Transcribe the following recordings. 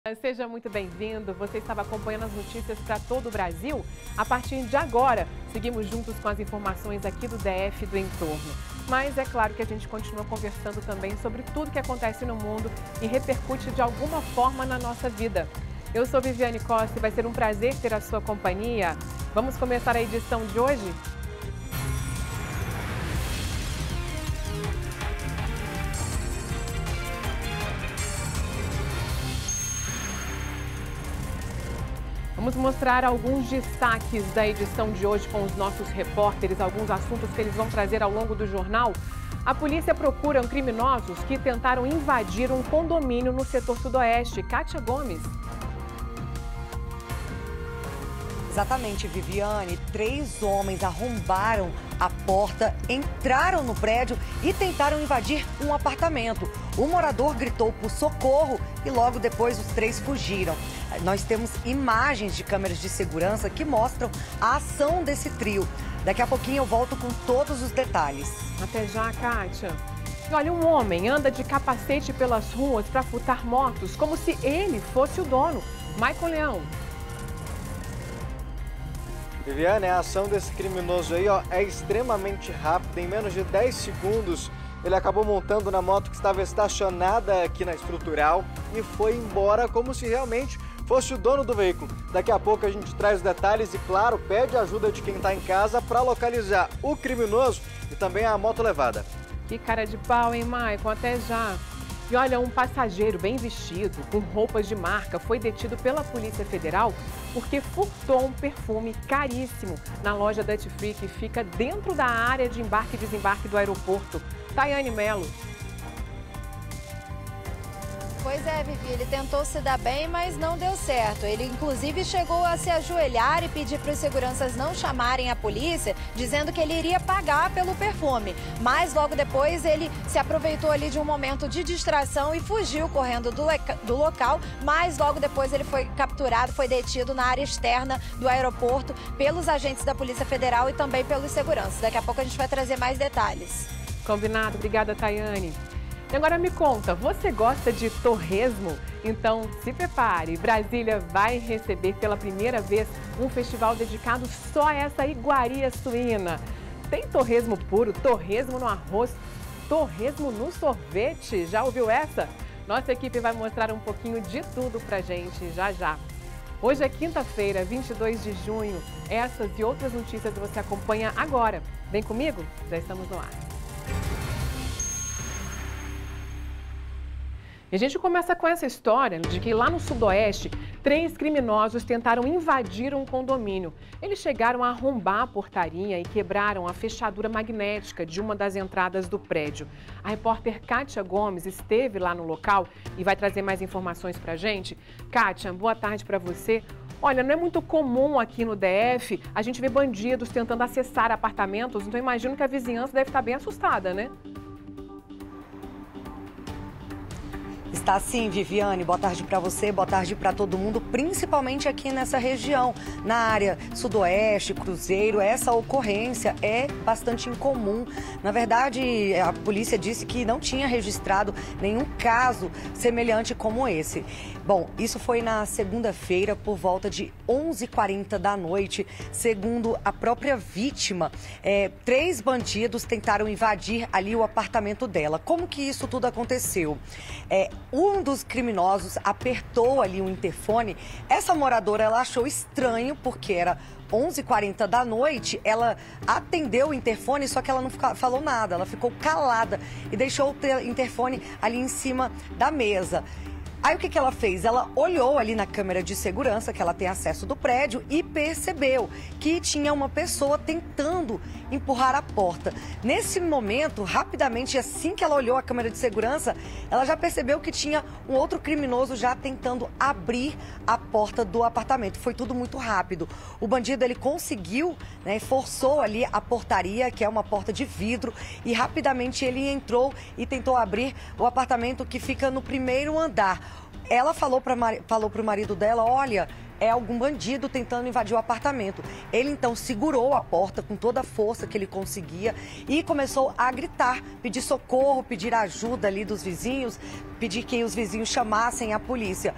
Seja muito bem-vindo. Você estava acompanhando as notícias para todo o Brasil? A partir de agora, seguimos juntos com as informações aqui do DF e do entorno. Mas é claro que a gente continua conversando também sobre tudo que acontece no mundo e repercute de alguma forma na nossa vida. Eu sou Viviane Costa e vai ser um prazer ter a sua companhia. Vamos começar a edição de hoje? Vamos mostrar alguns destaques da edição de hoje com os nossos repórteres, alguns assuntos que eles vão trazer ao longo do jornal. A polícia procura criminosos que tentaram invadir um condomínio no setor sudoeste. Kátia Gomes. Exatamente, Viviane. 3 homens arrombaram a porta, entraram no prédio e tentaram invadir um apartamento. O morador gritou por socorro e logo depois os 3 fugiram. Nós temos imagens de câmeras de segurança que mostram a ação desse trio. Daqui a pouquinho eu volto com todos os detalhes. Até já, Kátia. E olha, um homem anda de capacete pelas ruas para furtar motos, como se ele fosse o dono. Maicon Leão. Viviane, a ação desse criminoso aí, é extremamente rápida. Em menos de 10 segundos, ele acabou montando na moto que estava estacionada aqui na estrutural e foi embora como se realmente fosse o dono do veículo. Daqui a pouco a gente traz os detalhes e, claro, pede ajuda de quem está em casa para localizar o criminoso e também a moto levada. Que cara de pau, hein, Maicon? Até já. E olha, um passageiro bem vestido, com roupas de marca, foi detido pela Polícia Federal porque furtou um perfume caríssimo na loja Duty Free, que fica dentro da área de embarque e desembarque do aeroporto. Tayane Melo. Pois é, Vivi, ele tentou se dar bem, mas não deu certo. Ele, inclusive, chegou a se ajoelhar e pedir para os seguranças não chamarem a polícia, dizendo que ele iria pagar pelo perfume. Mas, logo depois, ele se aproveitou ali de um momento de distração e fugiu correndo do local. Mas, logo depois, ele foi capturado, foi detido na área externa do aeroporto pelos agentes da Polícia Federal e também pelos seguranças. Daqui a pouco a gente vai trazer mais detalhes. Combinado. Obrigada, Tayane. E agora me conta, você gosta de torresmo? Então se prepare, Brasília vai receber pela primeira vez um festival dedicado só a essa iguaria suína. Tem torresmo puro, torresmo no arroz, torresmo no sorvete. Já ouviu essa? Nossa equipe vai mostrar um pouquinho de tudo pra gente já já. Hoje é quinta-feira, 22 de junho. Essas e outras notícias você acompanha agora. Vem comigo? Já estamos no ar. E a gente começa com essa história de que lá no sudoeste, 3 criminosos tentaram invadir um condomínio. Eles chegaram a arrombar a portaria e quebraram a fechadura magnética de uma das entradas do prédio. A repórter Kátia Gomes esteve lá no local e vai trazer mais informações pra gente. Kátia, boa tarde para você. Olha, não é muito comum aqui no DF a gente ver bandidos tentando acessar apartamentos, então imagino que a vizinhança deve estar bem assustada, né? Está sim, Viviane. Boa tarde para você, boa tarde para todo mundo, principalmente aqui nessa região, na área sudoeste, Cruzeiro. Essa ocorrência é bastante incomum. Na verdade, a polícia disse que não tinha registrado nenhum caso semelhante como esse. Bom, isso foi na segunda-feira, por volta de 11h40 da noite. Segundo a própria vítima, 3 bandidos tentaram invadir ali o apartamento dela. Como que isso tudo aconteceu? Um dos criminosos apertou ali o interfone. Essa moradora, ela achou estranho, porque era 11h40 da noite, ela atendeu o interfone, só que ela não falou nada, ela ficou calada e deixou o interfone ali em cima da mesa. Aí o que ela fez? Ela olhou ali na câmera de segurança, que ela tem acesso do prédio, e percebeu que tinha uma pessoa tentando empurrar a porta. Nesse momento, rapidamente, assim que ela olhou a câmera de segurança, ela já percebeu que tinha um outro criminoso já tentando abrir a porta do apartamento. Foi tudo muito rápido. O bandido, ele conseguiu, forçou ali a portaria, que é uma porta de vidro, e rapidamente ele entrou e tentou abrir o apartamento que fica no primeiro andar. Ela falou para o marido dela, olha, é algum bandido tentando invadir o apartamento. Ele então segurou a porta com toda a força que ele conseguia e começou a gritar, pedir socorro, pedir ajuda ali dos vizinhos, pedir que os vizinhos chamassem a polícia.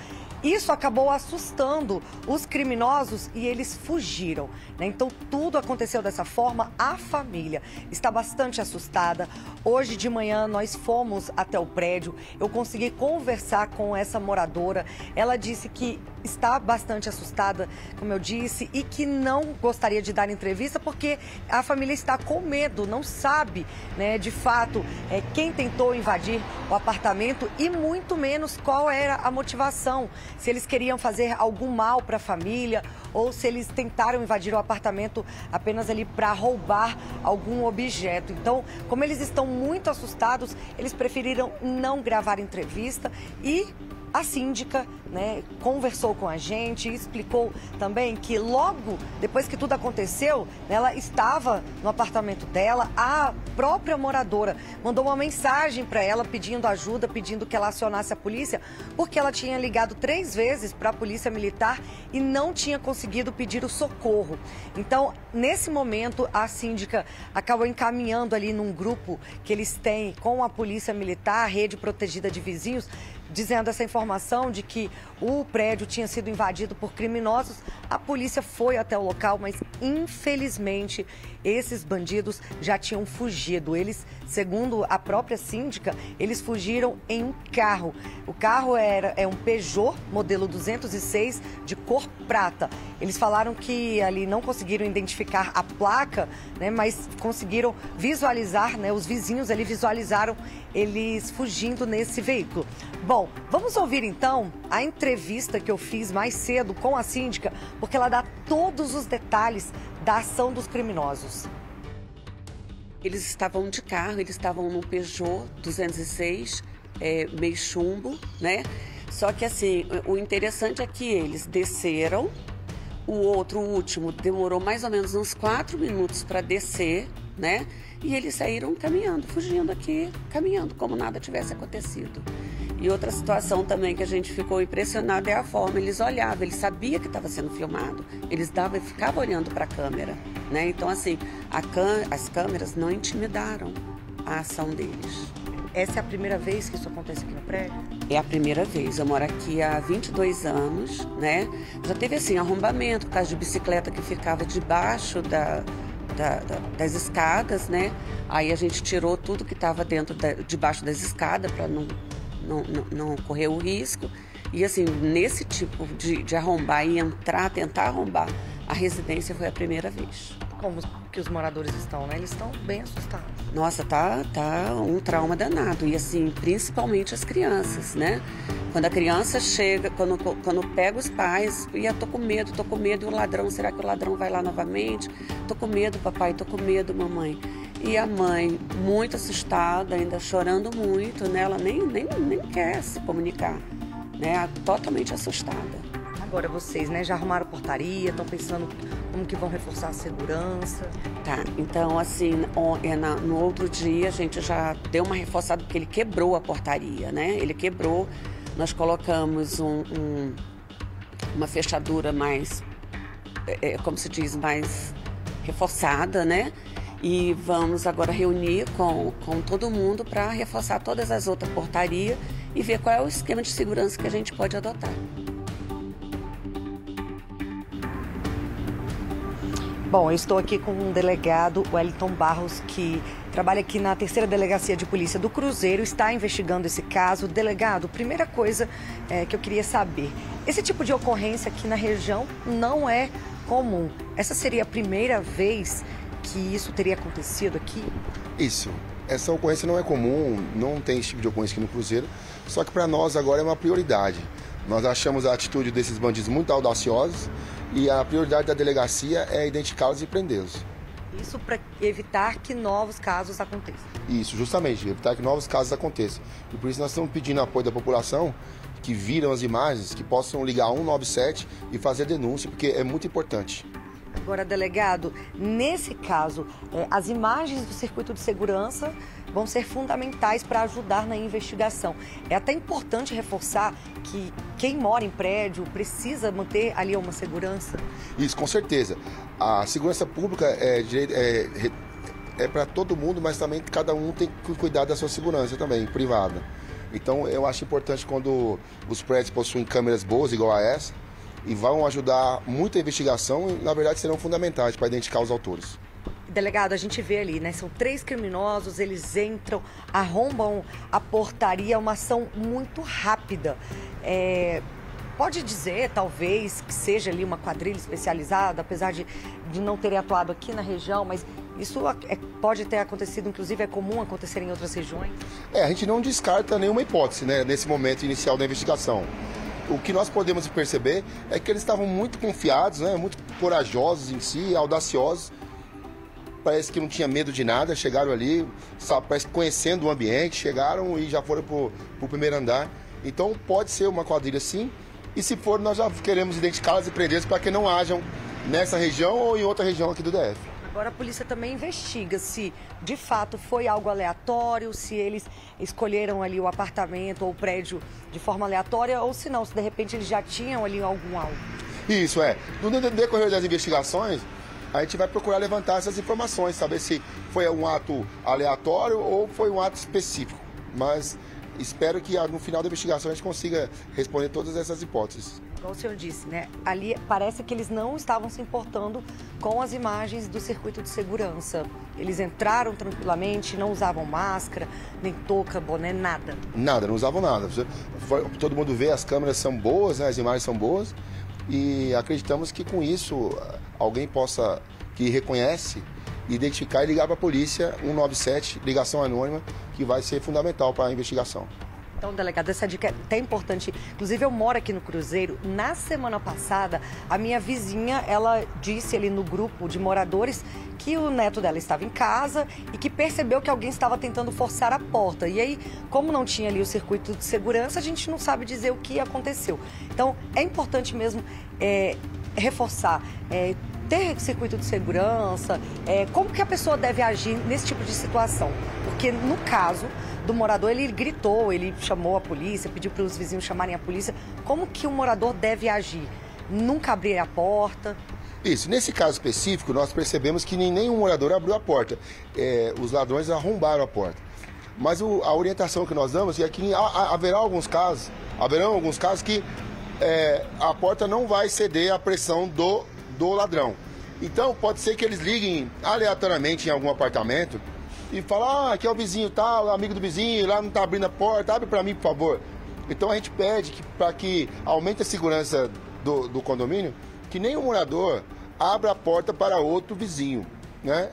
Isso acabou assustando os criminosos e eles fugiram, né? Então tudo aconteceu dessa forma. A família está bastante assustada. Hoje de manhã nós fomos até o prédio, eu consegui conversar com essa moradora. Ela disse que está bastante assustada, como eu disse, e que não gostaria de dar entrevista porque a família está com medo, não sabe, né, de fato, quem tentou invadir o apartamento e muito menos qual era a motivação, se eles queriam fazer algum mal para a família ou se eles tentaram invadir o apartamento apenas ali para roubar algum objeto. Então, como eles estão muito assustados, eles preferiram não gravar entrevista e a síndica, né, conversou com a gente e explicou também que logo depois que tudo aconteceu, ela estava no apartamento dela, a própria moradora mandou uma mensagem para ela pedindo ajuda, pedindo que ela acionasse a polícia, porque ela tinha ligado 3 vezes para a polícia militar e não tinha conseguido pedir o socorro. Então, nesse momento, a síndica acabou encaminhando ali num grupo que eles têm com a polícia militar, a rede protegida de vizinhos, dizendo essa informação de que o prédio tinha sido invadido por criminosos. A polícia foi até o local, mas infelizmente esses bandidos já tinham fugido. Eles, segundo a própria síndica, eles fugiram em um carro. O carro é um Peugeot modelo 206 de cor prata. Eles falaram que ali não conseguiram identificar a placa, né, mas conseguiram visualizar, né, os vizinhos ali visualizaram eles fugindo nesse veículo. Bom, vamos ouvir então a entrevista que eu fiz mais cedo com a síndica, porque ela dá todos os detalhes da ação dos criminosos. Eles estavam de carro, eles estavam no Peugeot 206, meio chumbo, né? Só que assim, o interessante é que eles desceram, o último, demorou mais ou menos uns 4 minutos para descer, né? E eles saíram caminhando, fugindo aqui, caminhando, como nada tivesse acontecido. E outra situação também que a gente ficou impressionado é a forma, eles olhavam, eles sabiam que estava sendo filmado, eles ficavam olhando para a câmera, né? Então assim, as câmeras não intimidaram a ação deles. Essa é a primeira vez que isso acontece aqui no prédio? É a primeira vez, eu moro aqui há 22 anos, né? Já teve assim, arrombamento por causa de bicicleta que ficava debaixo das escadas, né? Aí a gente tirou tudo que estava debaixo das escadas para não correr o risco. E assim, nesse tipo de arrombar e tentar arrombar a residência foi a primeira vez. Como que os moradores estão, né? Eles estão bem assustados. Nossa, tá um trauma danado. E assim, principalmente as crianças, né? Quando a criança chega, quando pega os pais, tô com medo, e o ladrão, será que o ladrão vai lá novamente? Tô com medo, papai, tô com medo, mamãe. E a mãe, muito assustada, ainda chorando muito, né? Ela nem quer se comunicar, né? Totalmente assustada. Agora vocês, né, já arrumaram portaria, estão pensando como que vão reforçar a segurança? Tá, então assim, no outro dia a gente já deu uma reforçada porque ele quebrou a portaria, né? Ele quebrou, nós colocamos uma fechadura mais, como se diz, mais reforçada, né? E vamos agora reunir com todo mundo para reforçar todas as outras portarias e ver qual é o esquema de segurança que a gente pode adotar. Bom, eu estou aqui com um delegado, Wellington Barros, que trabalha aqui na 3ª Delegacia de Polícia do Cruzeiro, está investigando esse caso. Delegado, primeira coisa que eu queria saber, esse tipo de ocorrência aqui na região não é comum. Essa seria a primeira vez que isso teria acontecido aqui? Isso. Essa ocorrência não é comum, não tem esse tipo de ocorrência aqui no Cruzeiro, só que para nós agora é uma prioridade. Nós achamos a atitude desses bandidos muito audaciosos e a prioridade da delegacia é identificá-los e prendê-los. Isso para evitar que novos casos aconteçam? Isso, justamente, evitar que novos casos aconteçam. E por isso nós estamos pedindo apoio da população que viram as imagens, que possam ligar 197 e fazer denúncia, porque é muito importante. Agora, delegado, nesse caso, as imagens do circuito de segurança vão ser fundamentais para ajudar na investigação. É até importante reforçar que quem mora em prédio precisa manter ali uma segurança? Isso, com certeza. A segurança pública é para todo mundo, mas também cada um tem que cuidar da sua segurança também, privada. Então eu acho importante quando os prédios possuem câmeras boas, igual a essa, e vão ajudar muito a investigação e, na verdade, serão fundamentais para identificar os autores. Delegado, a gente vê ali, né? São 3 criminosos, eles entram, arrombam a portaria, uma ação muito rápida. Pode dizer, talvez, que seja ali uma quadrilha especializada, apesar de não terem atuado aqui na região, mas isso pode ter acontecido, inclusive é comum acontecer em outras regiões? A gente não descarta nenhuma hipótese, né, nesse momento inicial da investigação. O que nós podemos perceber é que eles estavam muito confiados, né, muito corajosos em si, audaciosos. Parece que não tinha medo de nada, chegaram ali, parece conhecendo o ambiente, chegaram e já foram para o primeiro andar. Então pode ser uma quadrilha sim, e se for nós já queremos identificá-las e prendê-las para que não hajam nessa região ou em outra região aqui do DF. Agora a polícia também investiga se de fato foi algo aleatório, se eles escolheram ali o apartamento ou o prédio de forma aleatória ou se não, se de repente eles já tinham ali algum alvo. Isso, no decorrer das investigações, a gente vai procurar levantar essas informações, saber se foi um ato aleatório ou foi um ato específico. Mas espero que no final da investigação a gente consiga responder todas essas hipóteses. Como o senhor disse, né? Ali parece que eles não estavam se importando com as imagens do circuito de segurança. Eles entraram tranquilamente, não usavam máscara, nem touca, boné, nada. Nada, não usavam nada. Todo mundo vê, as câmeras são boas, né? As imagens são boas. E acreditamos que com isso alguém que reconhece, identificar e ligar para a polícia 197, ligação anônima, que vai ser fundamental para a investigação. Então, delegado, essa dica é até importante. Inclusive, eu moro aqui no Cruzeiro. Na semana passada, a minha vizinha, ela disse ali no grupo de moradores que o neto dela estava em casa e que percebeu que alguém estava tentando forçar a porta. E aí, como não tinha ali o circuito de segurança, a gente não sabe dizer o que aconteceu. Então, é importante mesmo reforçar, ter circuito de segurança, como que a pessoa deve agir nesse tipo de situação. Porque, no caso do morador, ele gritou, ele chamou a polícia, pediu para os vizinhos chamarem a polícia. Como que o morador deve agir? Nunca abrir a porta? Isso. Nesse caso específico, nós percebemos que nenhum morador abriu a porta. Os ladrões arrombaram a porta. Mas a orientação que nós damos é que haverão alguns casos que a porta não vai ceder à pressão do ladrão. Então, pode ser que eles liguem aleatoriamente em algum apartamento e falam, aqui é o vizinho tal, amigo do vizinho, lá não está abrindo a porta, abre para mim, por favor. Então a gente pede para que aumente a segurança do condomínio, que nenhum morador abra a porta para outro vizinho, né?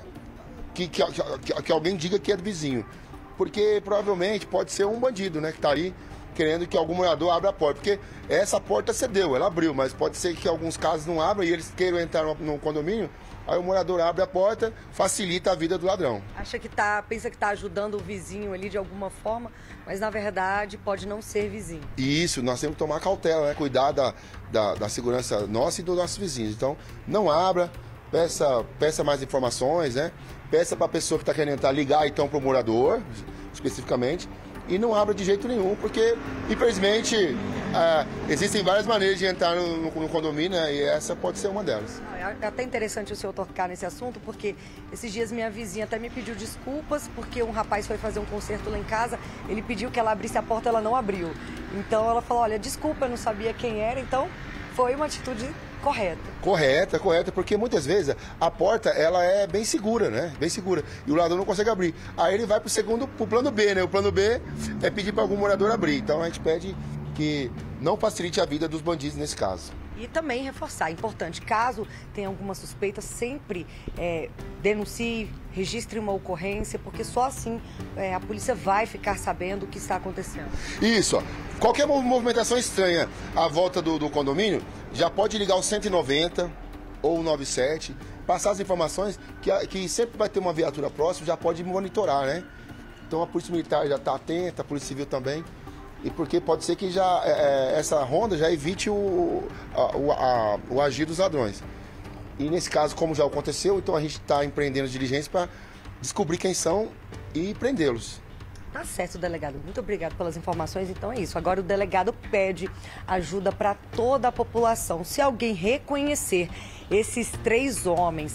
Que alguém diga que é do vizinho. Porque provavelmente pode ser um bandido, né, que está ali querendo que algum morador abra a porta. Porque essa porta cedeu, ela abriu, mas pode ser que em alguns casos não abra e eles queiram entrar no condomínio. Aí o morador abre a porta, facilita a vida do ladrão. Pensa que está ajudando o vizinho ali de alguma forma, mas na verdade pode não ser vizinho. Isso, nós temos que tomar cautela, né? Cuidar da segurança nossa e dos nossos vizinhos. Então, não abra, peça mais informações, né? Peça para a pessoa que está querendo entrar ligar então para o morador, especificamente, e não abra de jeito nenhum, porque, infelizmente, existem várias maneiras de entrar no condomínio, né? E essa pode ser uma delas. É até interessante o senhor tocar nesse assunto, porque esses dias minha vizinha até me pediu desculpas, porque um rapaz foi fazer um concerto lá em casa, ele pediu que ela abrisse a porta, ela não abriu. Então ela falou, olha, desculpa, eu não sabia quem era, então foi uma atitude correta. Correta, porque muitas vezes a porta, ela é bem segura, né? Bem segura. E o ladrão não consegue abrir. Aí ele vai pro plano B, né? O plano B é pedir para algum morador abrir. Então a gente pede que não facilite a vida dos bandidos nesse caso. E também reforçar, é importante, caso tenha alguma suspeita, sempre denuncie, registre uma ocorrência, porque só assim a polícia vai ficar sabendo o que está acontecendo. Isso, ó. Qualquer movimentação estranha à volta do condomínio, já pode ligar o 190 ou o 97, passar as informações, que sempre vai ter uma viatura próxima, já pode monitorar, né? Então a Polícia Militar já está atenta, a Polícia Civil também. E porque pode ser que essa ronda já evite o agir dos ladrões. E nesse caso, como já aconteceu, então a gente está empreendendo diligências para descobrir quem são e prendê-los. Tá certo, delegado. Muito obrigado pelas informações. Então é isso. Agora o delegado pede ajuda para toda a população. Se alguém reconhecer esses 3 homens,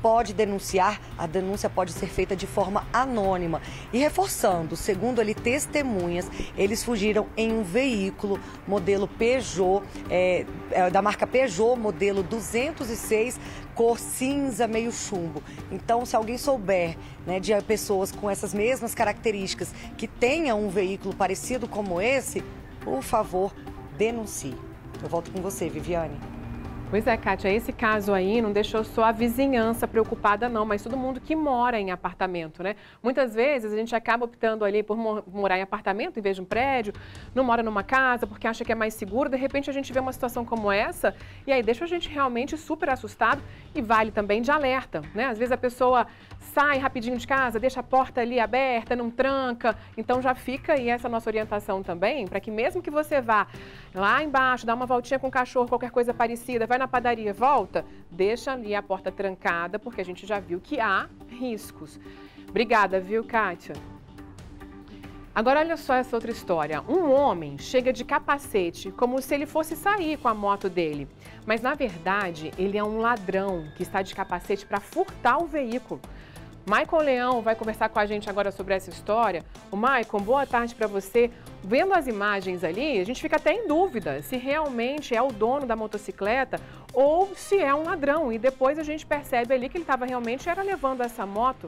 pode denunciar, a denúncia pode ser feita de forma anônima. E reforçando, segundo ali testemunhas, eles fugiram em um veículo modelo Peugeot, da marca Peugeot, modelo 206, cor cinza meio chumbo. Então, se alguém souber, né, de pessoas com essas mesmas características que tenham um veículo parecido como esse, por favor, denuncie. Eu volto com você, Viviane. Pois é, Kátia, esse caso aí não deixou só a vizinhança preocupada não, mas todo mundo que mora em apartamento, né? Muitas vezes a gente acaba optando ali por morar em apartamento em vez de um prédio, não mora numa casa porque acha que é mais seguro, de repente a gente vê uma situação como essa e aí deixa a gente realmente super assustado e vale também de alerta, né? Às vezes a pessoa sai rapidinho de casa, deixa a porta ali aberta, não tranca, então já fica aí essa nossa orientação também, para que mesmo que você vá lá embaixo, dar uma voltinha com o cachorro, qualquer coisa parecida, vai na padaria, volta, deixa ali a porta trancada, porque a gente já viu que há riscos. Obrigada, viu, Kátia? Agora, olha só essa outra história. Um homem chega de capacete, como se ele fosse sair com a moto dele. Mas, na verdade, ele é um ladrão que está de capacete para furtar o veículo. Maicon Leão vai conversar com a gente agora sobre essa história. O Maicon, boa tarde para você. Vendo as imagens ali, a gente fica até em dúvida se realmente é o dono da motocicleta ou se é um ladrão. E depois a gente percebe ali que ele estava realmente levando essa moto.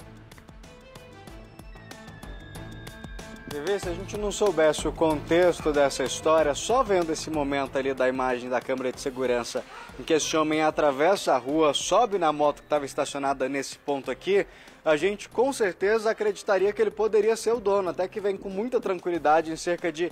Vivi, se a gente não soubesse o contexto dessa história, só vendo esse momento ali da imagem da câmera de segurança em que esse homem atravessa a rua, sobe na moto que estava estacionada nesse ponto aqui, a gente com certeza acreditaria que ele poderia ser o dono, até que vem com muita tranquilidade em cerca de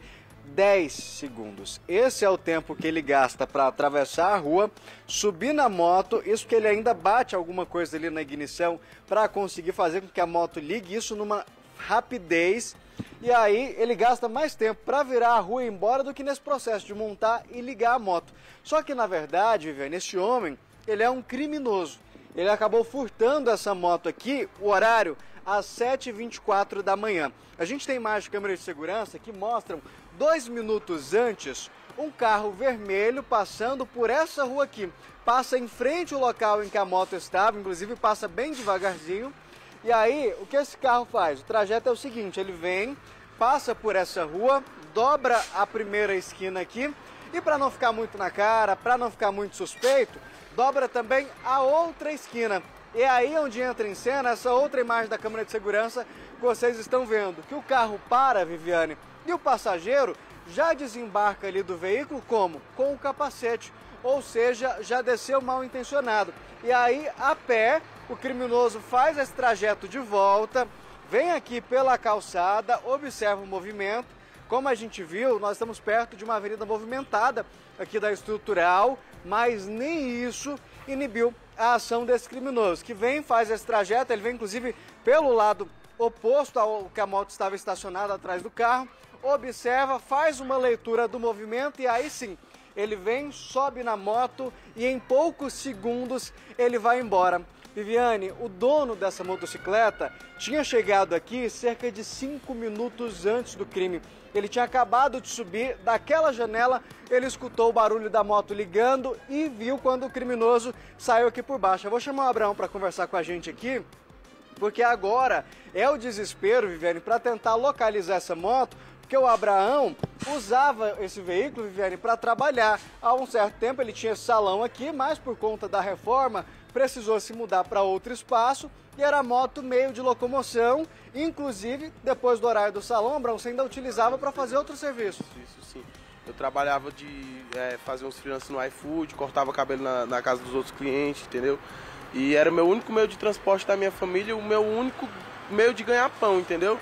10 segundos. Esse é o tempo que ele gasta para atravessar a rua, subir na moto, isso que ele ainda bate alguma coisa ali na ignição para conseguir fazer com que a moto ligue, isso numa rapidez. E aí ele gasta mais tempo para virar a rua e ir embora do que nesse processo de montar e ligar a moto. Só que na verdade, Viviane, esse homem, ele é um criminoso. Ele acabou furtando essa moto aqui, o horário, às 7h24 da manhã. A gente tem imagens de câmera de segurança que mostram 2 minutos antes um carro vermelho passando por essa rua aqui. Passa em frente ao local em que a moto estava, inclusive passa bem devagarzinho. E aí, o que esse carro faz? O trajeto é o seguinte, ele vem, passa por essa rua, dobra a primeira esquina aqui e para não ficar muito na cara, para não ficar muito suspeito, dobra também a outra esquina. E aí onde entra em cena essa outra imagem da câmera de segurança que vocês estão vendo, que o carro para, Viviane, e o passageiro já desembarca ali do veículo como? Com o capacete, ou seja, já desceu mal intencionado. E aí, a pé, o criminoso faz esse trajeto de volta, vem aqui pela calçada, observa o movimento. Como a gente viu, nós estamos perto de uma avenida movimentada aqui da Estrutural, mas nem isso inibiu a ação desse criminoso, que vem, faz esse trajeto, ele vem inclusive pelo lado oposto ao que a moto estava estacionada atrás do carro, observa, faz uma leitura do movimento e aí sim, ele vem, sobe na moto e em poucos segundos ele vai embora. Viviane, o dono dessa motocicleta tinha chegado aqui cerca de 5 minutos antes do crime. Ele tinha acabado de subir daquela janela, ele escutou o barulho da moto ligando e viu quando o criminoso saiu aqui por baixo. Eu vou chamar o Abraão para conversar com a gente aqui, porque agora é o desespero, Viviane, para tentar localizar essa moto, porque o Abraão usava esse veículo, Viviane, para trabalhar. Há um certo tempo ele tinha esse salão aqui, mas por conta da reforma precisou se mudar para outro espaço e era moto meio de locomoção, inclusive depois do horário do salão, Abraão, você ainda utilizava para fazer outro serviço. Isso sim. Eu trabalhava de fazer uns freelancers no iFood, cortava cabelo na casa dos outros clientes, entendeu? E era o meu único meio de transporte da minha família, o meu único meio de ganhar pão, entendeu?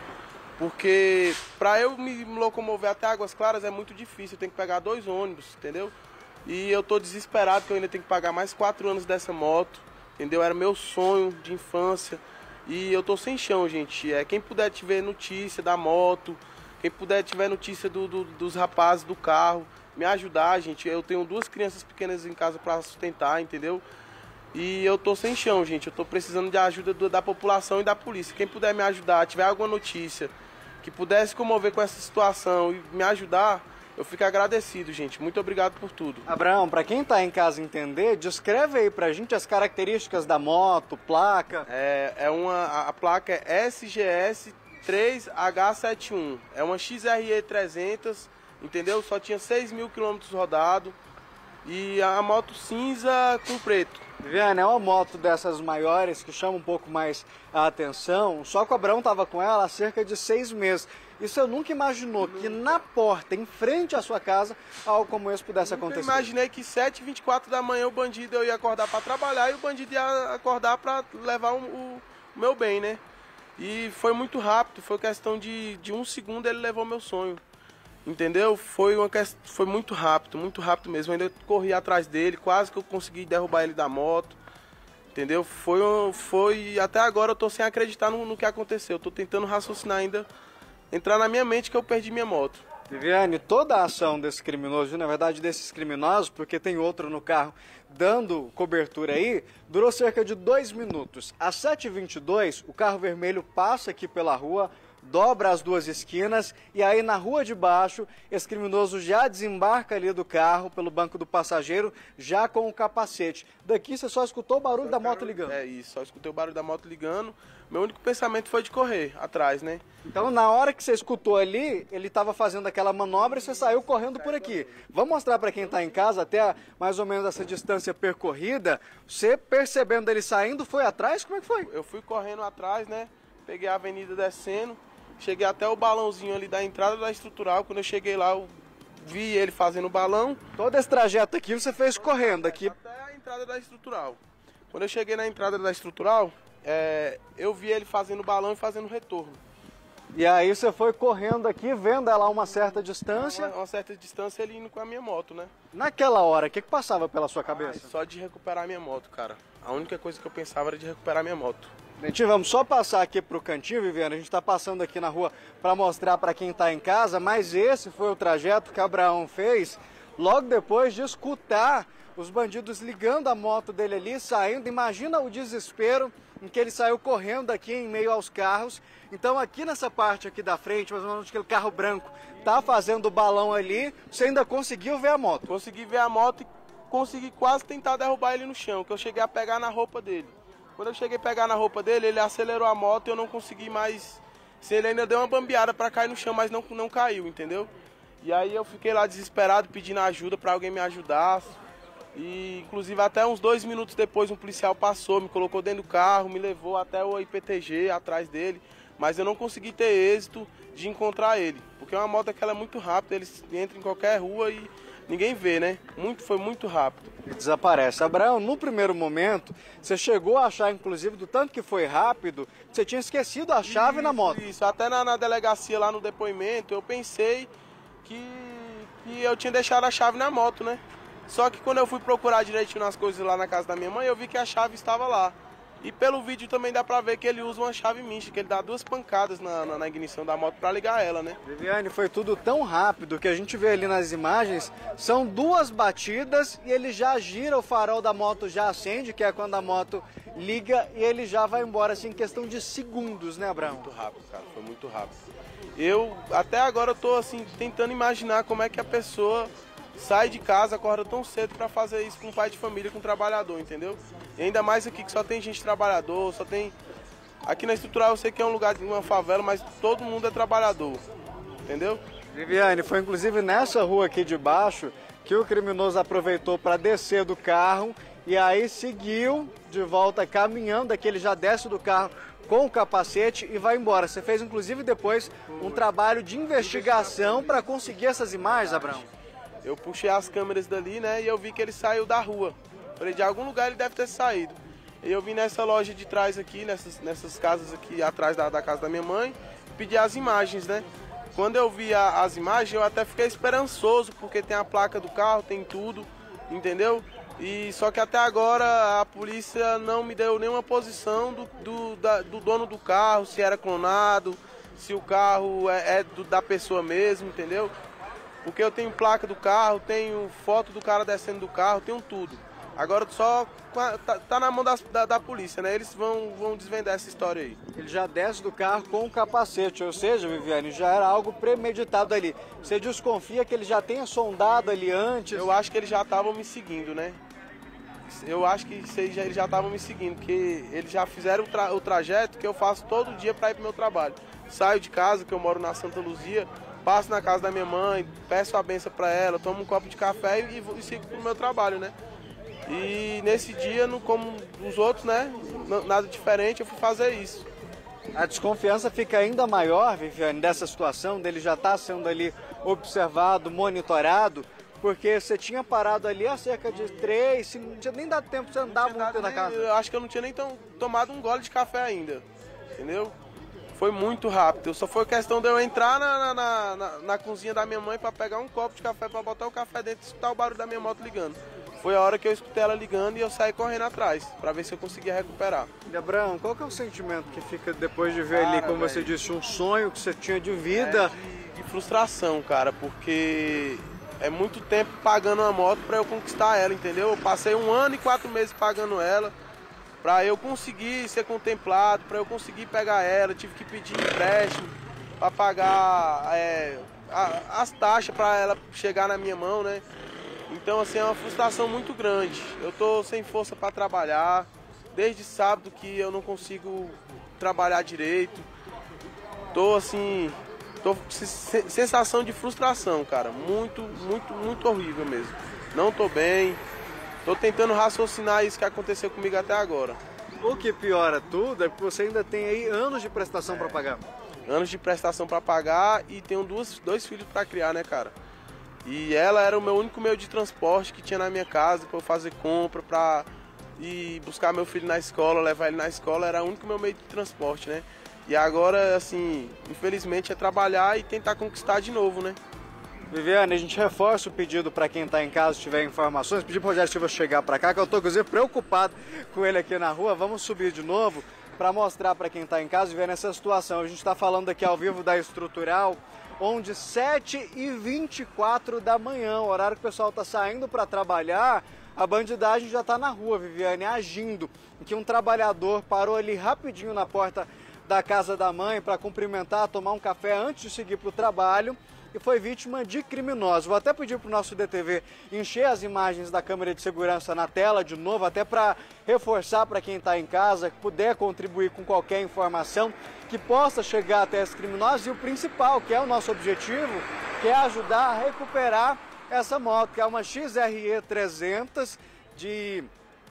Porque para eu me locomover até Águas Claras é muito difícil, eu tenho que pegar 2 ônibus, entendeu? E eu tô desesperado que eu ainda tenho que pagar mais 4 anos dessa moto, entendeu? Era meu sonho de infância e eu tô sem chão, gente. Quem puder tiver notícia da moto, quem puder tiver notícia dos rapazes do carro, me ajudar, gente. Eu tenho 2 crianças pequenas em casa para sustentar, entendeu? E eu tô sem chão, gente. Eu tô precisando de ajuda da população e da polícia. Quem puder me ajudar, tiver alguma notícia que pudesse comover com essa situação e me ajudar, eu fico agradecido, gente. Muito obrigado por tudo. Abraão, para quem está em casa entender, descreve aí pra gente as características da moto, placa. A placa é SGS 3H71. É uma XRE 300, entendeu? Só tinha 6.000 quilômetros rodados. E a moto cinza com preto. Viviane, é uma moto dessas maiores que chama um pouco mais a atenção. Só que o Abraão estava com ela há cerca de 6 meses. E você nunca imaginou que na porta, em frente à sua casa, algo como esse pudesse acontecer? Eu imaginei que 7h24 da manhã o bandido eu ia acordar para trabalhar e o bandido ia acordar para levar o meu bem, né? E foi muito rápido, foi questão de 1 segundo ele levou meu sonho. Entendeu? Foi muito rápido mesmo. Eu ainda corri atrás dele, quase que eu consegui derrubar ele da moto. Entendeu? Até agora eu tô sem acreditar no que aconteceu. Eu tô tentando raciocinar ainda, entrar na minha mente que eu perdi minha moto. Viviane, toda a ação desse criminoso, na verdade desses criminosos, porque tem outro no carro dando cobertura aí, durou cerca de 2 minutos. Às 7h22, o carro vermelho passa aqui pela rua, dobra as 2 esquinas e aí na rua de baixo, esse criminoso já desembarca ali do carro, pelo banco do passageiro, já com o capacete. Daqui você só escutou o barulho da moto ligando. É isso, só escutei o barulho da moto ligando. Meu único pensamento foi de correr atrás, né? Então na hora que você escutou ali, ele estava fazendo aquela manobra e você saiu correndo por aqui. Vamos mostrar para quem está em casa até mais ou menos essa distância percorrida. Você percebendo ele saindo, foi atrás? Como é que foi? Eu fui correndo atrás, né? Peguei a avenida descendo. Cheguei até o balãozinho ali da entrada da estrutural. Quando eu cheguei lá, eu vi ele fazendo o balão. Todo esse trajeto aqui você fez correndo aqui? Até a entrada da estrutural. Quando eu cheguei na entrada da estrutural, eu vi ele fazendo o balão e fazendo o retorno. E aí você foi correndo aqui, vendo ela a uma certa distância? Uma certa distância ele indo com a minha moto, né? Naquela hora, o que passava pela sua cabeça? Só de recuperar a minha moto, cara. A única coisa que eu pensava era de recuperar a minha moto. Gente, vamos só passar aqui para o cantinho, Viviane. A gente está passando aqui na rua para mostrar para quem está em casa, mas esse foi o trajeto que Abraão fez logo depois de escutar os bandidos ligando a moto dele ali, saindo. Imagina o desespero em que ele saiu correndo aqui em meio aos carros. Então aqui nessa parte aqui da frente, mais ou menos aquele carro branco, tá fazendo o balão ali, você ainda conseguiu ver a moto? Consegui ver a moto e consegui quase tentar derrubar ele no chão, que eu cheguei a pegar na roupa dele. Quando eu cheguei a pegar na roupa dele, ele acelerou a moto e eu não consegui mais... Ele ainda deu uma bambeada para cair no chão, mas não caiu, entendeu? E aí eu fiquei lá desesperado, pedindo ajuda para alguém me ajudar. E inclusive até uns 2 minutos depois um policial passou, me colocou dentro do carro, me levou até o IPTG atrás dele. Mas eu não consegui ter êxito de encontrar ele. Porque é uma moto que ela é muito rápida, ele entra em qualquer rua e ninguém vê, né? Foi muito rápido. E desaparece. Abraão, no primeiro momento, você chegou a achar, inclusive, do tanto que foi rápido, você tinha esquecido a chave na moto. Isso, até na delegacia, lá no depoimento, eu pensei que eu tinha deixado a chave na moto, né? Só que quando eu fui procurar direitinho nas coisas lá na casa da minha mãe, eu vi que a chave estava lá. E pelo vídeo também dá pra ver que ele usa uma chave mista, que ele dá 2 pancadas na ignição da moto pra ligar ela, né? Viviane, foi tudo tão rápido que a gente vê ali nas imagens, são 2 batidas e ele já gira, o farol da moto já acende, que é quando a moto liga e ele já vai embora, assim, em questão de segundos, né, Abraão? Muito rápido, cara, foi muito rápido. Até agora eu tô, assim, tentando imaginar como é que a pessoa sai de casa, acorda tão cedo para fazer isso com um pai de família, com um trabalhador, entendeu? E ainda mais aqui que só tem gente trabalhador, só tem... Aqui na estrutural eu sei que é um lugar de uma favela, mas todo mundo é trabalhador, entendeu? Viviane, foi inclusive nessa rua aqui de baixo que o criminoso aproveitou para descer do carro e aí seguiu de volta caminhando, aqui ele já desce do carro com o capacete e vai embora. Você fez inclusive depois um trabalho de investigação para conseguir essas imagens, Abraão? Eu puxei as câmeras dali, né, e eu vi que ele saiu da rua. Falei, de algum lugar ele deve ter saído. E eu vim nessa loja de trás aqui, nessas casas aqui atrás da casa da minha mãe, pedi as imagens, né. Quando eu vi as imagens, eu até fiquei esperançoso, porque tem a placa do carro, tem tudo, entendeu? E só que até agora a polícia não me deu nenhuma posição do dono do carro, se era clonado, se o carro da pessoa mesmo, entendeu? Porque eu tenho placa do carro, tenho foto do cara descendo do carro, tenho tudo. Agora só tá na mão da polícia, né? Eles vão desvendar essa história aí. Ele já desce do carro com o capacete, ou seja, Viviane, já era algo premeditado ali. Você desconfia que ele já tenha sondado ali antes? Eu acho que eles já estavam me seguindo, né? Eu acho que eles já estavam me seguindo, porque eles já fizeram o trajeto que eu faço todo dia para ir pro meu trabalho. Saio de casa, que eu moro na Santa Luzia, passo na casa da minha mãe, peço a benção para ela, tomo um copo de café e sigo pro meu trabalho, né? E nesse dia, como os outros, né, nada diferente, eu fui fazer isso. A desconfiança fica ainda maior, Viviane, dessa situação, dele já estar sendo ali observado, monitorado, porque você tinha parado ali há cerca de 3, não tinha nem dado tempo de você andar muito na casa. Eu acho que eu não tinha nem tomado um gole de café ainda, entendeu? Foi muito rápido, só foi questão de eu entrar na cozinha da minha mãe para pegar um copo de café, para botar o café dentro e escutar o barulho da minha moto ligando. Foi a hora que eu escutei ela ligando e eu saí correndo atrás, para ver se eu conseguia recuperar. Abraão, qual que é o sentimento que fica depois de ver ali, como você disse, um sonho que você tinha de vida? De frustração, cara, porque é muito tempo pagando uma moto para eu conquistar ela, entendeu? Eu passei 1 ano e 4 meses pagando ela, para eu conseguir ser contemplado, para eu conseguir pegar ela, tive que pedir empréstimo para pagar as taxas para ela chegar na minha mão, né? Então, assim, é uma frustração muito grande. Eu tô sem força para trabalhar, desde sábado que eu não consigo trabalhar direito. Tô, assim, sensação de frustração, cara, muito horrível mesmo. Não tô bem, tô tentando raciocinar isso que aconteceu comigo até agora. O que piora tudo é que você ainda tem aí anos de prestação para pagar. Anos de prestação para pagar e tenho dois filhos para criar, né, cara? E ela era o meu único meio de transporte que tinha na minha casa para eu fazer compra, para ir buscar meu filho na escola, levar ele na escola, era o único meu meio de transporte, né? E agora, assim, infelizmente é trabalhar e tentar conquistar de novo, né? Viviane, a gente reforça o pedido para quem está em casa, se tiver informações, pedir para o Rogério Silva chegar para cá, que eu estou, inclusive, preocupado com ele aqui na rua. Vamos subir de novo para mostrar para quem está em casa e ver nessa situação. A gente está falando aqui ao vivo da Estrutural, onde 7h24 da manhã, o horário que o pessoal está saindo para trabalhar, a bandidagem já está na rua, Viviane, agindo. Em que um trabalhador parou ali rapidinho na porta da casa da mãe para cumprimentar, tomar um café antes de seguir para o trabalho e foi vítima de criminosos. Vou até pedir para o nosso DTV encher as imagens da câmera de segurança na tela de novo, até para reforçar para quem está em casa, que puder contribuir com qualquer informação que possa chegar até esses criminosos. E o principal, que é o nosso objetivo, que é ajudar a recuperar essa moto, que é uma XRE 300 de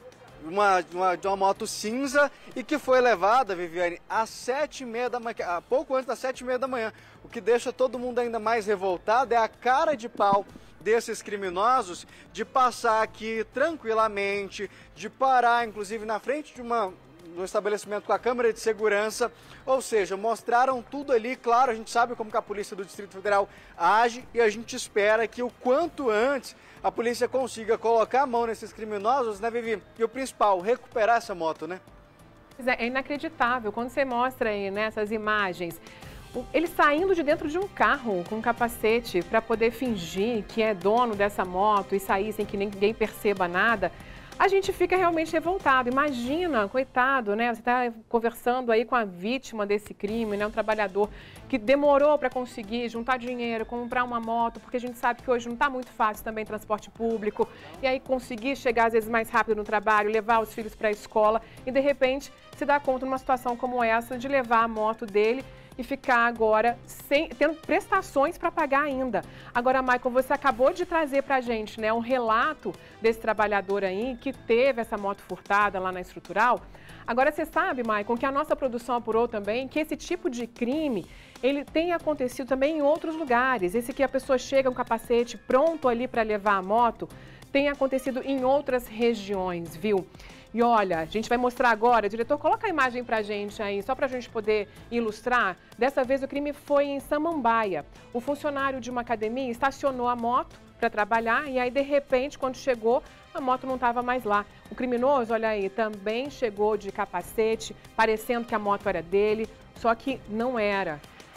uma moto cinza e que foi levada, Viviane, às 7h30 da manhã, pouco antes das 7h30 da manhã. O que deixa todo mundo ainda mais revoltado é a cara de pau desses criminosos de passar aqui tranquilamente, de parar, inclusive, na frente de um estabelecimento com a câmera de segurança, ou seja, mostraram tudo ali. Claro, a gente sabe como que a Polícia do Distrito Federal age e a gente espera que o quanto antes a polícia consiga colocar a mão nesses criminosos, né, Vivi? E o principal, recuperar essa moto, né? É inacreditável, quando você mostra aí nessas imagens, ele saindo de dentro de um carro com um capacete para poder fingir que é dono dessa moto e sair sem que ninguém perceba nada, a gente fica realmente revoltado. Imagina, coitado, né? Você está conversando aí com a vítima desse crime, né? Um trabalhador que demorou para conseguir juntar dinheiro, comprar uma moto, porque a gente sabe que hoje não está muito fácil também transporte público, e aí conseguir chegar às vezes mais rápido no trabalho, levar os filhos para a escola e de repente se dá conta numa situação como essa de levar a moto dele e ficar agora tendo prestações para pagar ainda. Agora, Michael, você acabou de trazer para a gente, né, um relato desse trabalhador aí que teve essa moto furtada lá na Estrutural. Agora, você sabe, Michael, que a nossa produção apurou também que esse tipo de crime, ele tem acontecido também em outros lugares. Esse que a pessoa chega com um capacete pronto ali para levar a moto, tem acontecido em outras regiões, viu? E olha, a gente vai mostrar agora, diretor, coloca a imagem pra gente aí, só pra gente poder ilustrar. Dessa vez o crime foi em Samambaia. O funcionário de uma academia estacionou a moto para trabalhar e aí, de repente, quando chegou, a moto não estava mais lá. O criminoso, olha aí, também chegou de capacete, parecendo que a moto era dele, só que não era.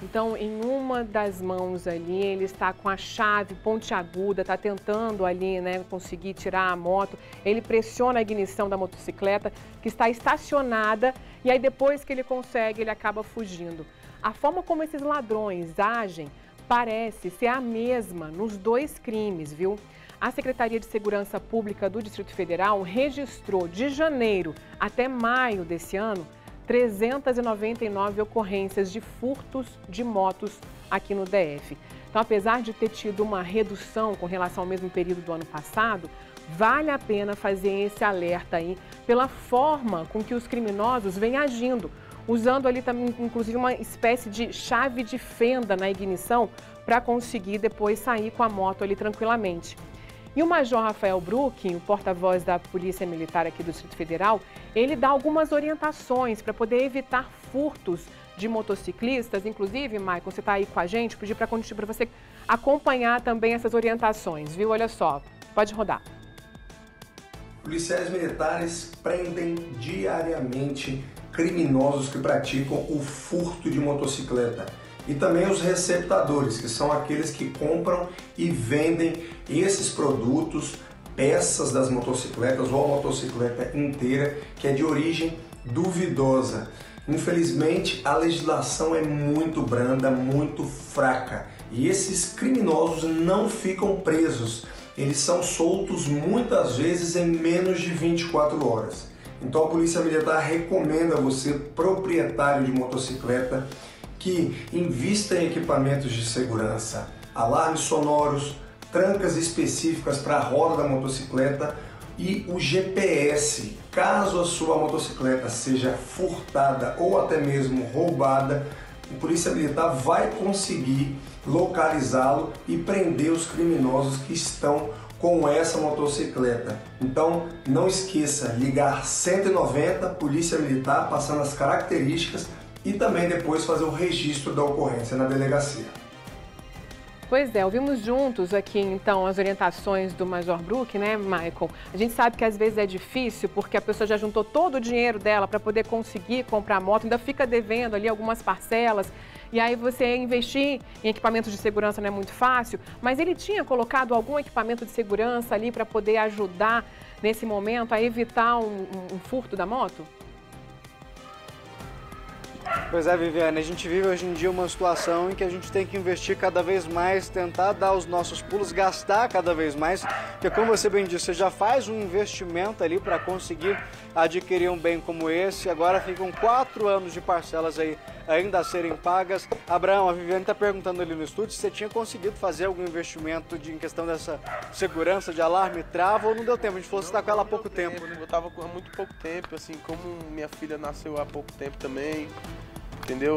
Então, em uma das mãos ali, ele está com a chave pontiaguda, está tentando ali, né, conseguir tirar a moto. Ele pressiona a ignição da motocicleta, que está estacionada, e aí depois que ele consegue, ele acaba fugindo. A forma como esses ladrões agem parece ser a mesma nos dois crimes, viu? A Secretaria de Segurança Pública do Distrito Federal registrou de janeiro até maio desse ano 399 ocorrências de furtos de motos aqui no DF. Então, apesar de ter tido uma redução com relação ao mesmo período do ano passado, vale a pena fazer esse alerta aí pela forma com que os criminosos vêm agindo, usando ali também, inclusive, uma espécie de chave de fenda na ignição para conseguir depois sair com a moto ali tranquilamente. E o Major Rafael Brucking, o porta-voz da Polícia Militar aqui do Distrito Federal, ele dá algumas orientações para poder evitar furtos de motociclistas. Inclusive, Maicon, você está aí com a gente, pedi para você acompanhar também essas orientações, viu? Olha só, pode rodar. Policiais militares prendem diariamente criminosos que praticam o furto de motocicleta. E também os receptadores, que são aqueles que compram e vendem esses produtos, peças das motocicletas ou a motocicleta inteira, que é de origem duvidosa. Infelizmente, a legislação é muito branda, muito fraca, e esses criminosos não ficam presos. Eles são soltos muitas vezes em menos de 24 horas. Então a Polícia Militar recomenda a você, proprietário de motocicleta, que invista em equipamentos de segurança, alarmes sonoros, trancas específicas para a roda da motocicleta e o GPS. Caso a sua motocicleta seja furtada ou até mesmo roubada, a Polícia Militar vai conseguir localizá-lo e prender os criminosos que estão com essa motocicleta. Então não esqueça, ligar 190, Polícia Militar, passando as características e também depois fazer o registro da ocorrência na delegacia. Pois é, ouvimos juntos aqui então as orientações do Major Brucking, né, Maicon? A gente sabe que às vezes é difícil porque a pessoa já juntou todo o dinheiro dela para poder conseguir comprar a moto, ainda fica devendo ali algumas parcelas. E aí você investir em equipamentos de segurança não é muito fácil, mas ele tinha colocado algum equipamento de segurança ali para poder ajudar nesse momento a evitar um furto da moto? Pois é, Viviane, a gente vive hoje em dia uma situação em que a gente tem que investir cada vez mais, tentar dar os nossos pulos, gastar cada vez mais, porque como você bem disse, você já faz um investimento ali para conseguir adquirir um bem como esse, agora ficam 4 anos de parcelas aí ainda a serem pagas. Abraão, a Viviane está perguntando ali no estúdio se você tinha conseguido fazer algum investimento em questão dessa segurança de alarme, trava, ou não deu tempo? A gente falou que você está com ela há pouco tempo, né? Eu estava com muito pouco tempo, assim, como minha filha nasceu há pouco tempo também, entendeu?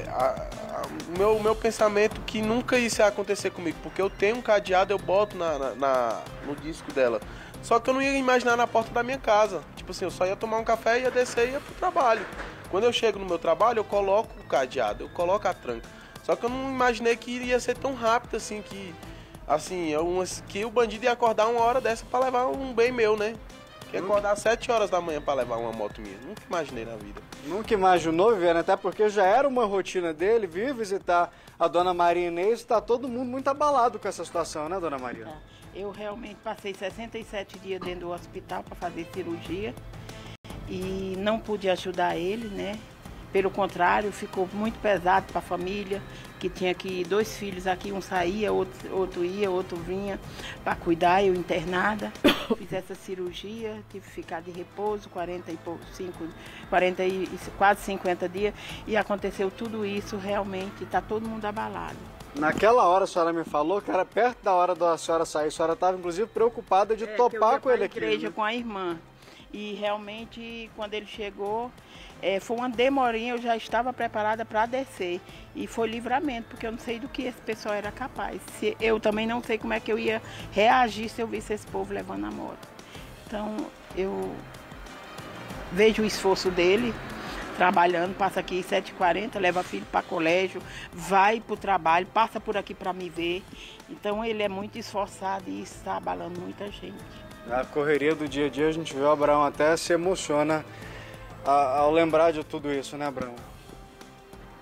O meu pensamento que nunca isso ia acontecer comigo, porque eu tenho um cadeado, eu boto no disco dela. Só que eu não ia imaginar na porta da minha casa. Tipo assim, eu só ia tomar um café, ia descer e ia pro trabalho. Quando eu chego no meu trabalho, eu coloco o cadeado, eu coloco a tranca. Só que eu não imaginei que iria ser tão rápido assim, que o bandido ia acordar uma hora dessa pra levar um bem meu, né? Que ia acordar às 7 horas da manhã pra levar uma moto minha. Nunca imaginei na vida. Nunca imaginou, Viviane, até porque já era uma rotina dele vir visitar a Dona Maria Inês. Está todo mundo muito abalado com essa situação, né, Dona Maria? Eu realmente passei 67 dias dentro do hospital para fazer cirurgia e não pude ajudar ele, né? Pelo contrário, ficou muito pesado para a família, que tinha aqui 2 filhos aqui, um saía, outro ia, outro vinha para cuidar, eu internada. Fiz essa cirurgia, tive que ficar de repouso, 40 e quase 50 dias, e aconteceu tudo isso, realmente, está todo mundo abalado. Naquela hora a senhora me falou que era perto da hora da senhora sair, a senhora estava inclusive preocupada de topar com ele aqui. Eu ia igreja com a irmã, e realmente quando ele chegou, foi uma demorinha, eu já estava preparada para descer, e foi livramento, porque eu não sei do que esse pessoal era capaz. Eu também não sei como é que eu ia reagir se eu visse esse povo levando a moto. Então eu vejo o esforço dele, trabalhando, passa aqui 7h40, leva filho para colégio, vai para o trabalho, passa por aqui para me ver. Então ele é muito esforçado e isso está abalando muita gente. Na correria do dia a dia a gente vê o Abraão até se emociona ao lembrar de tudo isso, né, Abraão?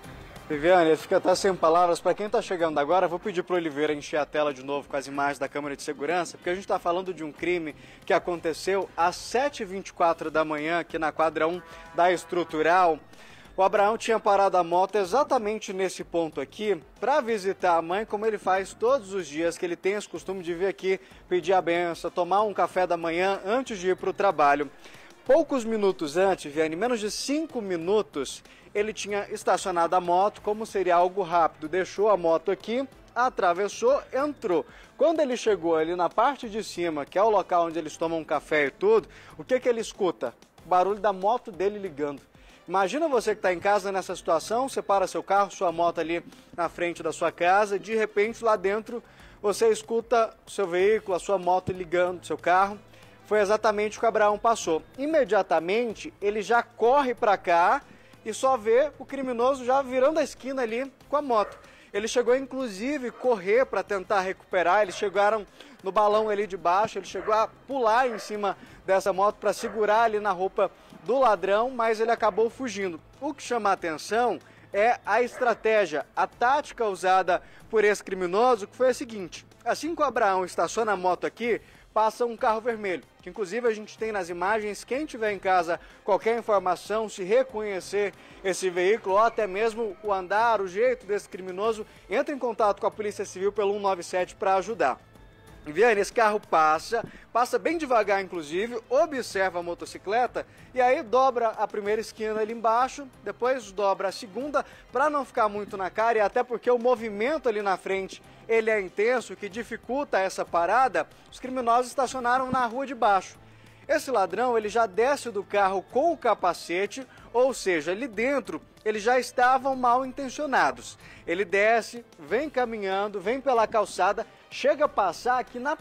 Viviane, fica até sem palavras. Para quem está chegando agora, vou pedir para o Oliveira encher a tela de novo com as imagens da câmera de segurança, porque a gente está falando de um crime que aconteceu às 7h24 da manhã aqui na quadra 1 da Estrutural. O Abraão tinha parado a moto exatamente nesse ponto aqui para visitar a mãe, como ele faz todos os dias, que ele tem esse costume de vir aqui pedir a benção, tomar um café da manhã antes de ir para o trabalho. Poucos minutos antes, Viviane, menos de 5 minutos, ele tinha estacionado a moto, como seria algo rápido, deixou a moto aqui, atravessou, entrou. Quando ele chegou ali na parte de cima, que é o local onde eles tomam um café e tudo, o que ele escuta? O barulho da moto dele ligando. Imagina você que está em casa nessa situação, você para seu carro, sua moto ali na frente da sua casa, de repente lá dentro você escuta o seu veículo, a sua moto ligando, seu carro. Foi exatamente o que o Abraão passou. Imediatamente ele já corre para cá e só vê o criminoso já virando a esquina ali com a moto. Ele chegou inclusive a correr para tentar recuperar, eles chegaram no balão ali de baixo, ele chegou a pular em cima dessa moto para segurar ali na roupa do ladrão, mas ele acabou fugindo. O que chama a atenção é a estratégia, a tática usada por esse criminoso, que foi a seguinte: assim que o Abraão estaciona a moto aqui, passa um carro vermelho, que inclusive a gente tem nas imagens. Quem tiver em casa qualquer informação, se reconhecer esse veículo ou até mesmo o andar, o jeito desse criminoso, entre em contato com a Polícia Civil pelo 197 para ajudar. Viviane, esse carro passa bem devagar inclusive, observa a motocicleta e aí dobra a primeira esquina ali embaixo, depois dobra a segunda para não ficar muito na cara e até porque o movimento ali na frente ele é intenso, que dificulta essa parada. Os criminosos estacionaram na rua de baixo. Esse ladrão ele já desce do carro com o capacete, ou seja, ali dentro eles já estavam mal intencionados. Ele desce, vem caminhando, vem pela calçada, chega a passar aqui na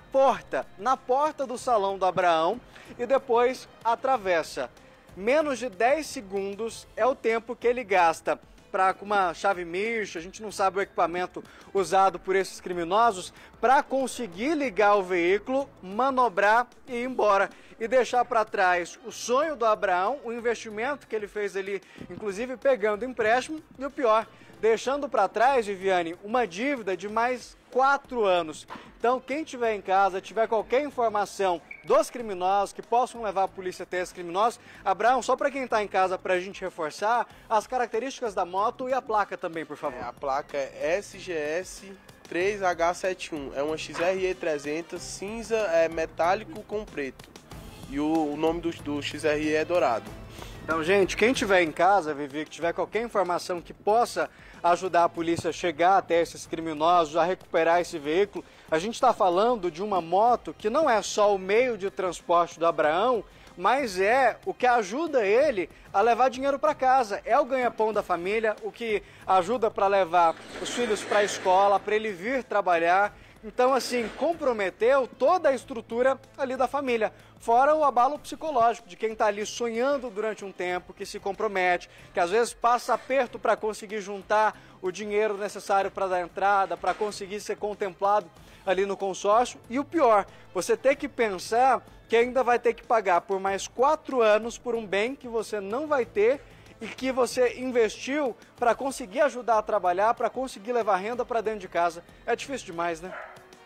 porta do salão do Abraão e depois atravessa. Menos de 10 segundos é o tempo que ele gasta com uma chave micha, a gente não sabe o equipamento usado por esses criminosos, para conseguir ligar o veículo, manobrar e ir embora. E deixar para trás o sonho do Abraão, o investimento que ele fez ali, inclusive pegando empréstimo, e o pior, deixando para trás, Viviane, uma dívida de mais 4 anos. Então, quem tiver em casa, tiver qualquer informação dos criminosos que possam levar a polícia até esses criminosos, Abraão, só para quem está em casa, para a gente reforçar as características da moto e a placa também, por favor. A placa é SGS 3H71, é uma XRE 300 cinza metálico com preto e o nome do XRE é dourado. Então, gente, quem tiver em casa, Vivi, que tiver qualquer informação que possa ajudar a polícia a chegar até esses criminosos, a recuperar esse veículo, a gente está falando de uma moto que não é só o meio de transporte do Abraão, mas é o que ajuda ele a levar dinheiro para casa. É o ganha-pão da família, o que ajuda para levar os filhos para a escola, para ele vir trabalhar. Então, assim, comprometeu toda a estrutura ali da família. Fora o abalo psicológico de quem está ali sonhando durante um tempo, que se compromete, que às vezes passa aperto para conseguir juntar o dinheiro necessário para dar entrada, para conseguir ser contemplado ali no consórcio. E o pior, você ter que pensar que ainda vai ter que pagar por mais 4 anos por um bem que você não vai ter e que você investiu para conseguir ajudar a trabalhar, para conseguir levar renda para dentro de casa. É difícil demais, né?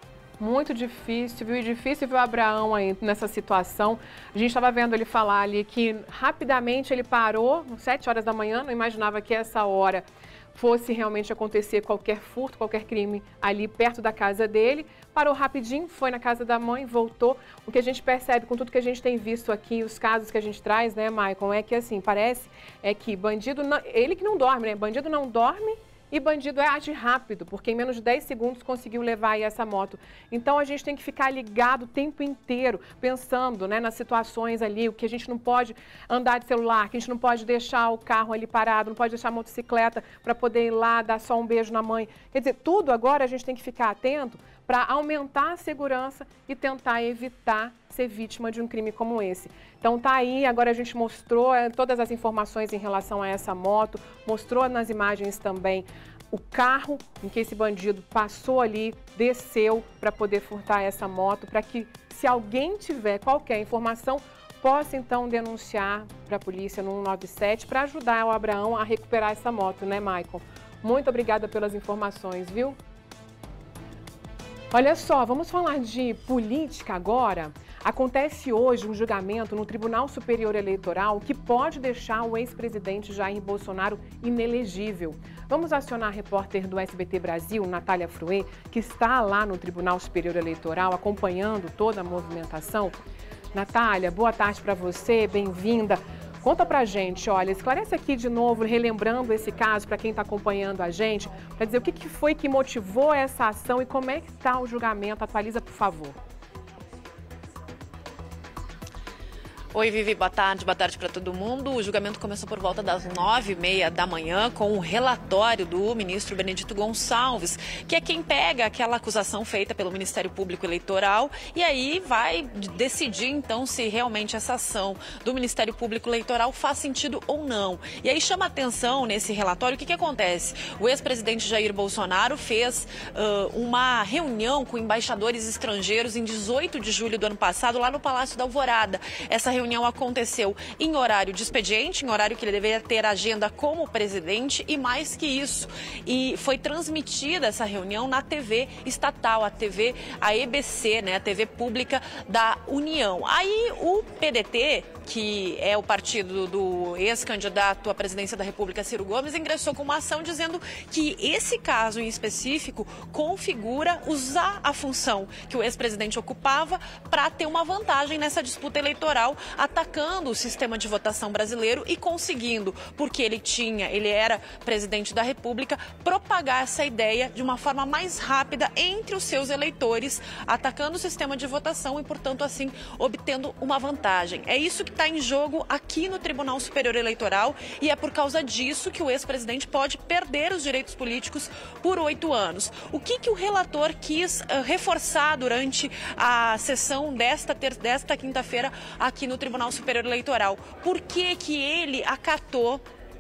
Muito difícil, viu? E difícil ver o Abraão aí nessa situação. A gente estava vendo ele falar ali que rapidamente ele parou, às 7 horas da manhã, não imaginava que essa hora fosse realmente acontecer qualquer furto, qualquer crime ali perto da casa dele. Parou rapidinho, foi na casa da mãe, voltou. O que a gente percebe com tudo que a gente tem visto aqui, os casos que a gente traz, né, Maicon, é que assim, parece que bandido, ele que não dorme, né? Bandido não dorme. E bandido age rápido, porque em menos de 10 segundos conseguiu levar aí essa moto. Então a gente tem que ficar ligado o tempo inteiro, pensando, né, nas situações ali, o que a gente não pode andar de celular, que a gente não pode deixar o carro ali parado, não pode deixar a motocicleta para poder ir lá dar só um beijo na mãe. Quer dizer, tudo agora a gente tem que ficar atento para aumentar a segurança e tentar evitar ser vítima de um crime como esse. Então tá aí, agora a gente mostrou todas as informações em relação a essa moto, mostrou nas imagens também o carro em que esse bandido passou ali, desceu para poder furtar essa moto, para que se alguém tiver qualquer informação, possa então denunciar para a polícia no 197 para ajudar o Abraão a recuperar essa moto, né, Maicon? muito obrigada pelas informações, viu? Olha só, vamos falar de política agora. Acontece hoje um julgamento no Tribunal Superior Eleitoral que pode deixar o ex-presidente Jair Bolsonaro inelegível. Vamos acionar a repórter do SBT Brasil, Natália Fruê, que está lá no Tribunal Superior Eleitoral acompanhando toda a movimentação. Natália, boa tarde para você, bem-vinda. Conta pra gente, olha, esclarece aqui de novo, relembrando esse caso para quem está acompanhando a gente, para dizer o que foi que motivou essa ação e como é que está o julgamento. Atualiza, por favor. Oi, Vivi, boa tarde para todo mundo. O julgamento começou por volta das 9h30 da manhã com o relatório do ministro Benedito Gonçalves, que é quem pega aquela acusação feita pelo Ministério Público Eleitoral e aí vai decidir, então, se realmente essa ação do Ministério Público Eleitoral faz sentido ou não. E aí chama atenção nesse relatório o que acontece. O ex-presidente Jair Bolsonaro fez uma reunião com embaixadores estrangeiros em 18 de julho do ano passado, lá no Palácio da Alvorada. Essa reunião aconteceu em horário de expediente, em horário que ele deveria ter agenda como presidente e mais que isso. E foi transmitida essa reunião na TV estatal, a EBC, né, a TV pública da União. Aí o PDT, que é o partido do ex-candidato à presidência da República, Ciro Gomes, ingressou com uma ação dizendo que esse caso em específico configura usar a função que o ex-presidente ocupava para ter uma vantagem nessa disputa eleitoral, atacando o sistema de votação brasileiro e conseguindo, porque ele era presidente da República, propagar essa ideia de uma forma mais rápida entre os seus eleitores, atacando o sistema de votação e, portanto, assim, obtendo uma vantagem. É isso que está em jogo aqui no Tribunal Superior Eleitoral e é por causa disso que o ex-presidente pode perder os direitos políticos por 8 anos. O que o relator quis reforçar durante a sessão desta quinta-feira aqui no Tribunal Superior Eleitoral? Por que ele acatou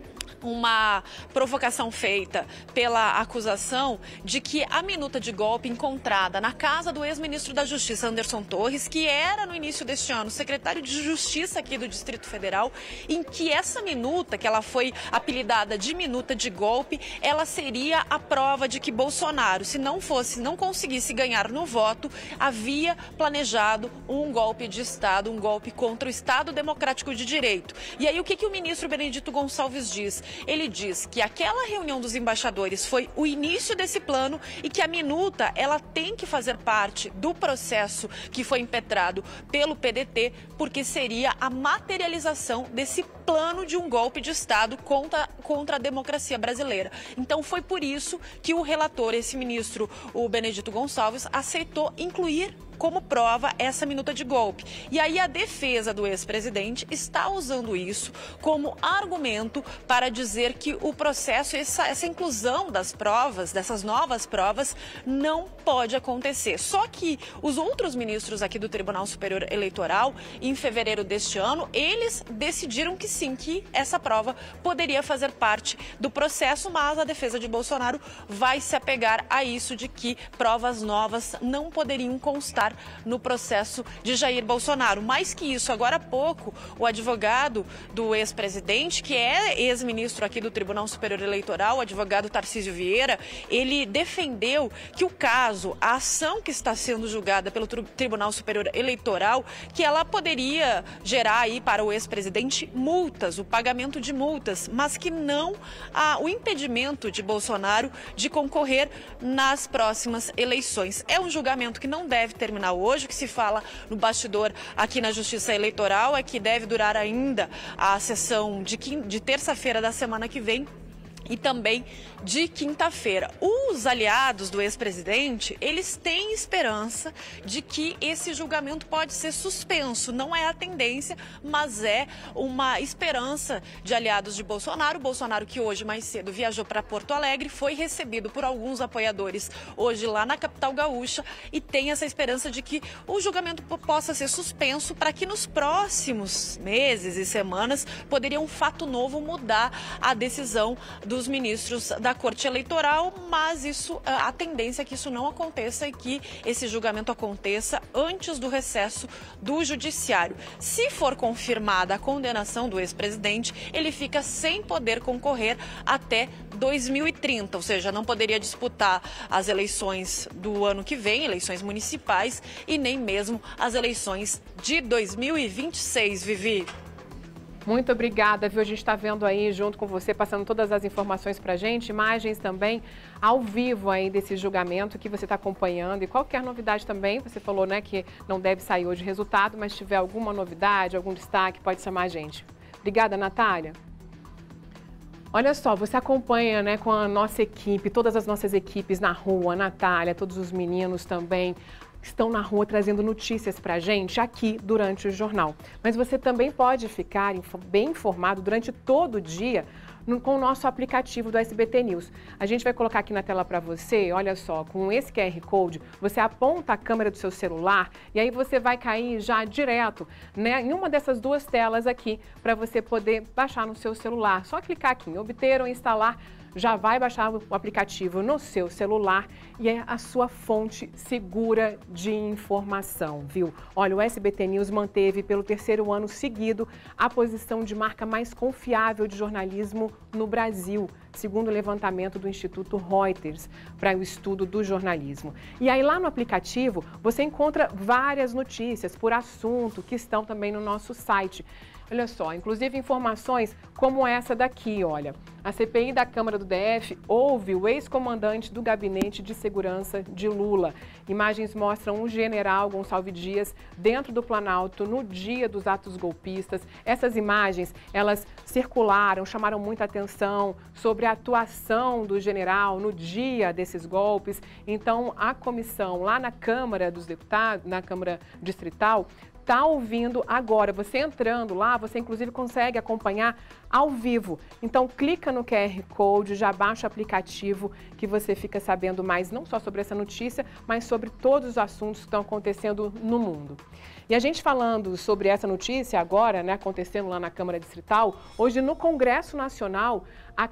uma provocação feita pela acusação de que a minuta de golpe encontrada na casa do ex-ministro da Justiça, Anderson Torres, que era no início deste ano secretário de Justiça aqui do Distrito Federal, em que essa minuta, que ela foi apelidada de minuta de golpe, ela seria a prova de que Bolsonaro, se não conseguisse ganhar no voto, havia planejado um golpe de Estado, um golpe contra o Estado Democrático de Direito. E aí o que o ministro Benedito Gonçalves diz? Ele diz que aquela reunião dos embaixadores foi o início desse plano e que a minuta ela tem que fazer parte do processo que foi impetrado pelo PDT, porque seria a materialização desse plano de um golpe de Estado contra a democracia brasileira. Então foi por isso que o relator, esse ministro, o Benedito Gonçalves, aceitou incluir como prova essa minuta de golpe. E aí a defesa do ex-presidente está usando isso como argumento para dizer que o processo, essa inclusão das provas, dessas novas provas, não pode acontecer. Só que os outros ministros aqui do Tribunal Superior Eleitoral, em fevereiro deste ano, eles decidiram que sim, que essa prova poderia fazer parte do processo, mas a defesa de Bolsonaro vai se apegar a isso de que provas novas não poderiam constar no processo de Jair Bolsonaro. Mais que isso, agora há pouco, o advogado do ex-presidente, que é ex-ministro aqui do Tribunal Superior Eleitoral, o advogado Tarcísio Vieira, ele defendeu que o caso, a ação que está sendo julgada pelo Tribunal Superior Eleitoral, que ela poderia gerar aí para o ex-presidente multas, o pagamento de multas, mas que não o impedimento de Bolsonaro de concorrer nas próximas eleições. É um julgamento que não deve terminar hoje. O que se fala no bastidor aqui na Justiça Eleitoral é que deve durar ainda a sessão de terça-feira da semana que vem e também de quinta-feira. Os aliados do ex-presidente, eles têm esperança de que esse julgamento pode ser suspenso. Não é a tendência, mas é uma esperança de aliados de Bolsonaro. Bolsonaro, que hoje mais cedo viajou para Porto Alegre, foi recebido por alguns apoiadores hoje lá na capital gaúcha e tem essa esperança de que o julgamento possa ser suspenso para que nos próximos meses e semanas poderia um fato novo mudar a decisão dos dos ministros da Corte Eleitoral, mas a tendência é que isso não aconteça e que esse julgamento aconteça antes do recesso do Judiciário. Se for confirmada a condenação do ex-presidente, ele fica sem poder concorrer até 2030, ou seja, não poderia disputar as eleições do ano que vem, eleições municipais, e nem mesmo as eleições de 2026, Vivi. Muito obrigada, viu? A gente está vendo aí junto com você, passando todas as informações para a gente, imagens também ao vivo aí desse julgamento que você está acompanhando, e qualquer novidade também, você falou, né, que não deve sair hoje o resultado, mas se tiver alguma novidade, algum destaque, pode chamar a gente. Obrigada, Natália. Olha só, você acompanha, né, com a nossa equipe, todas as nossas equipes na rua, a Natália, todos os meninos também estão na rua trazendo notícias para a gente aqui durante o jornal. Mas você também pode ficar bem informado durante todo o dia com o nosso aplicativo do SBT News. A gente vai colocar aqui na tela para você, olha só, com esse QR Code, você aponta a câmera do seu celular e aí você vai cair já direto, né, em uma dessas duas telas aqui para você poder baixar no seu celular. Só clicar aqui em obter ou instalar, já vai baixar o aplicativo no seu celular e é a sua fonte segura de informação, viu? Olha, o SBT News manteve pelo terceiro ano seguido a posição de marca mais confiável de jornalismo no Brasil, segundo o levantamento do Instituto Reuters para o estudo do jornalismo. E aí lá no aplicativo você encontra várias notícias por assunto que estão também no nosso site. Olha só, inclusive informações como essa daqui, olha. A CPI da Câmara do DF ouve o ex-comandante do Gabinete de Segurança de Lula. Imagens mostram o general Gonçalves Dias dentro do Planalto no dia dos atos golpistas. Essas imagens, elas circularam, chamaram muita atenção sobre a atuação do general no dia desses golpes. Então, a comissão lá na Câmara dos Deputados, na Câmara Distrital, está ouvindo agora. Você entrando lá, você inclusive consegue acompanhar ao vivo. Então, clica no QR Code, já baixa o aplicativo que você fica sabendo mais, não só sobre essa notícia, mas sobre todos os assuntos que estão acontecendo no mundo. E a gente falando sobre essa notícia agora, né, acontecendo lá na Câmara Distrital, hoje no Congresso Nacional,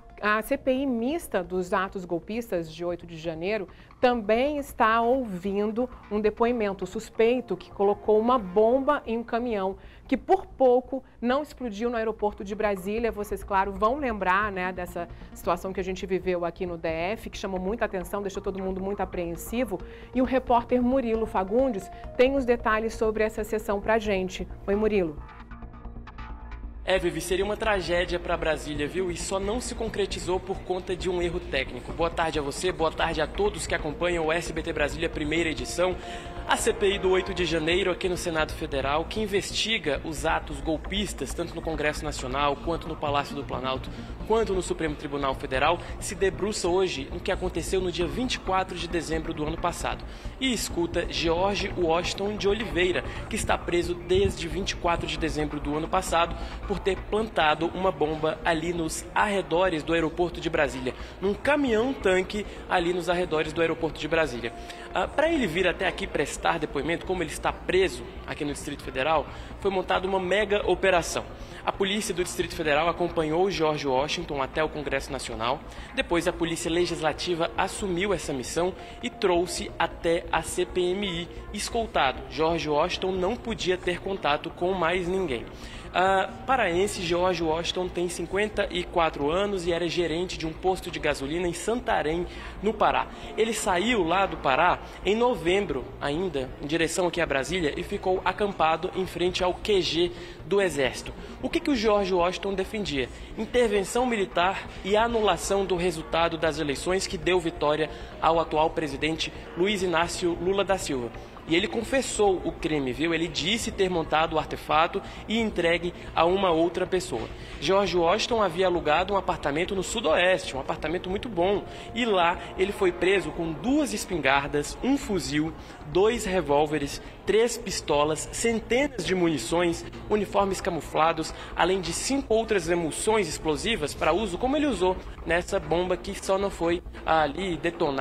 a CPI mista dos atos golpistas de 8 de janeiro também está ouvindo um depoimento. O suspeito que colocou uma bomba em um caminhão que por pouco não explodiu no aeroporto de Brasília. Vocês, claro, vão lembrar, né, dessa situação que a gente viveu aqui no DF, que chamou muita atenção, deixou todo mundo muito apreensivo. E o repórter Murilo Fagundes tem os detalhes sobre essa sessão pra gente. Oi, Murilo. Vivi, seria uma tragédia para Brasília, viu? E só não se concretizou por conta de um erro técnico. Boa tarde a você, boa tarde a todos que acompanham o SBT Brasília, primeira edição. A CPI do 8 de janeiro aqui no Senado Federal, que investiga os atos golpistas, tanto no Congresso Nacional, quanto no Palácio do Planalto, quanto no Supremo Tribunal Federal, se debruça hoje no que aconteceu no dia 24 de dezembro do ano passado. E escuta George Washington de Oliveira, que está preso desde 24 de dezembro do ano passado por ter plantado uma bomba ali nos arredores do aeroporto de Brasília, num caminhão-tanque ali nos arredores do aeroporto de Brasília. Para ele vir até aqui prestar depoimento, como ele está preso aqui no Distrito Federal, foi montada uma mega operação. A polícia do Distrito Federal acompanhou o George Washington até o Congresso Nacional. Depois, a Polícia Legislativa assumiu essa missão e trouxe até a CPMI escoltado. George Washington não podia ter contato com mais ninguém. Paraense George Washington tem 54 anos e era gerente de um posto de gasolina em Santarém, no Pará. Ele saiu lá do Pará em novembro ainda, em direção aqui a Brasília, e ficou acampado em frente ao QG do Exército. O que o George Washington defendia? Intervenção militar e anulação do resultado das eleições que deu vitória ao atual presidente Luiz Inácio Lula da Silva. E ele confessou o crime, viu? Ele disse ter montado o artefato e entregue a uma outra pessoa. George Washington havia alugado um apartamento no Sudoeste, um apartamento muito bom. E lá ele foi preso com 2 espingardas, um fuzil, 2 revólveres, 3 pistolas, centenas de munições, uniformes camuflados, além de 5 outras emulsões explosivas para uso, como ele usou nessa bomba que só não foi ali detonada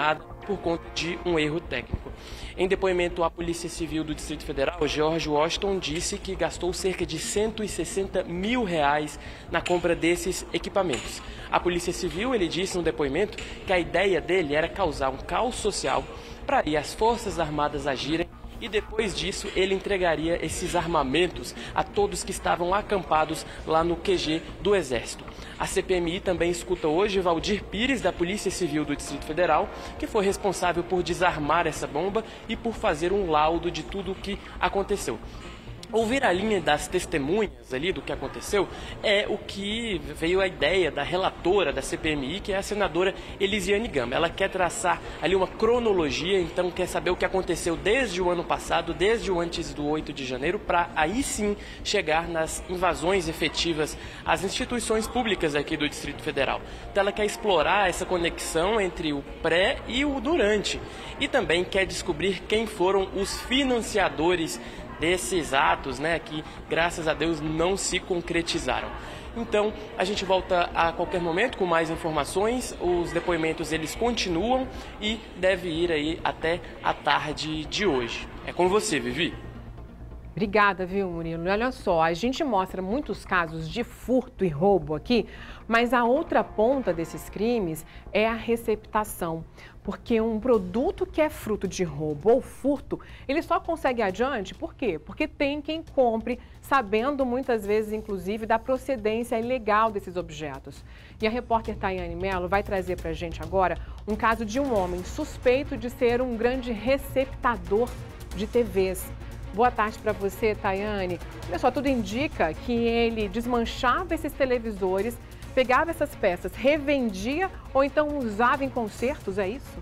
por conta de um erro técnico. Em depoimento à Polícia Civil do Distrito Federal, George Washington disse que gastou cerca de R$160 mil na compra desses equipamentos. A Polícia Civil, ele disse no depoimento que a ideia dele era causar um caos social para aí as Forças Armadas agirem e depois disso ele entregaria esses armamentos a todos que estavam acampados lá no QG do Exército. A CPMI também escuta hoje Valdir Pires, da Polícia Civil do Distrito Federal, que foi responsável por desarmar essa bomba e por fazer um laudo de tudo o que aconteceu. Ouvir a linha das testemunhas ali do que aconteceu é o que veio a ideia da relatora da CPMI, que é a senadora Elisiane Gama. Ela quer traçar ali uma cronologia, então quer saber o que aconteceu desde o ano passado, desde o antes do 8 de janeiro, para aí sim chegar nas invasões efetivas às instituições públicas aqui do Distrito Federal. Então ela quer explorar essa conexão entre o pré e o durante e também quer descobrir quem foram os financiadores desses atos, né, que graças a Deus não se concretizaram. Então, a gente volta a qualquer momento com mais informações. Os depoimentos eles continuam e deve ir aí até a tarde de hoje. É com você, Vivi. Obrigada, viu, Murilo? Olha só, a gente mostra muitos casos de furto e roubo aqui, mas a outra ponta desses crimes é a receptação. Porque um produto que é fruto de roubo ou furto, ele só consegue adiante, por quê? Porque tem quem compre, sabendo muitas vezes, inclusive, da procedência ilegal desses objetos. E a repórter Tayane Mello vai trazer para a gente agora um caso de um homem suspeito de ser um grande receptador de TVs. Boa tarde para você, Tayane. Olha só, tudo indica que ele desmanchava esses televisores, pegava essas peças, revendia ou então usava em concertos, é isso?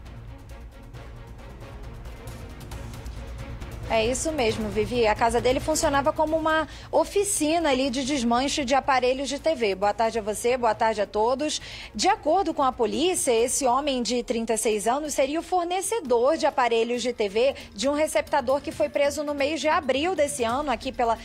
É isso mesmo, Vivi. A casa dele funcionava como uma oficina ali de desmanche de aparelhos de TV. Boa tarde a você, boa tarde a todos. De acordo com a polícia, esse homem de 36 anos seria o fornecedor de aparelhos de TV de um receptador que foi preso no mês de abril desse ano, aqui pela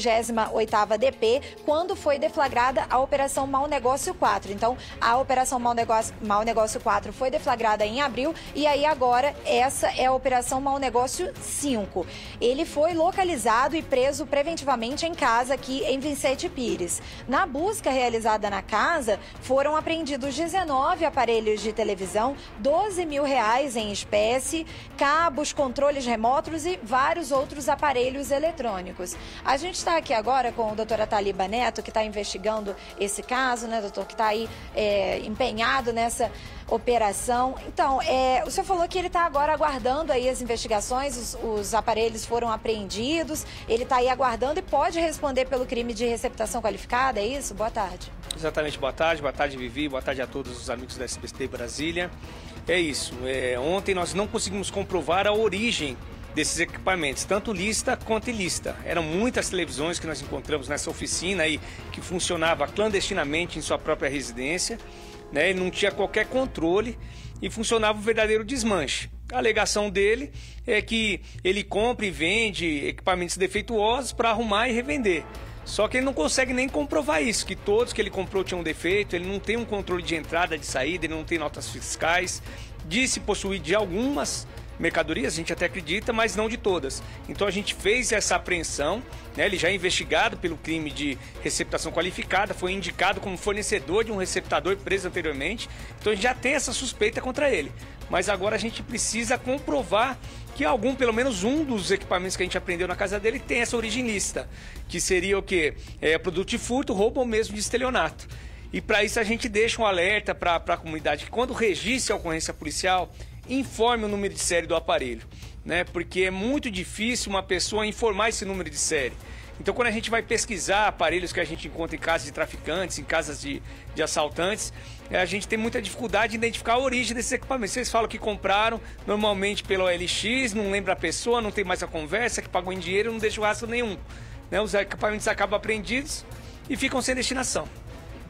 38ª DP, quando foi deflagrada a Operação Mau Negócio 4. Então, a Operação Mau Negócio 4 foi deflagrada em abril e aí agora essa é a Operação Mau Negócio 5. Ele foi localizado e preso preventivamente em casa aqui em Vicente Pires. Na busca realizada na casa, foram apreendidos 19 aparelhos de televisão, R$12 mil em espécie, cabos, controles remotos e vários outros aparelhos eletrônicos. A gente está aqui agora com a doutora Taliba Neto, que está investigando esse caso, né, doutor, que está aí empenhado nessa operação. Então, o senhor falou que ele está agora aguardando aí as investigações, os aparelhos foram apreendidos, ele está aí aguardando e pode responder pelo crime de receptação qualificada, é isso? Boa tarde. Exatamente, boa tarde Vivi, boa tarde a todos os amigos da SBT Brasília. É isso, ontem nós não conseguimos comprovar a origem desses equipamentos, tanto lícita quanto ilícita. Eram muitas televisões que nós encontramos nessa oficina aí, que funcionava clandestinamente em sua própria residência, né? Ele não tinha qualquer controle e funcionava um verdadeiro desmanche. A alegação dele é que ele compra e vende equipamentos defeituosos para arrumar e revender. Só que ele não consegue nem comprovar isso, que todos que ele comprou tinham defeito, ele não tem um controle de entrada, de saída, ele não tem notas fiscais, disse possuir de algumas mercadorias, a gente até acredita, mas não de todas. Então a gente fez essa apreensão, né? Ele já é investigado pelo crime de receptação qualificada, foi indicado como fornecedor de um receptador preso anteriormente, então a gente já tem essa suspeita contra ele. Mas agora a gente precisa comprovar que pelo menos um dos equipamentos que a gente apreendeu na casa dele tem essa origem lícita, que seria o quê? Produto de furto, roubo ou mesmo de estelionato. E para isso a gente deixa um alerta para a comunidade que quando registre a ocorrência policial, informe o número de série do aparelho, né? Porque é muito difícil uma pessoa informar esse número de série. Então, quando a gente vai pesquisar aparelhos que a gente encontra em casas de traficantes, em casas de assaltantes, a gente tem muita dificuldade de identificar a origem desses equipamentos. Vocês falam que compraram normalmente pelo OLX, não lembra a pessoa, não tem mais a conversa, que pagou em dinheiro, não deixa o rastro nenhum, né? Os equipamentos acabam apreendidos e ficam sem destinação.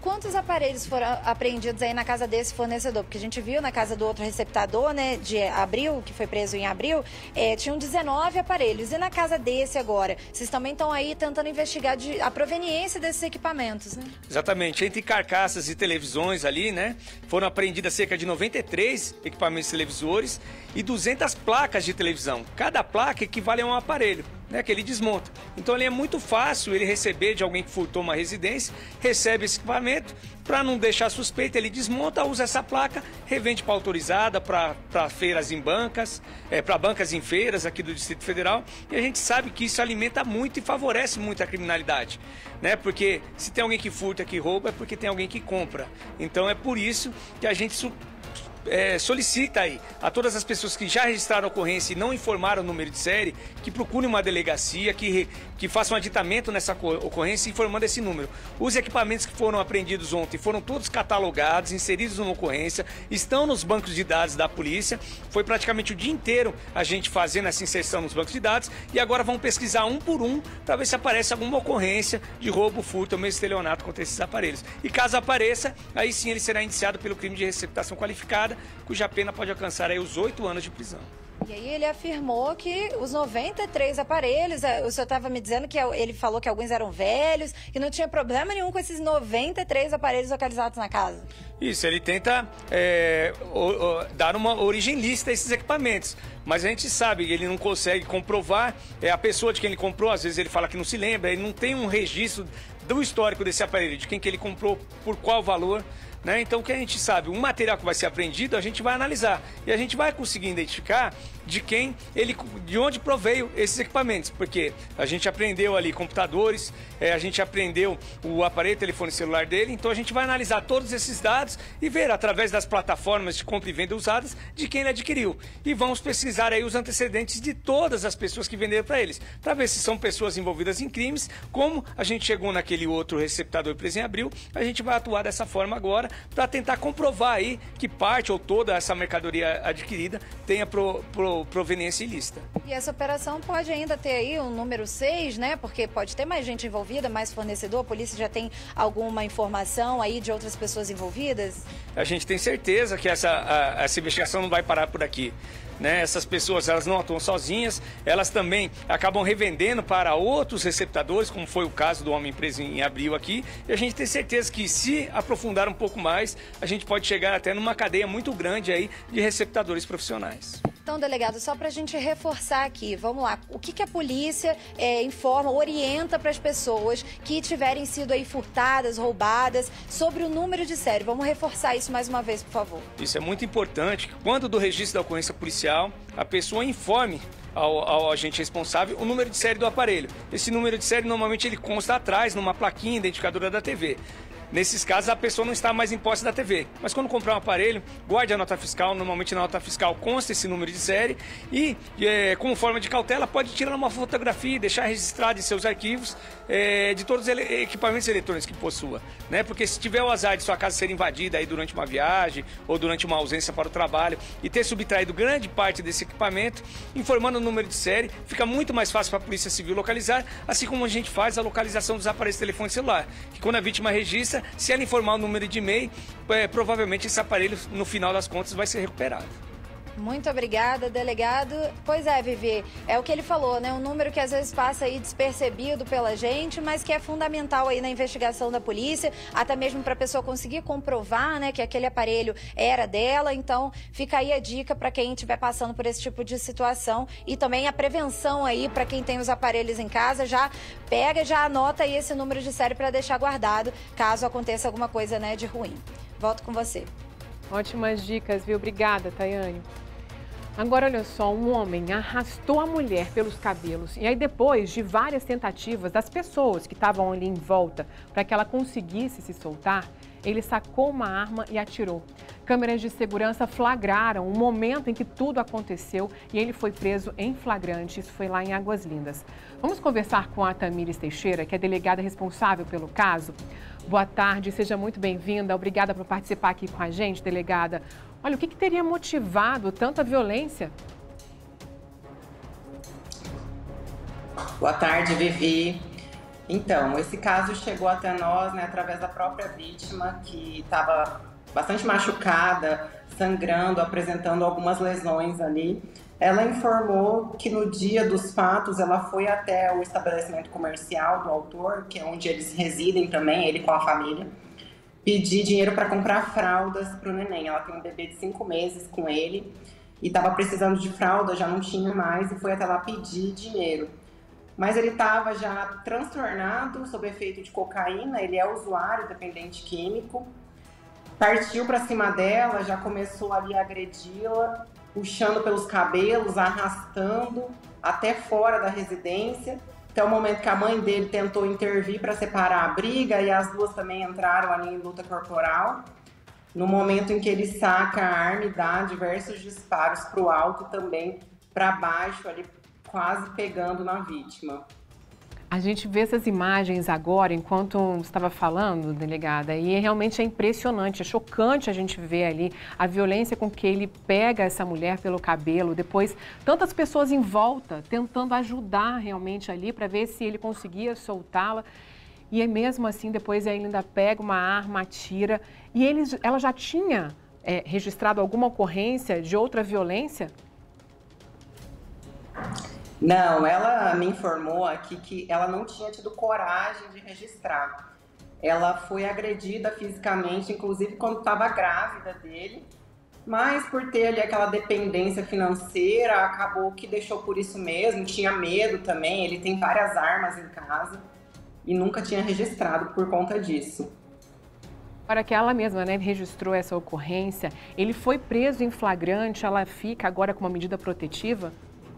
quantos aparelhos foram apreendidos aí na casa desse fornecedor? Porque a gente viu na casa do outro receptador, né, de abril, que foi preso em abril, tinham 19 aparelhos. E na casa desse agora, vocês também estão aí tentando investigar a proveniência desses equipamentos, né? Exatamente. Entre carcaças e televisões ali, né, foram apreendidas cerca de 93 equipamentos televisores e 200 placas de televisão. Cada placa equivale a um aparelho, né, que ele desmonta. Então ali é muito fácil ele receber de alguém que furtou uma residência, recebe esse equipamento, para não deixar suspeita, ele desmonta, usa essa placa, revende para autorizada, para feiras em bancas, para bancas em feiras aqui do Distrito Federal. E a gente sabe que isso alimenta muito e favorece muito a criminalidade, né? Porque se tem alguém que furta, que rouba, é porque tem alguém que compra. Então é por isso que a gente solicita aí a todas as pessoas que já registraram a ocorrência e não informaram o número de série, que procurem uma delegacia, que façam um aditamento nessa ocorrência informando esse número. Os equipamentos que foram apreendidos ontem foram todos catalogados, inseridos numa ocorrência, estão nos bancos de dados da polícia. Foi praticamente o dia inteiro a gente fazendo essa inserção nos bancos de dados e agora vão pesquisar um por um para ver se aparece alguma ocorrência de roubo, furto ou mesmo estelionato contra esses aparelhos. E caso apareça, aí sim ele será indiciado pelo crime de receptação qualificada, cuja pena pode alcançar aí os 8 anos de prisão. E aí ele afirmou que os 93 aparelhos, o senhor estava me dizendo que ele falou que alguns eram velhos, que não tinha problema nenhum com esses 93 aparelhos localizados na casa. Isso, ele tenta dar uma origem lícita a esses equipamentos. Mas a gente sabe que ele não consegue comprovar, a pessoa de quem ele comprou, às vezes ele fala que não se lembra, ele não tem um registro do histórico desse aparelho, de quem que ele comprou, por qual valor. Né? Então, o que a gente sabe, um material que vai ser apreendido, a gente vai analisar e a gente vai conseguir identificar de onde proveio esses equipamentos, porque a gente apreendeu ali computadores, a gente apreendeu o aparelho, telefone celular dele, então a gente vai analisar todos esses dados e ver através das plataformas de compra e venda usadas de quem ele adquiriu. E vamos pesquisar aí os antecedentes de todas as pessoas que venderam para eles, para ver se são pessoas envolvidas em crimes, como a gente chegou naquele outro receptador preso em abril, a gente vai atuar dessa forma agora para tentar comprovar aí que parte ou toda essa mercadoria adquirida tenha proveniência ilícita. E essa operação pode ainda ter aí um número 6, né? Porque pode ter mais gente envolvida, mais fornecedor. A polícia já tem alguma informação aí de outras pessoas envolvidas? A gente tem certeza que essa investigação não vai parar por aqui. Né? Essas pessoas, elas não atuam sozinhas, elas também acabam revendendo para outros receptadores, como foi o caso do homem preso em abril aqui, e a gente tem certeza que se aprofundar um pouco mais, a gente pode chegar até numa cadeia muito grande aí de receptadores profissionais. Então, delegado, só para a gente reforçar aqui, vamos lá, o que a polícia informa, orienta para as pessoas que tiverem sido aí furtadas, roubadas, sobre o número de série? Vamos reforçar isso mais uma vez, por favor. Isso é muito importante, que quando do registro da ocorrência policial, a pessoa informe ao agente responsável o número de série do aparelho. Esse número de série normalmente ele consta atrás, numa plaquinha identificadora da TV. Nesses casos, a pessoa não está mais em posse da TV. Mas quando comprar um aparelho, guarde a nota fiscal. Normalmente na nota fiscal consta esse número de série e, como forma de cautela, pode tirar uma fotografia e deixar registrado em seus arquivos de todos os equipamentos eletrônicos que possua. Né? Porque se tiver o azar de sua casa ser invadida aí durante uma viagem ou durante uma ausência para o trabalho e ter subtraído grande parte desse equipamento, informando o número de série, fica muito mais fácil para a Polícia Civil localizar, assim como a gente faz a localização dos aparelhos de telefone celular, que quando a vítima registra, se ela informar o número de e-mail, provavelmente esse aparelho, no final das contas, vai ser recuperado. Muito obrigada, delegado. Pois é, Vivi, é o que ele falou, né? Um número que às vezes passa aí despercebido pela gente, mas que é fundamental aí na investigação da polícia, até mesmo para a pessoa conseguir comprovar, né, que aquele aparelho era dela. Então, fica aí a dica para quem estiver passando por esse tipo de situação e também a prevenção aí para quem tem os aparelhos em casa, já pega, já anota aí esse número de série para deixar guardado, caso aconteça alguma coisa, né, de ruim. Volto com você. Ótimas dicas, viu? Obrigada, Tayane. Agora, olha só, um homem arrastou a mulher pelos cabelos e aí depois de várias tentativas das pessoas que estavam ali em volta para que ela conseguisse se soltar, ele sacou uma arma e atirou. Câmeras de segurança flagraram o momento em que tudo aconteceu e ele foi preso em flagrante. Isso foi lá em Águas Lindas. Vamos conversar com a Tamires Teixeira, que é delegada responsável pelo caso. Boa tarde, seja muito bem-vinda. Obrigada por participar aqui com a gente, delegada. Olha, o que teria motivado tanta violência? Boa tarde, Vivi. Então, esse caso chegou até nós, né, através da própria vítima, que estava bastante machucada, sangrando, apresentando algumas lesões ali. Ela informou que no dia dos fatos ela foi até o estabelecimento comercial do autor, que é onde eles residem também, ele com a família, pedir dinheiro para comprar fraldas para o neném. Ela tem um bebê de 5 meses com ele e estava precisando de fralda, já não tinha mais, e foi até lá pedir dinheiro. Mas ele estava já transtornado, sob efeito de cocaína, ele é usuário, dependente químico, partiu para cima dela, já começou ali a agredi-la, puxando pelos cabelos, arrastando até fora da residência, até o momento que a mãe dele tentou intervir para separar a briga e as duas também entraram ali em luta corporal. No momento em que ele saca a arma e dá diversos disparos para o alto e também para baixo, ali quase pegando na vítima. A gente vê essas imagens agora, enquanto estava falando, delegada, e realmente é impressionante, é chocante a gente ver ali a violência com que ele pega essa mulher pelo cabelo, depois tantas pessoas em volta tentando ajudar realmente ali para ver se ele conseguia soltá-la. E é mesmo assim, depois ele ainda pega uma arma, atira. E ela já tinha registrado alguma ocorrência de outra violência? Não, ela me informou aqui que ela não tinha tido coragem de registrar. Ela foi agredida fisicamente, inclusive quando estava grávida dele, mas por ter ali aquela dependência financeira, acabou que deixou por isso mesmo, tinha medo também, ele tem várias armas em casa e nunca tinha registrado por conta disso. Agora que ela mesma, né, registrou essa ocorrência, ele foi preso em flagrante, ela fica agora com uma medida protetiva?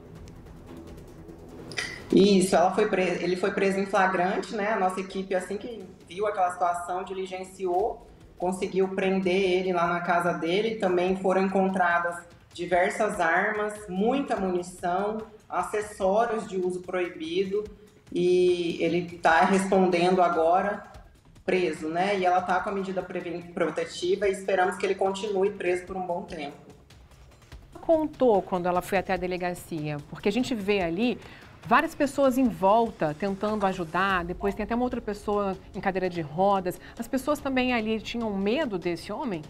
Isso, ele foi preso em flagrante, né? A nossa equipe, assim que viu aquela situação, diligenciou, conseguiu prender ele lá na casa dele. Também foram encontradas diversas armas, muita munição, acessórios de uso proibido, e ele está respondendo agora preso, né? E ela está com a medida protetiva e esperamos que ele continue preso por um bom tempo. Contou quando ela foi até a delegacia, porque a gente vê ali várias pessoas em volta tentando ajudar, depois tem até uma outra pessoa em cadeira de rodas. As pessoas também ali tinham medo desse homem?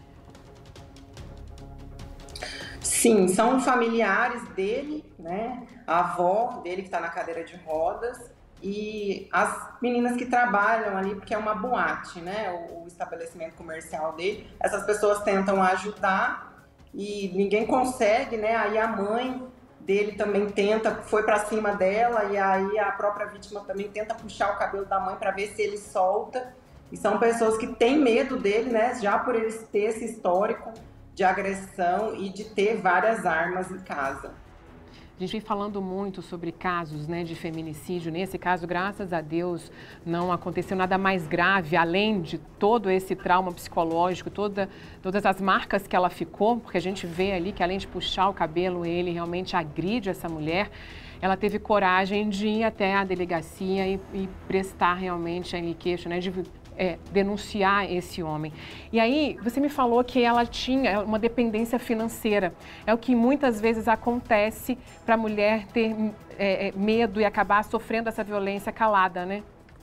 Sim, são familiares dele, né? A avó dele que está na cadeira de rodas e as meninas que trabalham ali, porque é uma boate, né? O estabelecimento comercial dele. Essas pessoas tentam ajudar e ninguém consegue, né? Aí a mãe dele também foi para cima dela e aí a própria vítima também tenta puxar o cabelo da mãe para ver se ele solta. E são pessoas que têm medo dele, né? Já por eles ter esse histórico de agressão e de ter várias armas em casa. A gente vem falando muito sobre casos, né, de feminicídio. Nesse caso, graças a Deus, não aconteceu nada mais grave, além de todo esse trauma psicológico, todas as marcas que ela ficou, porque a gente vê ali que além de puxar o cabelo, ele realmente agride essa mulher. Ela teve coragem de ir até a delegacia e prestar realmente a queixa, né, de denunciar esse homem. E aí, você me falou que ela tinha uma dependência financeira. É o que muitas vezes acontece para a mulher ter medo e acabar sofrendo essa violência calada, né?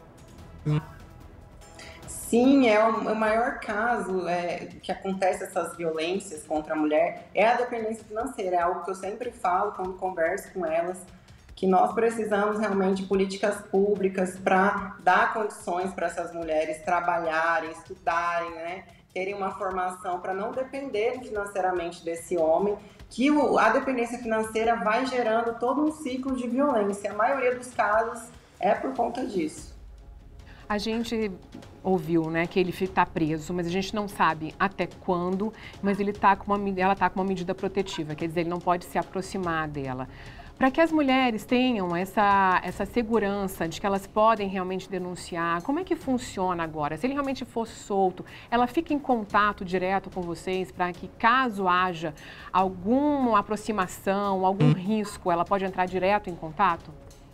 Sim, é o maior caso que acontece essas violências contra a mulher é a dependência financeira. É algo que eu sempre falo quando converso com elas, que nós precisamos realmente de políticas públicas para dar condições para essas mulheres trabalharem, estudarem, né? Terem uma formação para não dependerem financeiramente desse homem, que a dependência financeira vai gerando todo um ciclo de violência. A maioria dos casos é por conta disso. A gente ouviu, né, que ele está preso, mas a gente não sabe até quando, mas ela está com uma medida protetiva, quer dizer, ele não pode se aproximar dela. Para que as mulheres tenham essa segurança de que elas podem realmente denunciar, como é que funciona agora? Se ele realmente for solto, ela fica em contato direto com vocês para que, caso haja alguma aproximação, algum risco, ela pode entrar direto em contato?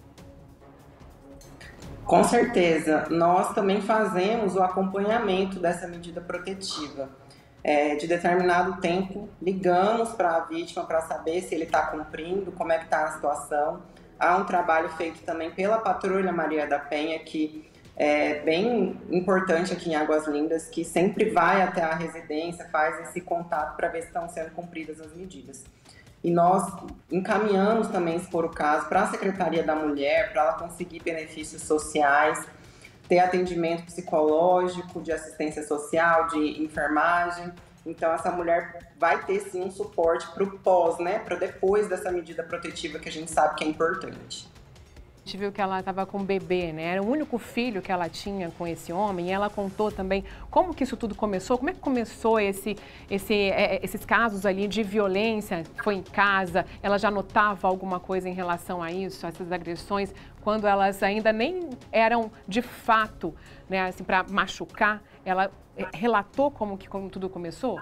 Com certeza. Nós também fazemos o acompanhamento dessa medida protetiva. De determinado tempo, ligamos para a vítima para saber se ele está cumprindo, como é que está a situação. Há um trabalho feito também pela Patrulha Maria da Penha, que bem importante aqui em Águas Lindas, que sempre vai até a residência, faz esse contato para ver se estão sendo cumpridas as medidas. E nós encaminhamos também, se for o caso, para a Secretaria da Mulher, para ela conseguir benefícios sociais, ter atendimento psicológico, de assistência social, de enfermagem. Então, essa mulher vai ter, sim, um suporte para o pós, né? Para depois dessa medida protetiva que a gente sabe que é importante. A gente viu que ela estava com um bebê, né? Era o único filho que ela tinha com esse homem. E ela contou também como que isso tudo começou. Como é que começou esses casos ali de violência? Foi em casa? Ela já notava alguma coisa em relação a isso, a essas agressões, quando elas ainda nem eram de fato, né? Assim, para machucar. Ela relatou como tudo começou?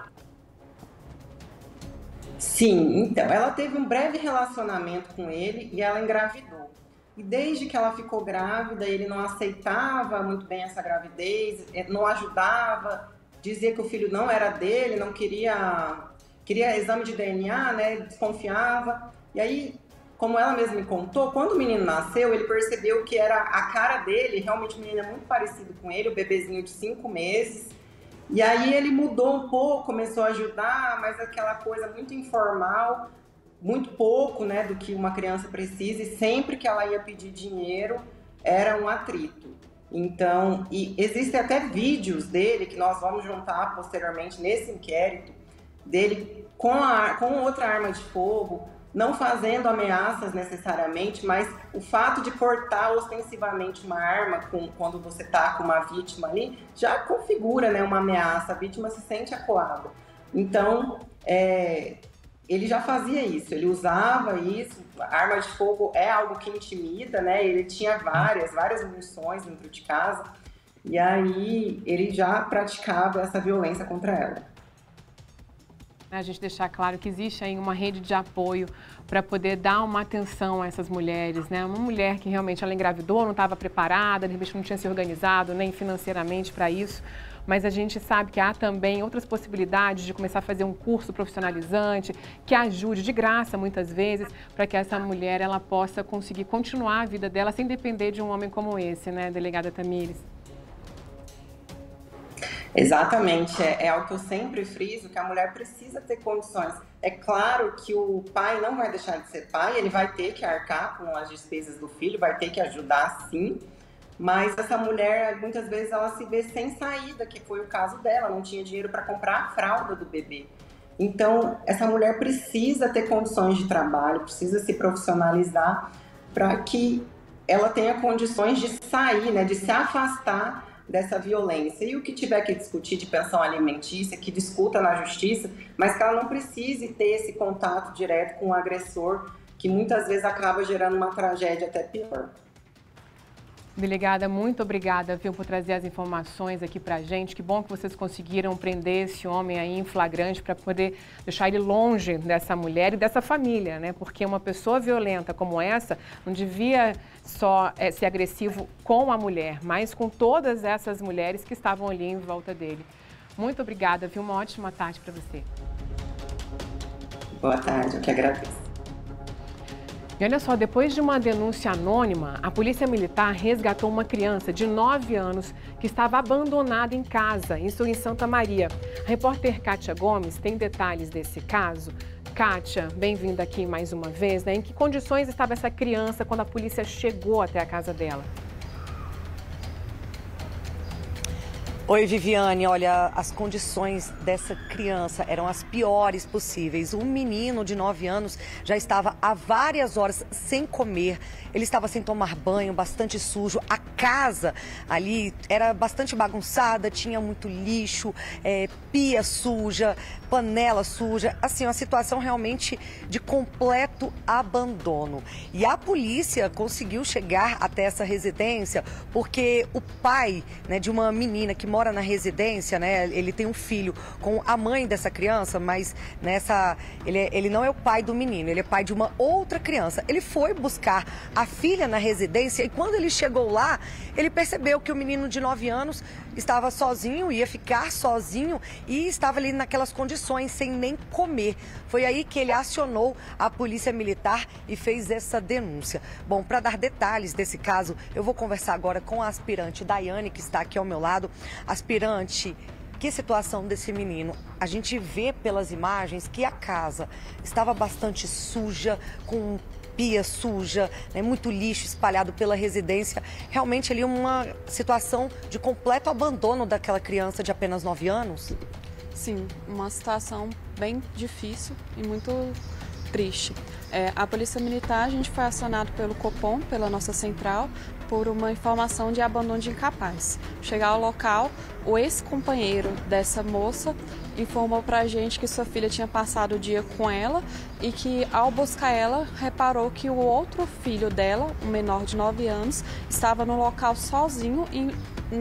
Sim, então, ela teve um breve relacionamento com ele e ela engravidou. E desde que ela ficou grávida, ele não aceitava muito bem essa gravidez, não ajudava, dizia que o filho não era dele, não queria exame de DNA, né, desconfiava. E aí, como ela mesma me contou, quando o menino nasceu, ele percebeu que era a cara dele, realmente o menino é muito parecido com ele, o bebezinho de 5 meses. E aí ele mudou um pouco, começou a ajudar, mas aquela coisa muito informal, muito pouco, né, do que uma criança precisa, e sempre que ela ia pedir dinheiro, era um atrito. Então, e existem até vídeos dele, que nós vamos juntar posteriormente nesse inquérito, dele com outra arma de fogo, não fazendo ameaças necessariamente, mas o fato de portar ostensivamente uma arma quando você está com uma vítima ali, já configura, né, uma ameaça, a vítima se sente acuada. Então, ele já fazia isso, ele usava isso, a arma de fogo é algo que intimida, né? Ele tinha várias munições dentro de casa, e aí ele já praticava essa violência contra ela. A gente deixar claro que existe aí uma rede de apoio para poder dar uma atenção a essas mulheres, né? Uma mulher que realmente ela engravidou, não estava preparada, de repente não tinha se organizado nem financeiramente para isso. Mas a gente sabe que há também outras possibilidades de começar a fazer um curso profissionalizante que ajude de graça, muitas vezes, para que essa mulher ela possa conseguir continuar a vida dela sem depender de um homem como esse, né, delegada Tamires? Exatamente, é algo que eu sempre friso, que a mulher precisa ter condições. É claro que o pai não vai deixar de ser pai, ele vai ter que arcar com as despesas do filho, vai ter que ajudar sim, mas essa mulher, muitas vezes, ela se vê sem saída, que foi o caso dela, não tinha dinheiro para comprar a fralda do bebê. Então, essa mulher precisa ter condições de trabalho, precisa se profissionalizar para que ela tenha condições de sair, né, de se afastar dessa violência. E o que tiver que discutir de pensão alimentícia, que discuta na justiça, mas que ela não precise ter esse contato direto com o agressor, que muitas vezes acaba gerando uma tragédia até pior. Delegada, muito obrigada, viu, por trazer as informações aqui pra gente. Que bom que vocês conseguiram prender esse homem aí em flagrante para poder deixar ele longe dessa mulher e dessa família, né? Porque uma pessoa violenta como essa não devia só ser agressivo com a mulher, mas com todas essas mulheres que estavam ali em volta dele. Muito obrigada, viu? Uma ótima tarde para você. Boa tarde, eu que agradeço. E olha só, depois de uma denúncia anônima, a Polícia Militar resgatou uma criança de 9 anos que estava abandonada em casa, isso em Santa Maria. A repórter Kátia Gomes tem detalhes desse caso. Kátia, bem-vinda aqui mais uma vez, né? Em que condições estava essa criança quando a polícia chegou até a casa dela? Oi, Viviane. Olha, as condições dessa criança eram as piores possíveis. Um menino de 9 anos já estava há várias horas sem comer. Ele estava sem tomar banho, bastante sujo. A casa ali era bastante bagunçada, tinha muito lixo, pia suja, panela suja. Assim, uma situação realmente de completo abandono. E a polícia conseguiu chegar até essa residência porque o pai, né, de uma menina que mora mora na residência, né? Ele tem um filho com a mãe dessa criança, mas ele não é o pai do menino, ele é pai de uma outra criança. Ele foi buscar a filha na residência e quando ele chegou lá, ele percebeu que o menino de 9 anos estava sozinho, ia ficar sozinho e estava ali naquelas condições, sem nem comer. Foi aí que ele acionou a Polícia Militar e fez essa denúncia. Bom, para dar detalhes desse caso, eu vou conversar agora com a aspirante Daiane, que está aqui ao meu lado. Aspirante, que situação desse menino? A gente vê pelas imagens que a casa estava bastante suja, com pia suja, né, muito lixo espalhado pela residência. Realmente ali uma situação de completo abandono daquela criança de apenas 9 anos? Sim, uma situação bem difícil e muito triste. A Polícia Militar, a gente foi acionado pelo Copom, pela nossa central, por uma informação de abandono de incapaz. Chegar ao local, o ex-companheiro dessa moça informou pra gente que sua filha tinha passado o dia com ela e que, ao buscar ela, reparou que o outro filho dela, um menor de 9 anos, estava no local sozinho e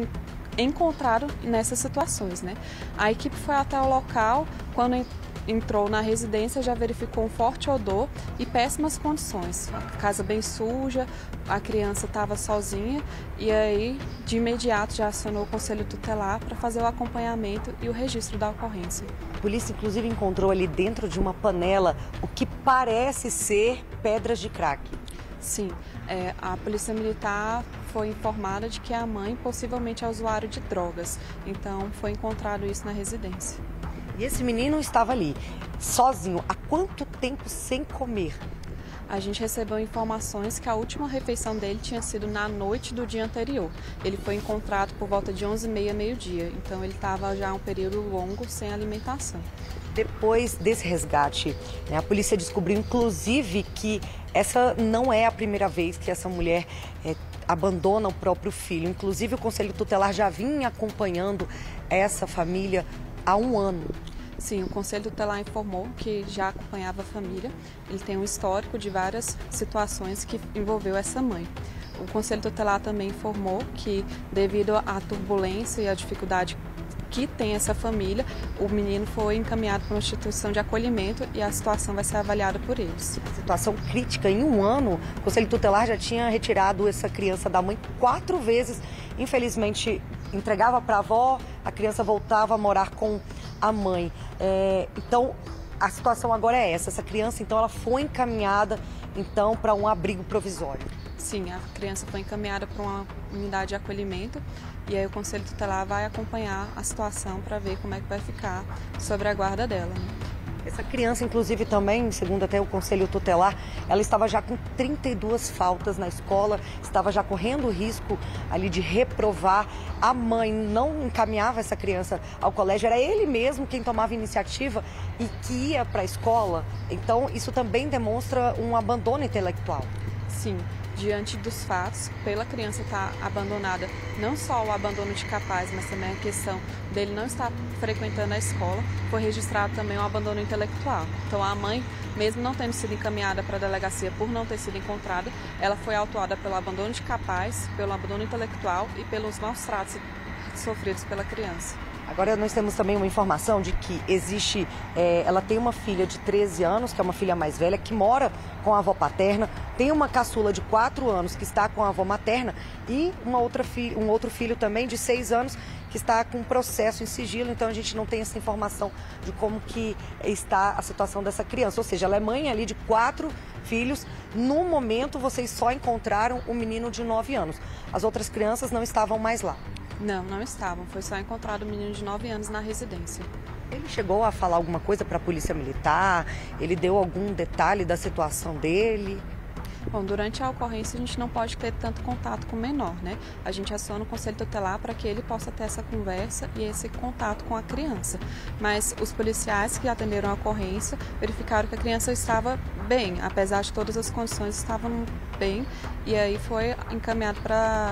encontrado nessas situações, né? A equipe foi até o local, quando entrou na residência, já verificou um forte odor e péssimas condições. A casa bem suja, a criança estava sozinha e aí, de imediato, já acionou o Conselho Tutelar para fazer o acompanhamento e o registro da ocorrência. A polícia, inclusive, encontrou ali dentro de uma panela o que parece ser pedras de crack. Sim, a Polícia Militar foi informada de que a mãe possivelmente é usuária de drogas, então foi encontrado isso na residência. E esse menino estava ali, sozinho, há quanto tempo sem comer? A gente recebeu informações que a última refeição dele tinha sido na noite do dia anterior. Ele foi encontrado por volta de 11h30, meio-dia, então ele estava já um período longo sem alimentação. Depois desse resgate, né, a polícia descobriu, inclusive, que essa não é a primeira vez que essa mulher abandona o próprio filho. Inclusive, o Conselho Tutelar já vinha acompanhando essa família há um ano. Sim, o Conselho Tutelar informou que já acompanhava a família. Ele tem um histórico de várias situações que envolveu essa mãe. O Conselho Tutelar também informou que, devido à turbulência e à dificuldade que tem essa família, o menino foi encaminhado para uma instituição de acolhimento e a situação vai ser avaliada por eles. Situação crítica. Em um ano, o Conselho Tutelar já tinha retirado essa criança da mãe 4 vezes. Infelizmente, entregava para a avó, a criança voltava a morar com a mãe. Então, a situação agora é essa criança, então, ela foi encaminhada então para um abrigo provisório. Sim, a criança foi encaminhada para uma unidade de acolhimento e aí o Conselho Tutelar vai acompanhar a situação para ver como é que vai ficar sobre a guarda dela, né? Essa criança, inclusive, também, segundo até o Conselho Tutelar, ela estava já com 32 faltas na escola, estava já correndo o risco ali de reprovar. A mãe não encaminhava essa criança ao colégio, era ele mesmo quem tomava iniciativa e que ia para a escola. Então, isso também demonstra um abandono intelectual. Sim. Diante dos fatos, pela criança estar abandonada, não só o abandono de capaz, mas também a questão dele não estar frequentando a escola, foi registrado também o abandono intelectual. Então a mãe, mesmo não tendo sido encaminhada para a delegacia por não ter sido encontrada, ela foi autuada pelo abandono de capaz, pelo abandono intelectual e pelos maus tratos sofridos pela criança. Agora nós temos também uma informação de que existe, ela tem uma filha de 13 anos, que é uma filha mais velha, que mora com a avó paterna, tem uma caçula de 4 anos que está com a avó materna e um outro filho também de 6 anos que está com um processo em sigilo, então a gente não tem essa informação de como que está a situação dessa criança, ou seja, ela é mãe ali de 4 filhos, no momento vocês só encontraram o menino de 9 anos, as outras crianças não estavam mais lá. Não, não estavam. Foi só encontrado um menino de 9 anos na residência. Ele chegou a falar alguma coisa para a Polícia Militar? Ele deu algum detalhe da situação dele? Bom, durante a ocorrência a gente não pode ter tanto contato com o menor, né? A gente aciona o Conselho Tutelar para que ele possa ter essa conversa e esse contato com a criança. Mas os policiais que atenderam a ocorrência verificaram que a criança estava bem, apesar de todas as condições estavam bem, e aí foi encaminhado para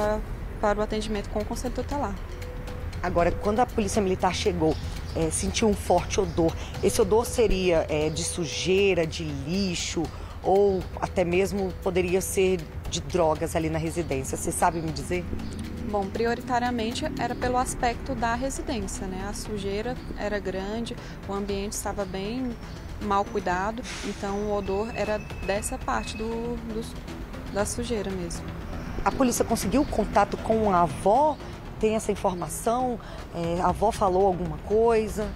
o atendimento com o Conselho Tutelar. Agora, quando a Polícia Militar chegou, sentiu um forte odor. Esse odor seria de sujeira, de lixo ou até mesmo poderia ser de drogas ali na residência? Você sabe me dizer? Bom, prioritariamente era pelo aspecto da residência, né? A sujeira era grande, o ambiente estava bem mal cuidado, então o odor era dessa parte da sujeira mesmo. A polícia conseguiu contato com a avó? Tem essa informação? A avó falou alguma coisa?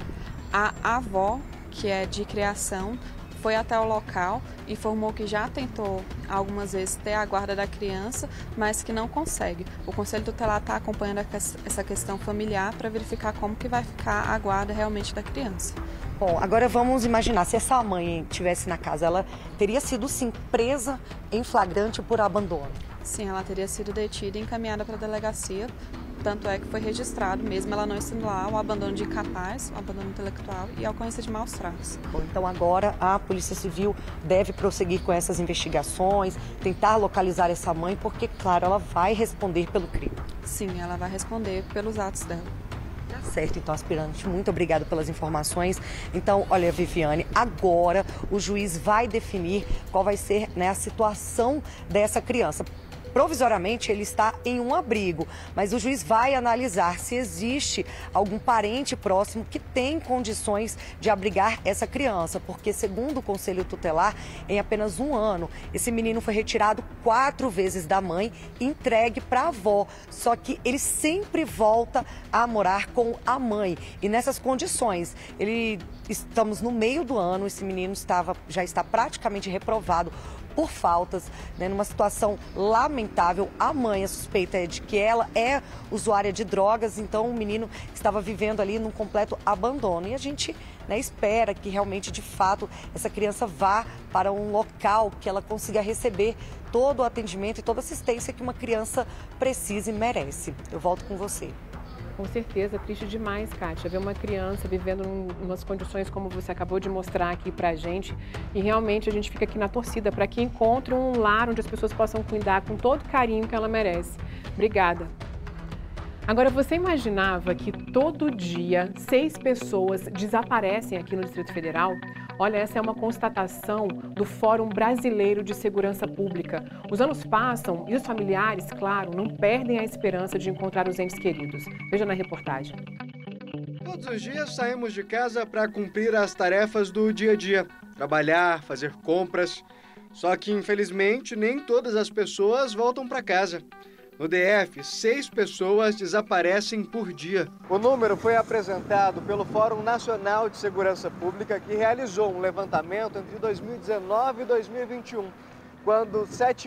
A avó, que é de criação, foi até o local, informou que já tentou algumas vezes ter a guarda da criança, mas que não consegue. O Conselho Tutelar está acompanhando essa questão familiar para verificar como que vai ficar a guarda realmente da criança. Bom, agora vamos imaginar, se essa mãe estivesse na casa, ela teria sido, sim, presa em flagrante por abandono? Sim, ela teria sido detida e encaminhada para a delegacia. Tanto é que foi registrado, mesmo ela não estando lá, o abandono de incapaz, o abandono intelectual e a ocorrência de maus tratos. Bom, então agora a Polícia Civil deve prosseguir com essas investigações, tentar localizar essa mãe, porque, claro, ela vai responder pelo crime. Sim, ela vai responder pelos atos dela. Tá certo, então, aspirante, muito obrigada pelas informações. Então, olha, Viviane, agora o juiz vai definir qual vai ser, né, a situação dessa criança. Provisoriamente, ele está em um abrigo, mas o juiz vai analisar se existe algum parente próximo que tem condições de abrigar essa criança, porque, segundo o Conselho Tutelar, em apenas um ano, esse menino foi retirado 4 vezes da mãe e entregue para a avó, só que ele sempre volta a morar com a mãe. E nessas condições, estamos no meio do ano, esse menino já está praticamente reprovado por faltas, né, numa situação lamentável. A mãe, a suspeita é de que ela é usuária de drogas, então o menino estava vivendo ali num completo abandono. E a gente, né, espera que realmente, de fato, essa criança vá para um local que ela consiga receber todo o atendimento e toda a assistência que uma criança precisa e merece. Eu volto com você. Com certeza, triste demais, Kátia, ver uma criança vivendo em umas condições como você acabou de mostrar aqui pra gente. E realmente a gente fica aqui na torcida para que encontre um lar onde as pessoas possam cuidar com todo o carinho que ela merece. Obrigada. Agora, você imaginava que todo dia 6 pessoas desaparecem aqui no Distrito Federal? Olha, essa é uma constatação do Fórum Brasileiro de Segurança Pública. Os anos passam e os familiares, claro, não perdem a esperança de encontrar os entes queridos. Veja na reportagem. Todos os dias saímos de casa para cumprir as tarefas do dia a dia. Trabalhar, fazer compras. Só que, infelizmente, nem todas as pessoas voltam para casa. No DF, 6 pessoas desaparecem por dia. O número foi apresentado pelo Fórum Nacional de Segurança Pública, que realizou um levantamento entre 2019 e 2021, quando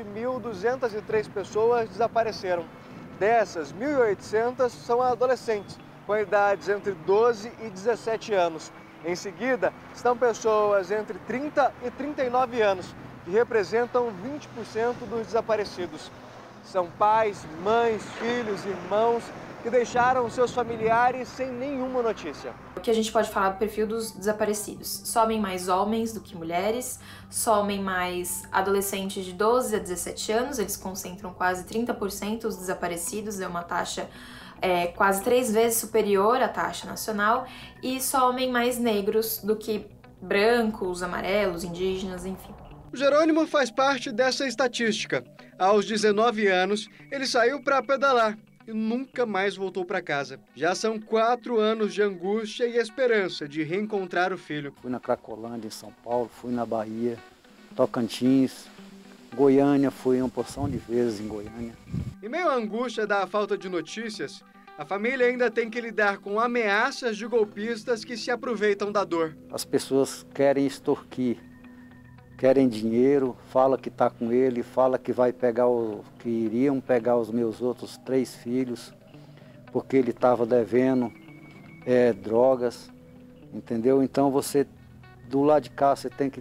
7.203 pessoas desapareceram. Dessas, 1.800 são adolescentes, com idades entre 12 e 17 anos. Em seguida, estão pessoas entre 30 e 39 anos, que representam 20% dos desaparecidos. São pais, mães, filhos, irmãos que deixaram seus familiares sem nenhuma notícia. O que a gente pode falar do perfil dos desaparecidos? Somem mais homens do que mulheres, somem mais adolescentes de 12 a 17 anos, eles concentram quase 30% dos desaparecidos, é uma taxa quase 3 vezes superior à taxa nacional, e somem mais negros do que brancos, amarelos, indígenas, enfim. O Jerônimo faz parte dessa estatística. Aos 19 anos, ele saiu para pedalar e nunca mais voltou para casa. Já são 4 anos de angústia e esperança de reencontrar o filho. Fui na Cracolândia, em São Paulo, fui na Bahia, Tocantins, Goiânia, fui uma porção de vezes em Goiânia. Em meio à angústia da falta de notícias, a família ainda tem que lidar com ameaças de golpistas que se aproveitam da dor. As pessoas querem extorquir. Querem dinheiro, fala que está com ele, fala que vai pegar que iriam pegar os meus outros 3 filhos, porque ele estava devendo drogas, entendeu? Então você, do lado de cá, você tem que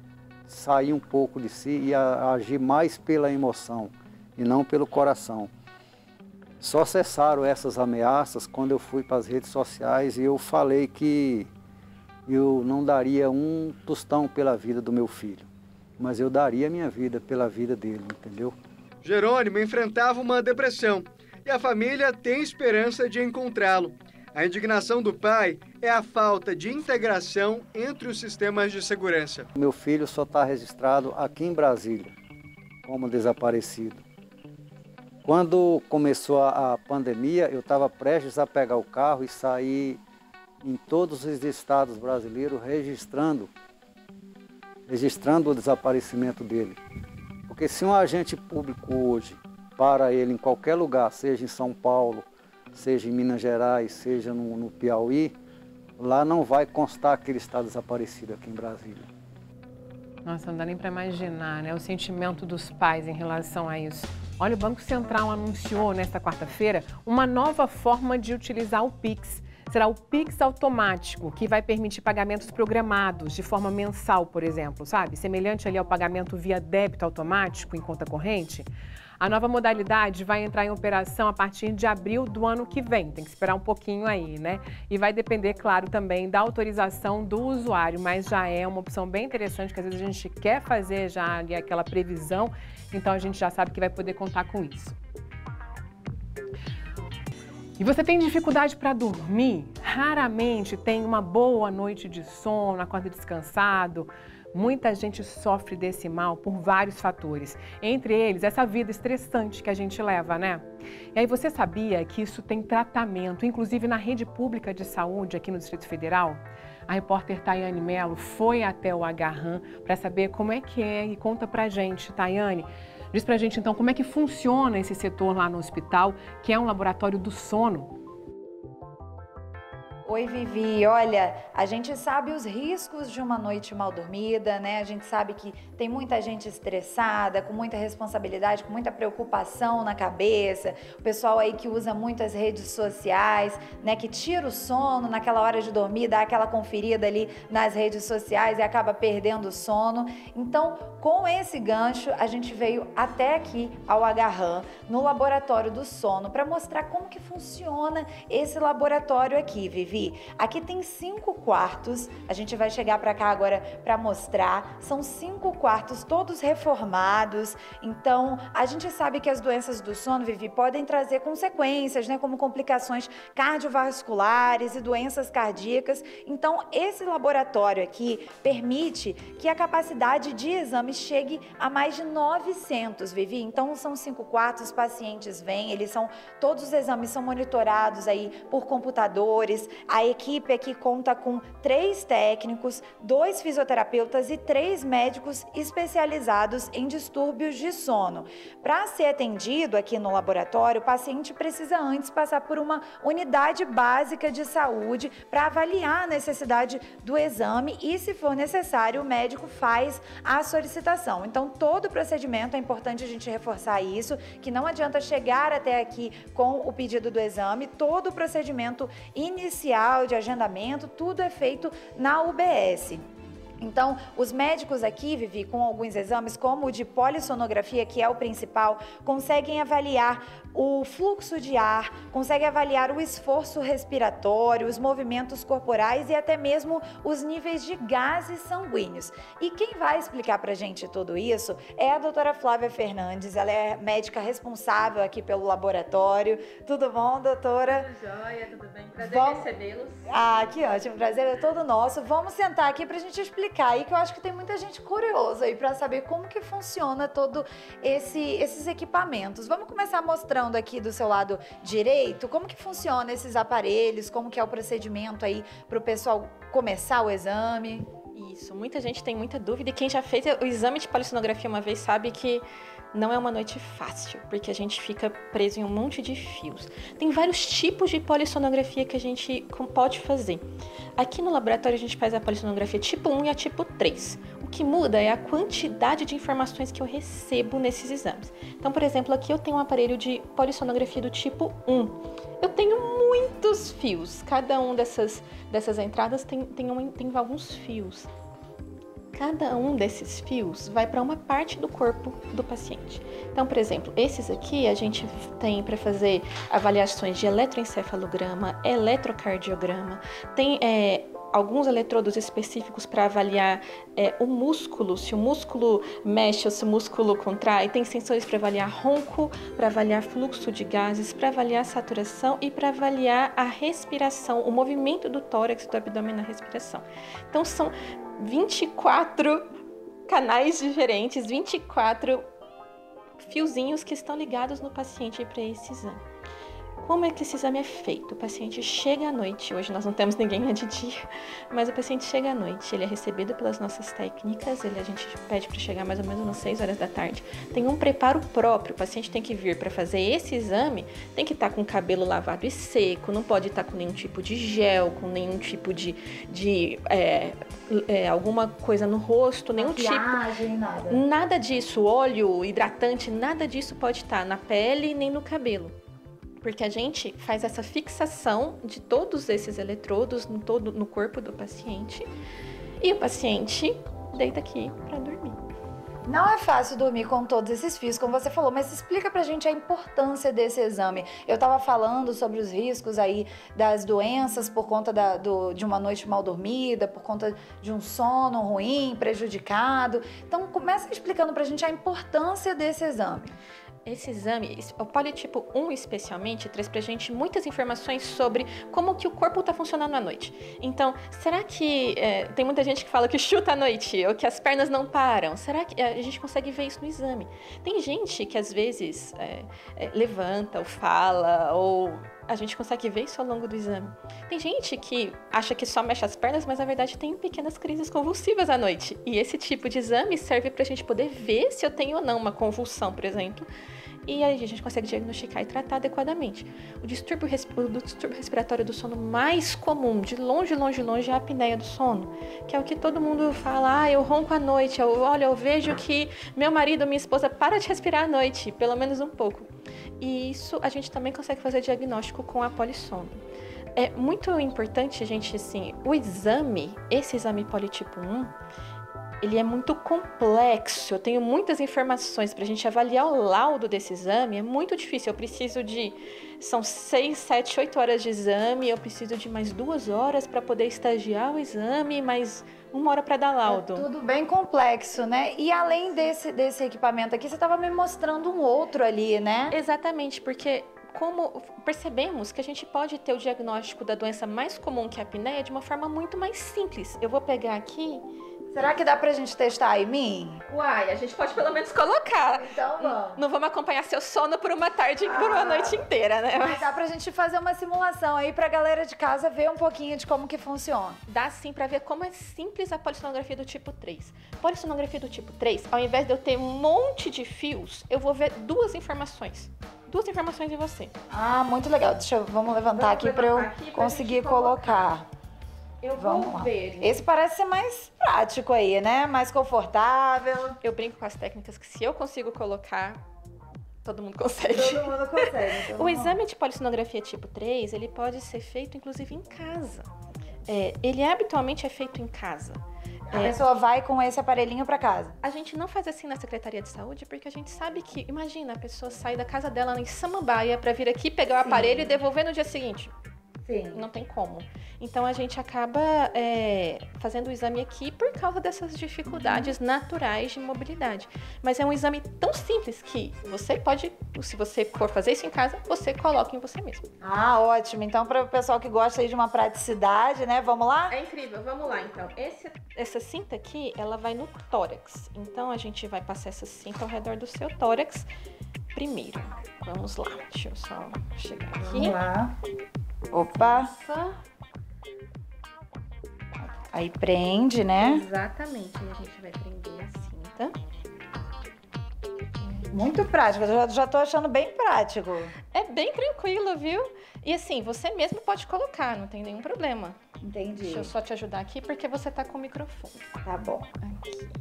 sair um pouco de si e agir mais pela emoção e não pelo coração. Só cessaram essas ameaças quando eu fui para as redes sociais e eu falei que eu não daria um tostão pela vida do meu filho, mas eu daria a minha vida pela vida dele, entendeu? Jerônimo enfrentava uma depressão e a família tem esperança de encontrá-lo. A indignação do pai é a falta de integração entre os sistemas de segurança. Meu filho só está registrado aqui em Brasília como desaparecido. Quando começou a pandemia, eu estava prestes a pegar o carro e sair em todos os estados brasileiros registrando o desaparecimento dele. Porque se um agente público hoje para ele em qualquer lugar, seja em São Paulo, seja em Minas Gerais, seja no Piauí, lá não vai constar que ele está desaparecido aqui em Brasília. Nossa, não dá nem para imaginar, né, o sentimento dos pais em relação a isso. Olha, o Banco Central anunciou nesta quarta-feira uma nova forma de utilizar o Pix. Será o Pix automático, que vai permitir pagamentos programados de forma mensal, por exemplo, sabe? Semelhante ali ao pagamento via débito automático em conta corrente. A nova modalidade vai entrar em operação a partir de abril do ano que vem. Tem que esperar um pouquinho aí, né? E vai depender, claro, também da autorização do usuário, mas já é uma opção bem interessante, que às vezes a gente quer fazer já ali aquela previsão, então a gente já sabe que vai poder contar com isso. E você tem dificuldade para dormir? Raramente tem uma boa noite de sono, acorda descansado. Muita gente sofre desse mal por vários fatores. Entre eles, essa vida estressante que a gente leva, né? E aí você sabia que isso tem tratamento, inclusive na rede pública de saúde aqui no Distrito Federal? A repórter Tayane Mello foi até o Agarram para saber como é que é e conta pra gente. Tayane, diz pra gente então como é que funciona esse setor lá no hospital, que é um laboratório do sono. Oi, Vivi. Olha, a gente sabe os riscos de uma noite mal dormida, né? A gente sabe que tem muita gente estressada, com muita responsabilidade, com muita preocupação na cabeça. O pessoal aí que usa muito as redes sociais, né? Que tira o sono naquela hora de dormir, dá aquela conferida ali nas redes sociais e acaba perdendo o sono. Então, com esse gancho, a gente veio até aqui ao Agarram, no laboratório do sono, para mostrar como que funciona esse laboratório aqui, Vivi. Aqui tem 5 quartos, a gente vai chegar para cá agora para mostrar, são 5 quartos todos reformados, então a gente sabe que as doenças do sono, Vivi, podem trazer consequências, né, como complicações cardiovasculares e doenças cardíacas, então esse laboratório aqui permite que a capacidade de exame chegue a mais de 900, Vivi, então são 5 quartos, os pacientes vêm, todos os exames são monitorados aí por computadores. A equipe aqui conta com 3 técnicos, 2 fisioterapeutas e 3 médicos especializados em distúrbios de sono. Para ser atendido aqui no laboratório, o paciente precisa antes passar por uma unidade básica de saúde para avaliar a necessidade do exame e, se for necessário, o médico faz a solicitação. Então, todo o procedimento, é importante a gente reforçar isso, que não adianta chegar até aqui com o pedido do exame, todo o procedimento inicial de agendamento, tudo é feito na UBS. Então, os médicos aqui, Vivi, com alguns exames, como o de polissonografia, que é o principal, conseguem avaliar o fluxo de ar, conseguem avaliar o esforço respiratório, os movimentos corporais e até mesmo os níveis de gases sanguíneos. E quem vai explicar pra gente tudo isso é a doutora Flávia Fernandes, ela é médica responsável aqui pelo laboratório. Tudo bom, doutora? Tudo jóia, tudo bem? Prazer recebê-los. Ah, que ótimo, prazer é todo nosso. Vamos sentar aqui pra gente explicar aí, que eu acho que tem muita gente curiosa aí pra saber como que funciona todo esses equipamentos. Vamos começar mostrando aqui do seu lado direito como que funciona esses aparelhos, como que é o procedimento aí pro pessoal começar o exame. Isso, muita gente tem muita dúvida e quem já fez o exame de polissonografia uma vez sabe que não é uma noite fácil, porque a gente fica preso em um monte de fios. Tem vários tipos de polissonografia que a gente pode fazer. Aqui no laboratório a gente faz a polissonografia tipo 1 e a tipo 3. O que muda é a quantidade de informações que eu recebo nesses exames. Então, por exemplo, aqui eu tenho um aparelho de polissonografia do tipo 1. Eu tenho muitos fios. Cada um dessas entradas tem alguns fios. Cada um desses fios vai para uma parte do corpo do paciente. Então, por exemplo, esses aqui a gente tem para fazer avaliações de eletroencefalograma, eletrocardiograma, tem alguns eletrodos específicos para avaliar o músculo, se o músculo mexe ou se o músculo contrai, tem sensores para avaliar ronco, para avaliar fluxo de gases, para avaliar saturação e para avaliar a respiração, o movimento do tórax e do abdômen na respiração. Então, são 24 canais diferentes, 24 fiozinhos que estão ligados no paciente para esse exame. Como é que esse exame é feito? O paciente chega à noite, hoje nós não temos ninguém lá de dia, mas o paciente chega à noite, ele é recebido pelas nossas técnicas, a gente pede para chegar mais ou menos às 6 horas da tarde. Tem um preparo próprio, o paciente tem que vir para fazer esse exame, tem que estar com o cabelo lavado e seco, não pode estar com nenhum tipo de gel, com nenhum tipo de alguma coisa no rosto, nenhum Maquiagem, tipo... Nada disso, óleo, hidratante, nada disso pode estar na pele nem no cabelo. Porque a gente faz essa fixação de todos esses eletrodos no corpo do paciente e o paciente deita aqui para dormir. Não é fácil dormir com todos esses fios, como você falou, mas explica pra gente a importância desse exame. Eu tava falando sobre os riscos aí das doenças por conta de uma noite mal dormida, por conta de um sono ruim, prejudicado. Então, começa explicando pra gente a importância desse exame. Esse exame, o politipo 1 especialmente, traz pra gente muitas informações sobre como que o corpo está funcionando à noite. Então, será que tem muita gente que fala que chuta à noite ou que as pernas não param? Será que a gente consegue ver isso no exame? Tem gente que às vezes levanta ou fala, ou a gente consegue ver isso ao longo do exame. Tem gente que acha que só mexe as pernas, mas na verdade tem pequenas crises convulsivas à noite. E esse tipo de exame serve pra gente poder ver se eu tenho ou não uma convulsão, por exemplo. E aí a gente consegue diagnosticar e tratar adequadamente. O distúrbio respiratório do sono mais comum, de longe, é a apneia do sono, que é o que todo mundo fala, eu ronco à noite, eu vejo que meu marido ou minha esposa para de respirar à noite, pelo menos um pouco. E isso a gente também consegue fazer diagnóstico com a polissono. É muito importante, gente, assim, esse exame politipo 1, ele é muito complexo, eu tenho muitas informações para a gente avaliar o laudo desse exame, é muito difícil, são 6, 7, 8 horas de exame, eu preciso de mais 2 horas para poder estagiar o exame, mais 1 hora para dar laudo. É tudo bem complexo, né? E além desse equipamento aqui, você estava me mostrando um outro ali, né? Exatamente, porque como percebemos que a gente pode ter o diagnóstico da doença mais comum, que é a apneia, de uma forma muito mais simples. Eu vou pegar aqui... Será que dá pra gente testar em mim? Uai, a gente pode pelo menos colocar. Então vamos. Não vamos acompanhar seu sono por uma tarde, por uma noite inteira, né? Mas dá pra gente fazer uma simulação aí pra galera de casa ver um pouquinho de como que funciona. Dá sim pra ver como é simples a polissonografia do tipo 3. Polissonografia do tipo 3, ao invés de eu ter um monte de fios, eu vou ver 2 informações. 2 informações em você. Ah, muito legal. Vamos levantar aqui pra eu conseguir colocar. Eu vou ver. Esse parece ser mais prático aí, né? Mais confortável. Eu brinco com as técnicas que se eu consigo colocar, todo mundo consegue. Todo mundo consegue. O exame de polissonografia tipo 3, ele pode ser feito inclusive em casa. Ele habitualmente é feito em casa. A pessoa vai com esse aparelhinho para casa. A gente não faz assim na Secretaria de Saúde, porque a gente sabe que, imagina, a pessoa sair da casa dela em Samambaia para vir aqui pegar o aparelho e devolver no dia seguinte. Sim. Não tem como. Então a gente acaba fazendo o exame aqui por causa dessas dificuldades naturais de mobilidade. Mas é um exame tão simples que você pode, se você for fazer isso em casa, você coloca em você mesmo. Ah, ótimo. Então, para o pessoal que gosta aí de uma praticidade, né? Vamos lá? É incrível. Vamos lá, então. Essa cinta aqui, ela vai no tórax. Então a gente vai passar essa cinta ao redor do seu tórax primeiro. Vamos lá. Deixa eu só chegar aqui. Vamos lá. Opa! Aí prende, né? Exatamente. E a gente vai prender a cinta. Muito prático. Eu já tô achando bem prático. É bem tranquilo, viu? E assim, você mesmo pode colocar, não tem nenhum problema. Entendi. Deixa eu só te ajudar aqui, porque você tá com o microfone. Tá bom. Aqui.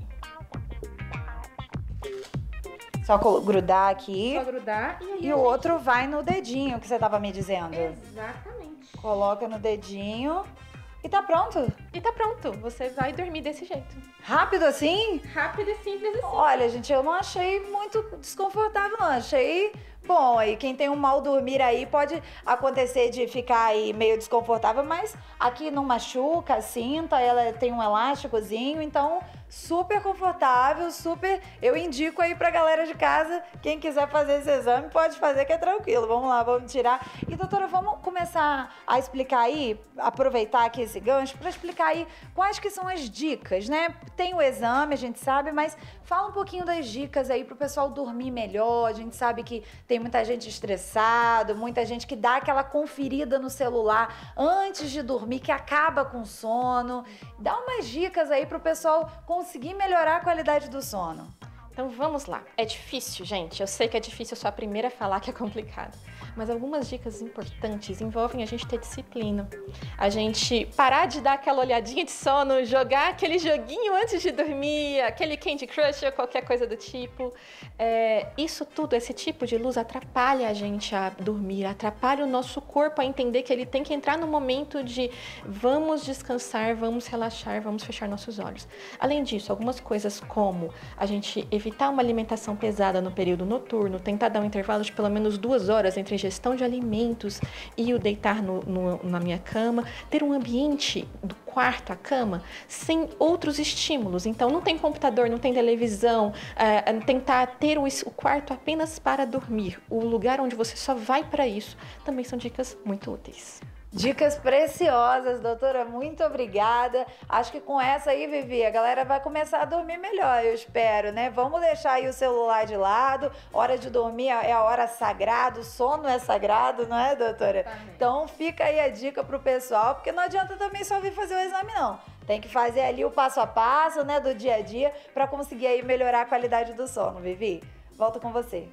Só grudar aqui. Só grudar. E o outro vai no dedinho que você tava me dizendo. Exatamente. Coloca no dedinho e tá pronto. E tá pronto. Você vai dormir desse jeito. Rápido assim? Rápido e simples assim. Olha, gente, eu não achei muito desconfortável, não. Achei bom. Aí quem tem um mal dormir aí pode acontecer de ficar aí meio desconfortável, mas aqui não machuca, a cinta, ela tem um elásticozinho, então super confortável, super. Eu indico aí pra galera de casa, quem quiser fazer esse exame pode fazer, que é tranquilo. Vamos lá, vamos tirar. E doutora, vamos começar a explicar aí, aproveitar aqui esse gancho para explicar aí quais que são as dicas, né? Tem o exame, a gente sabe, mas fala um pouquinho das dicas aí pro pessoal dormir melhor. A gente sabe que tem muita gente estressada, muita gente que dá aquela conferida no celular antes de dormir, que acaba com sono. Dá umas dicas aí pro pessoal conseguir melhorar a qualidade do sono. Então vamos lá. É difícil, gente. Eu sei que é difícil, eu sou a primeira a falar que é complicado. Mas algumas dicas importantes envolvem a gente ter disciplina. A gente parar de dar aquela olhadinha de sono, jogar aquele joguinho antes de dormir, aquele Candy Crush ou qualquer coisa do tipo. Isso tudo, esse tipo de luz atrapalha a gente a dormir, atrapalha o nosso corpo a entender que ele tem que entrar no momento de vamos descansar, vamos relaxar, vamos fechar nossos olhos. Além disso, algumas coisas como a gente evitar uma alimentação pesada no período noturno, tentar dar um intervalo de pelo menos 2 horas entre a ingestão de alimentos e o deitar na minha cama, ter um ambiente do quarto, a cama, sem outros estímulos. Então, não tem computador, não tem televisão, tentar ter o quarto apenas para dormir, o lugar onde você só vai para isso, também são dicas muito úteis. Dicas preciosas, doutora, muito obrigada. Acho que com essa aí, Vivi, a galera vai começar a dormir melhor, eu espero, né? Vamos deixar aí o celular de lado, hora de dormir é a hora sagrada, o sono é sagrado, não é, doutora? Então fica aí a dica pro pessoal, porque não adianta também só vir fazer o exame, não. Tem que fazer ali o passo a passo, né, do dia a dia, para conseguir aí melhorar a qualidade do sono, Vivi. Volto com você.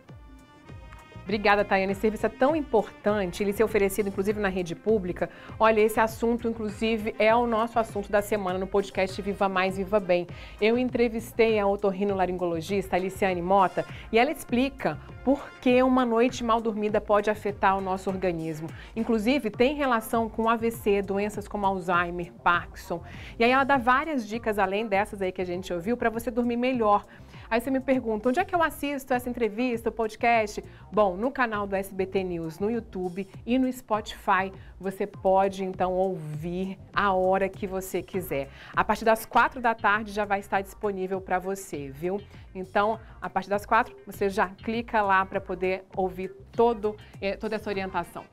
Obrigada, Tayane. Esse serviço é tão importante, ele ser oferecido, inclusive, na rede pública. Olha, esse assunto, inclusive, é o nosso assunto da semana no podcast Viva Mais, Viva Bem. Eu entrevistei a otorrinolaringologista Aliciane Mota e ela explica por que uma noite mal dormida pode afetar o nosso organismo. Inclusive, tem relação com AVC, doenças como Alzheimer, Parkinson. E aí ela dá várias dicas, além dessas aí que a gente ouviu, para você dormir melhor. Aí você me pergunta, onde é que eu assisto essa entrevista, o podcast? Bom, no canal do SBT News, no YouTube e no Spotify, você pode então ouvir a hora que você quiser. A partir das 4 da tarde já vai estar disponível para você, viu? Então, a partir das 4, você já clica lá para poder ouvir toda essa orientação.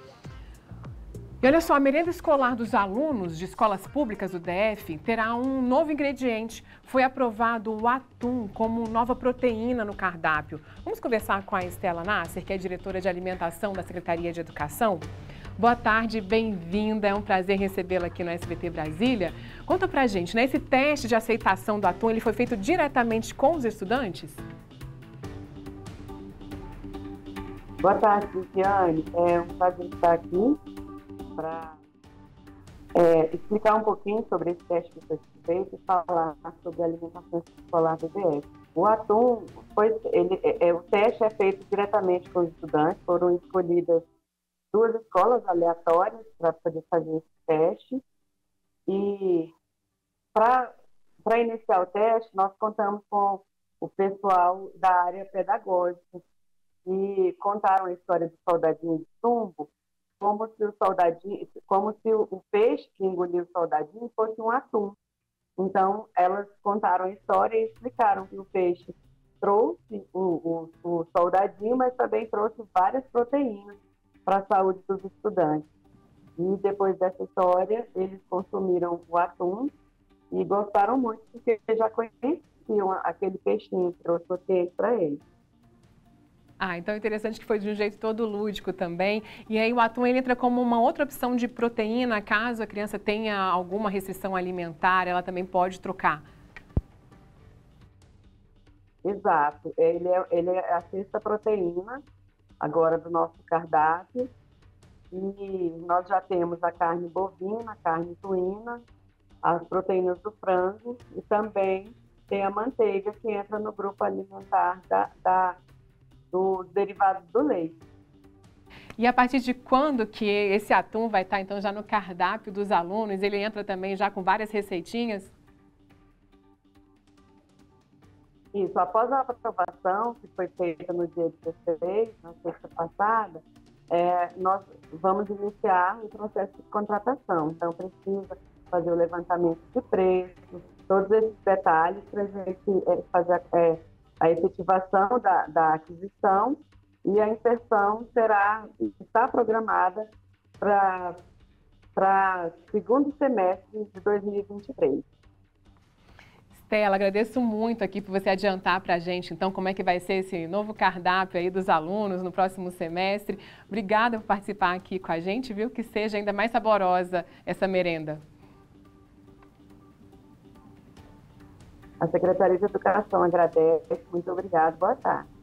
E olha só, a merenda escolar dos alunos de escolas públicas do DF terá um novo ingrediente. Foi aprovado o atum como nova proteína no cardápio. Vamos conversar com a Estela Nasser, que é diretora de alimentação da Secretaria de Educação. Boa tarde, bem-vinda. É um prazer recebê-la aqui no SBT Brasília. Conta pra gente, né? Esse teste de aceitação do atum, ele foi feito diretamente com os estudantes? Boa tarde, Viviane. É um prazer estar aqui para explicar um pouquinho sobre esse teste que foi feito e falar sobre a alimentação escolar do DF. O atum, o teste é feito diretamente com os estudantes, foram escolhidas 2 escolas aleatórias para poder fazer esse teste. E para iniciar o teste, nós contamos com o pessoal da área pedagógica e contaram a história do soldadinho de chumbo, como se o peixe que engoliu o soldadinho fosse um atum. Então, elas contaram a história e explicaram que o peixe trouxe o soldadinho, mas também trouxe várias proteínas para a saúde dos estudantes. E depois dessa história, eles consumiram o atum e gostaram muito, porque já conheciam aquele peixinho que trouxe proteína para eles. Ah, então é interessante que foi de um jeito todo lúdico também. E aí o atum ele entra como uma outra opção de proteína, caso a criança tenha alguma restrição alimentar, ela também pode trocar. Exato. Ele é a 6ª proteína agora do nosso cardápio. E nós já temos a carne bovina, a carne suína, as proteínas do frango e também tem a manteiga que entra no grupo alimentar dos derivados do leite. E a partir de quando que esse atum vai estar, então, já no cardápio dos alunos? Ele entra também já com várias receitinhas? Isso, após a aprovação, que foi feita no dia 16, na sexta passada, nós vamos iniciar um processo de contratação. Então, precisa fazer o levantamento de preços, todos esses detalhes para a gente fazer a efetivação da aquisição, e a inserção está programada para segundo semestre de 2023. Stella, agradeço muito aqui por você adiantar para a gente, então, como é que vai ser esse novo cardápio aí dos alunos no próximo semestre. Obrigada por participar aqui com a gente, viu? Que seja ainda mais saborosa essa merenda. A Secretaria de Educação agradece. Muito obrigada. Boa tarde.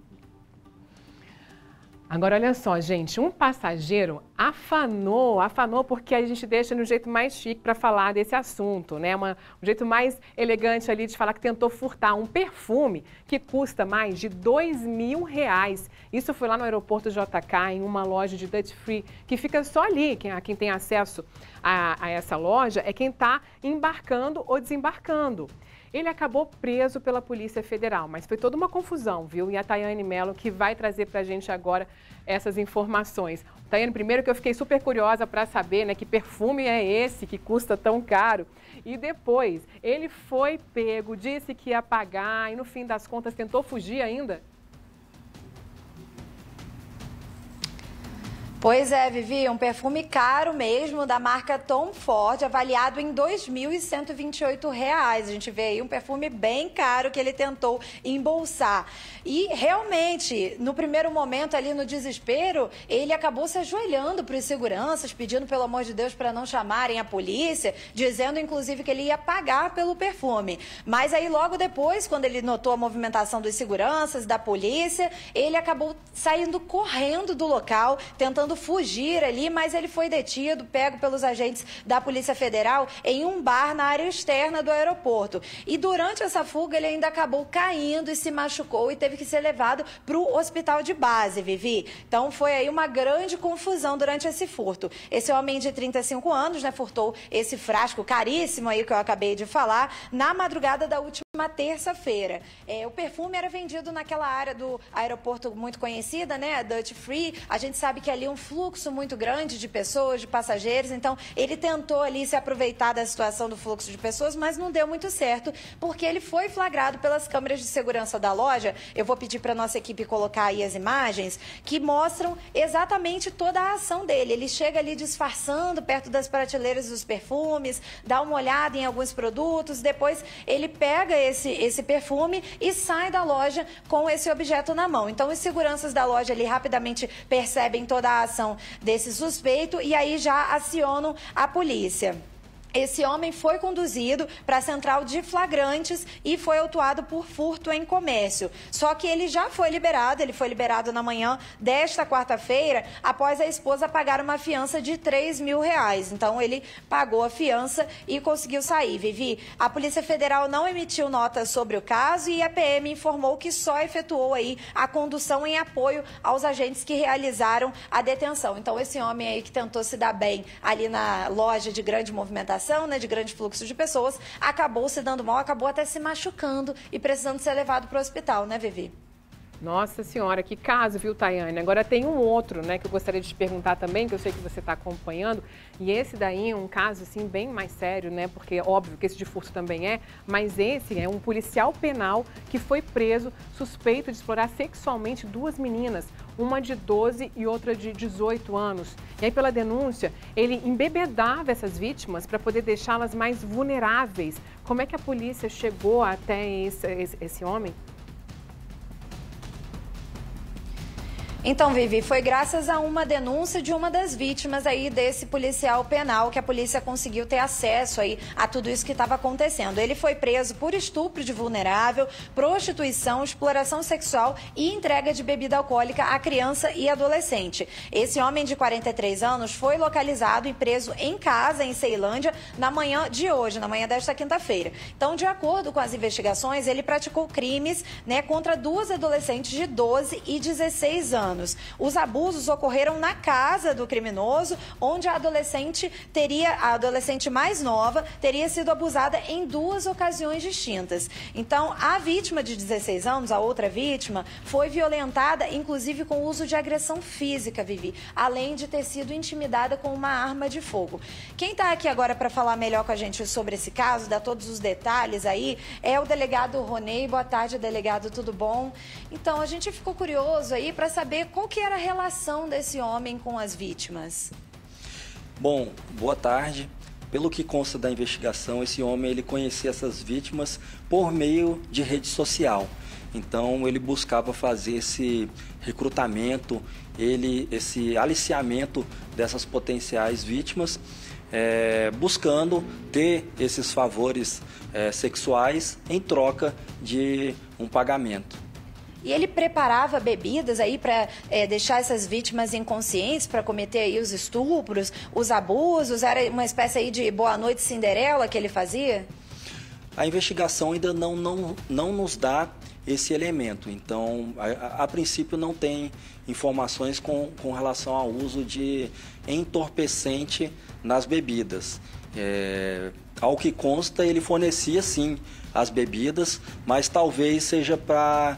Agora, olha só, gente, um passageiro afanou porque a gente deixa no jeito mais chique para falar desse assunto, né? Um jeito mais elegante ali de falar que tentou furtar um perfume que custa mais de R$2.000. Isso foi lá no aeroporto JK, em uma loja de Duty Free, que fica só ali. Quem tem acesso a essa loja é quem está embarcando ou desembarcando. Ele acabou preso pela Polícia Federal, mas foi toda uma confusão, viu? E a Tayane Mello que vai trazer pra gente agora essas informações. Tayane, primeiro que eu fiquei super curiosa para saber, né, que perfume é esse que custa tão caro. E depois, ele foi pego, disse que ia pagar e no fim das contas tentou fugir ainda? Pois é, Vivi, um perfume caro mesmo, da marca Tom Ford, avaliado em R$ 2.128. A gente vê aí um perfume bem caro que ele tentou embolsar. E realmente, no primeiro momento ali no desespero, ele acabou se ajoelhando para os seguranças, pedindo pelo amor de Deus para não chamarem a polícia, dizendo inclusive que ele ia pagar pelo perfume. Mas aí logo depois, quando ele notou a movimentação dos seguranças, da polícia, ele acabou saindo correndo do local, tentando fugir ali, mas ele foi detido, pego pelos agentes da Polícia Federal em um bar na área externa do aeroporto. E durante essa fuga ele ainda acabou caindo e se machucou e teve que ser levado para o hospital de base, Vivi. Então foi aí uma grande confusão durante esse furto. Esse homem de 35 anos, né, furtou esse frasco caríssimo aí que eu acabei de falar na madrugada da última terça-feira. O perfume era vendido naquela área do aeroporto muito conhecida, né, Duty Free. A gente sabe que ali um fluxo muito grande de pessoas, de passageiros, então ele tentou ali se aproveitar da situação do fluxo de pessoas, mas não deu muito certo, porque ele foi flagrado pelas câmeras de segurança da loja. Eu vou pedir para nossa equipe colocar aí as imagens que mostram exatamente toda a ação dele. Ele chega ali disfarçando perto das prateleiras dos perfumes, dá uma olhada em alguns produtos, depois ele pega esse perfume e sai da loja com esse objeto na mão. Então os seguranças da loja ali rapidamente percebem toda a ação desse suspeito e aí já acionam a polícia. Esse homem foi conduzido para a central de flagrantes e foi autuado por furto em comércio. Só que ele já foi liberado, ele foi liberado na manhã desta quarta-feira, após a esposa pagar uma fiança de R$3.000. Então ele pagou a fiança e conseguiu sair. Vivi, a Polícia Federal não emitiu nota sobre o caso e a PM informou que só efetuou aí a condução em apoio aos agentes que realizaram a detenção. Então esse homem aí que tentou se dar bem ali na loja de grande movimentação, né, de grande fluxo de pessoas, acabou se dando mal, acabou até se machucando e precisando ser levado para o hospital, né, Vivi? Nossa Senhora, que caso, viu, Tayane? Agora tem um outro, né, que eu gostaria de te perguntar também, que eu sei que você está acompanhando, e esse daí é um caso, assim, bem mais sério, né, porque óbvio que esse de furto também mas esse é um policial penal que foi preso suspeito de explorar sexualmente duas meninas, uma de 12 e outra de 18 anos. E aí, pela denúncia, ele embebedava essas vítimas para poder deixá-las mais vulneráveis. Como é que a polícia chegou até esse homem? Então, Vivi, foi graças a uma denúncia de uma das vítimas aí desse policial penal que a polícia conseguiu ter acesso aí a tudo isso que estava acontecendo. Ele foi preso por estupro de vulnerável, prostituição, exploração sexual e entrega de bebida alcoólica a criança e adolescente. Esse homem de 43 anos foi localizado e preso em casa, em Ceilândia, na manhã de hoje, na manhã desta quinta-feira. Então, de acordo com as investigações, ele praticou crimes, né, contra duas adolescentes de 12 e 16 anos. anos. Os abusos ocorreram na casa do criminoso, onde a adolescente mais nova teria sido abusada em 2 ocasiões distintas. Então, a vítima de 16 anos, a outra vítima, foi violentada, inclusive com o uso de agressão física, Vivi, além de ter sido intimidada com uma arma de fogo. Quem está aqui agora para falar melhor com a gente sobre esse caso, dar todos os detalhes aí, é o delegado Ronei. Boa tarde, delegado, tudo bom? Então, a gente ficou curioso aí para saber qual que era a relação desse homem com as vítimas. Bom, boa tarde. Pelo que consta da investigação, esse homem ele conhecia essas vítimas por meio de rede social. Então, ele buscava fazer esse recrutamento, esse aliciamento dessas potenciais vítimas, buscando ter esses favores sexuais em troca de um pagamento. E ele preparava bebidas aí para deixar essas vítimas inconscientes para cometer aí os estupros, os abusos? Era uma espécie aí de Boa Noite Cinderela que ele fazia? A investigação ainda não nos dá esse elemento. Então, a princípio não tem informações com relação ao uso de entorpecente nas bebidas. Ao que consta, ele fornecia sim as bebidas, mas talvez seja para...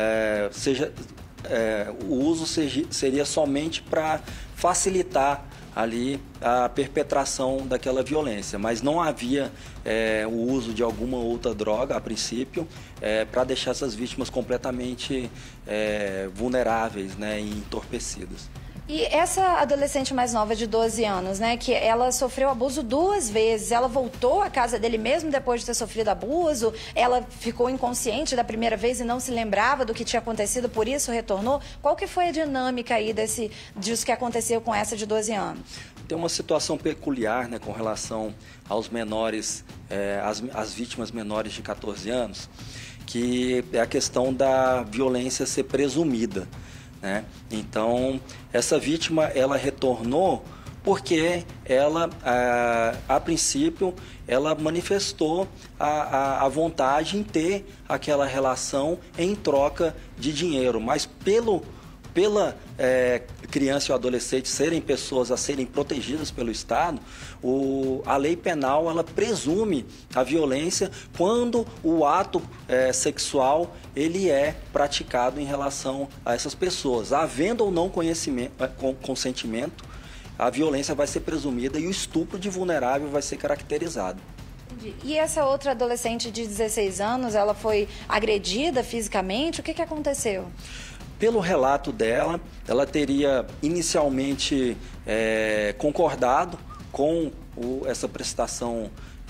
o uso seria somente para facilitar ali a perpetração daquela violência, mas não havia o uso de alguma outra droga, a princípio, para deixar essas vítimas completamente vulneráveis, né, e entorpecidas. E essa adolescente mais nova de 12 anos, né, que ela sofreu abuso 2 vezes, ela voltou à casa dele mesmo depois de ter sofrido abuso, ela ficou inconsciente da primeira vez e não se lembrava do que tinha acontecido, por isso retornou. Qual que foi a dinâmica aí disso que aconteceu com essa de 12 anos? Tem uma situação peculiar, né, com relação aos menores, as vítimas menores de 14 anos, que é a questão da violência ser presumida. Né? Então, essa vítima, ela retornou porque ela, a princípio, ela manifestou a vontade em ter aquela relação em troca de dinheiro, mas pela criança e o adolescente serem pessoas a serem protegidas pelo Estado, a lei penal ela presume a violência quando o ato sexual ele é praticado em relação a essas pessoas. Havendo ou não consentimento, a violência vai ser presumida e o estupro de vulnerável vai ser caracterizado. E essa outra adolescente de 16 anos, ela foi agredida fisicamente? O que aconteceu? Pelo relato dela, ela teria inicialmente concordado com essa prestação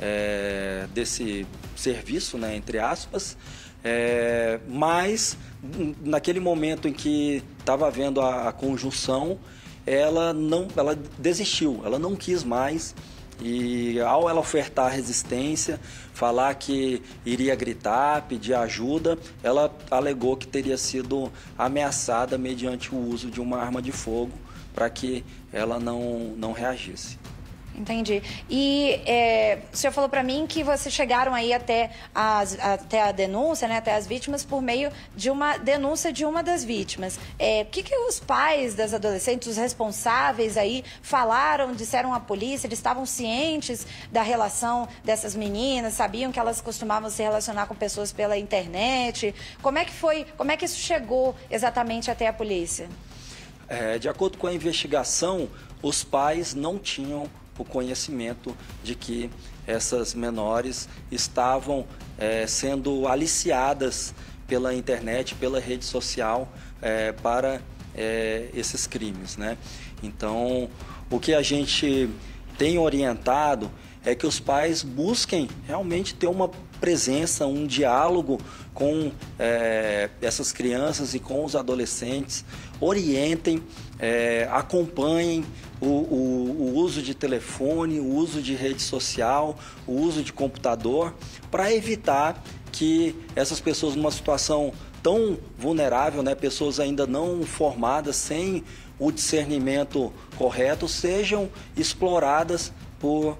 desse serviço, né, entre aspas, mas naquele momento em que estava havendo a conjunção, ela desistiu, ela não quis mais. E ao ela ofertar resistência, falar que iria gritar, pedir ajuda, ela alegou que teria sido ameaçada mediante o uso de uma arma de fogo para que ela não reagisse. Entendi. E o senhor falou para mim que vocês chegaram aí até a denúncia, né, até as vítimas, por meio de uma denúncia de uma das vítimas. O que os pais das adolescentes, os responsáveis aí, falaram, disseram à polícia? Eles estavam cientes da relação dessas meninas, sabiam que elas costumavam se relacionar com pessoas pela internet? Como é que foi, como é que isso chegou exatamente até a polícia? De acordo com a investigação, os pais não tinham o conhecimento de que essas menores estavam sendo aliciadas pela internet, pela rede social para esses crimes, né? Então, o que a gente tem orientado é que os pais busquem realmente ter uma presença, um diálogo com essas crianças e com os adolescentes, orientem, acompanhem o uso de telefone, o uso de rede social, o uso de computador, para evitar que essas pessoas numa situação tão vulnerável, né, pessoas ainda não formadas, sem o discernimento correto, sejam exploradas por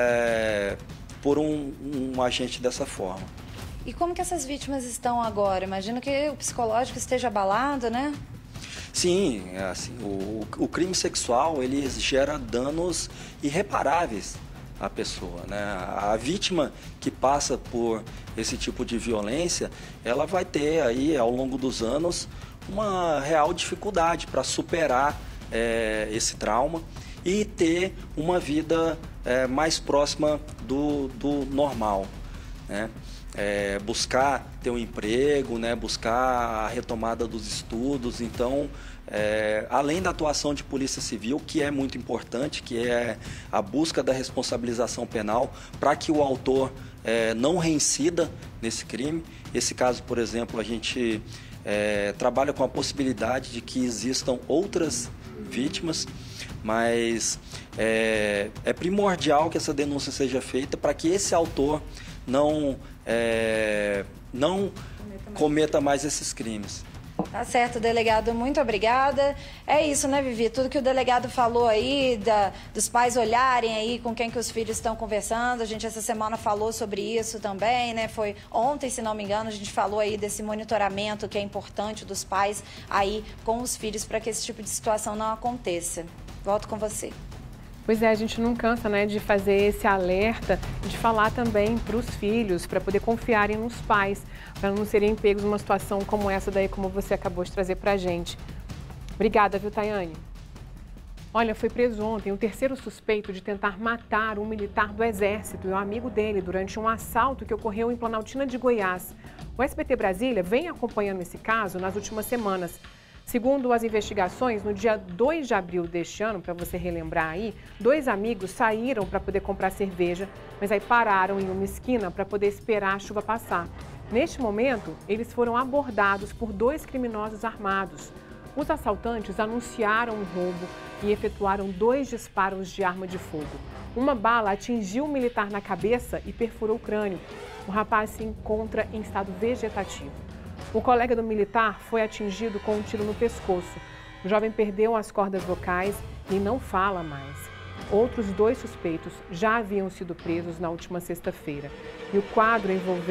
um agente dessa forma. E como que essas vítimas estão agora? Imagino que o psicológico esteja abalado, né? Sim, assim, o crime sexual ele gera danos irreparáveis à pessoa, né? A vítima que passa por esse tipo de violência, ela vai ter aí ao longo dos anos uma real dificuldade para superar esse trauma e ter uma vida mais próxima do normal, né? Buscar ter um emprego, né? Buscar a retomada dos estudos. Então, além da atuação de polícia civil, que é muito importante, que é a busca da responsabilização penal para que o autor não reincida nesse crime. Esse caso, por exemplo, a gente trabalha com a possibilidade de que existam outras vítimas, mas é primordial que essa denúncia seja feita para que esse autor não cometa mais esses crimes. Tá certo, delegado, muito obrigada. É isso, né, Vivi? Tudo que o delegado falou aí, dos pais olharem aí com quem que os filhos estão conversando. A gente essa semana falou sobre isso também, né? Foi ontem, se não me engano, a gente falou aí desse monitoramento que é importante dos pais aí com os filhos para que esse tipo de situação não aconteça. Volto com você. Pois é, a gente não cansa, né, de fazer esse alerta, de falar também para os filhos, para poder confiarem nos pais, para não serem pegos numa situação como essa daí, como você acabou de trazer para a gente. Obrigada, viu, Tayane? Olha, foi preso ontem o terceiro suspeito de tentar matar um militar do Exército e um amigo dele durante um assalto que ocorreu em Planaltina de Goiás. O SBT Brasília vem acompanhando esse caso nas últimas semanas. Segundo as investigações, no dia 2 de abril deste ano, para você relembrar aí, 2 amigos saíram para poder comprar cerveja, mas aí pararam em uma esquina para poder esperar a chuva passar. Neste momento, eles foram abordados por 2 criminosos armados. Os assaltantes anunciaram um roubo e efetuaram 2 disparos de arma de fogo. Uma bala atingiu o militar na cabeça e perfurou o crânio. O rapaz se encontra em estado vegetativo. O colega do militar foi atingido com um tiro no pescoço. O jovem perdeu as cordas vocais e não fala mais. Outros 2 suspeitos já haviam sido presos na última sexta-feira. E o quarto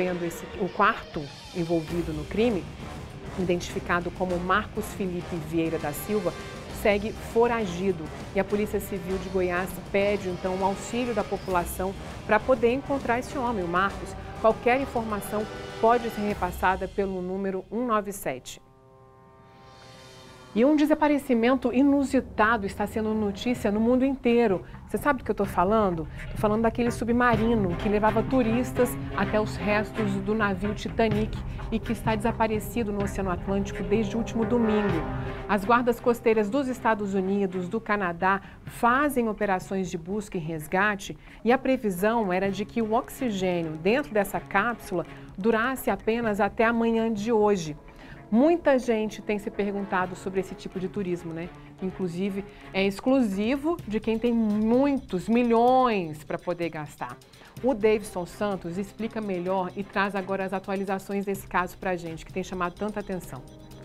envolvido no crime, identificado como Marcos Felipe Vieira da Silva, segue foragido. E a Polícia Civil de Goiás pede, então, o auxílio da população para poder encontrar esse homem, o Marcos. Qualquer informação pode ser repassada pelo número 197. E um desaparecimento inusitado está sendo notícia no mundo inteiro. Você sabe do que eu estou falando? Estou falando daquele submarino que levava turistas até os restos do navio Titanic e que está desaparecido no Oceano Atlântico desde o último domingo. As guardas costeiras dos Estados Unidos, do Canadá, fazem operações de busca e resgate e a previsão era de que o oxigênio dentro dessa cápsula durasse apenas até a manhã de hoje. Muita gente tem se perguntado sobre esse tipo de turismo, né? Inclusive, é exclusivo de quem tem muitos milhões para poder gastar. O Davidson Santos explica melhor e traz agora as atualizações desse caso para a gente, que tem chamado tanta atenção.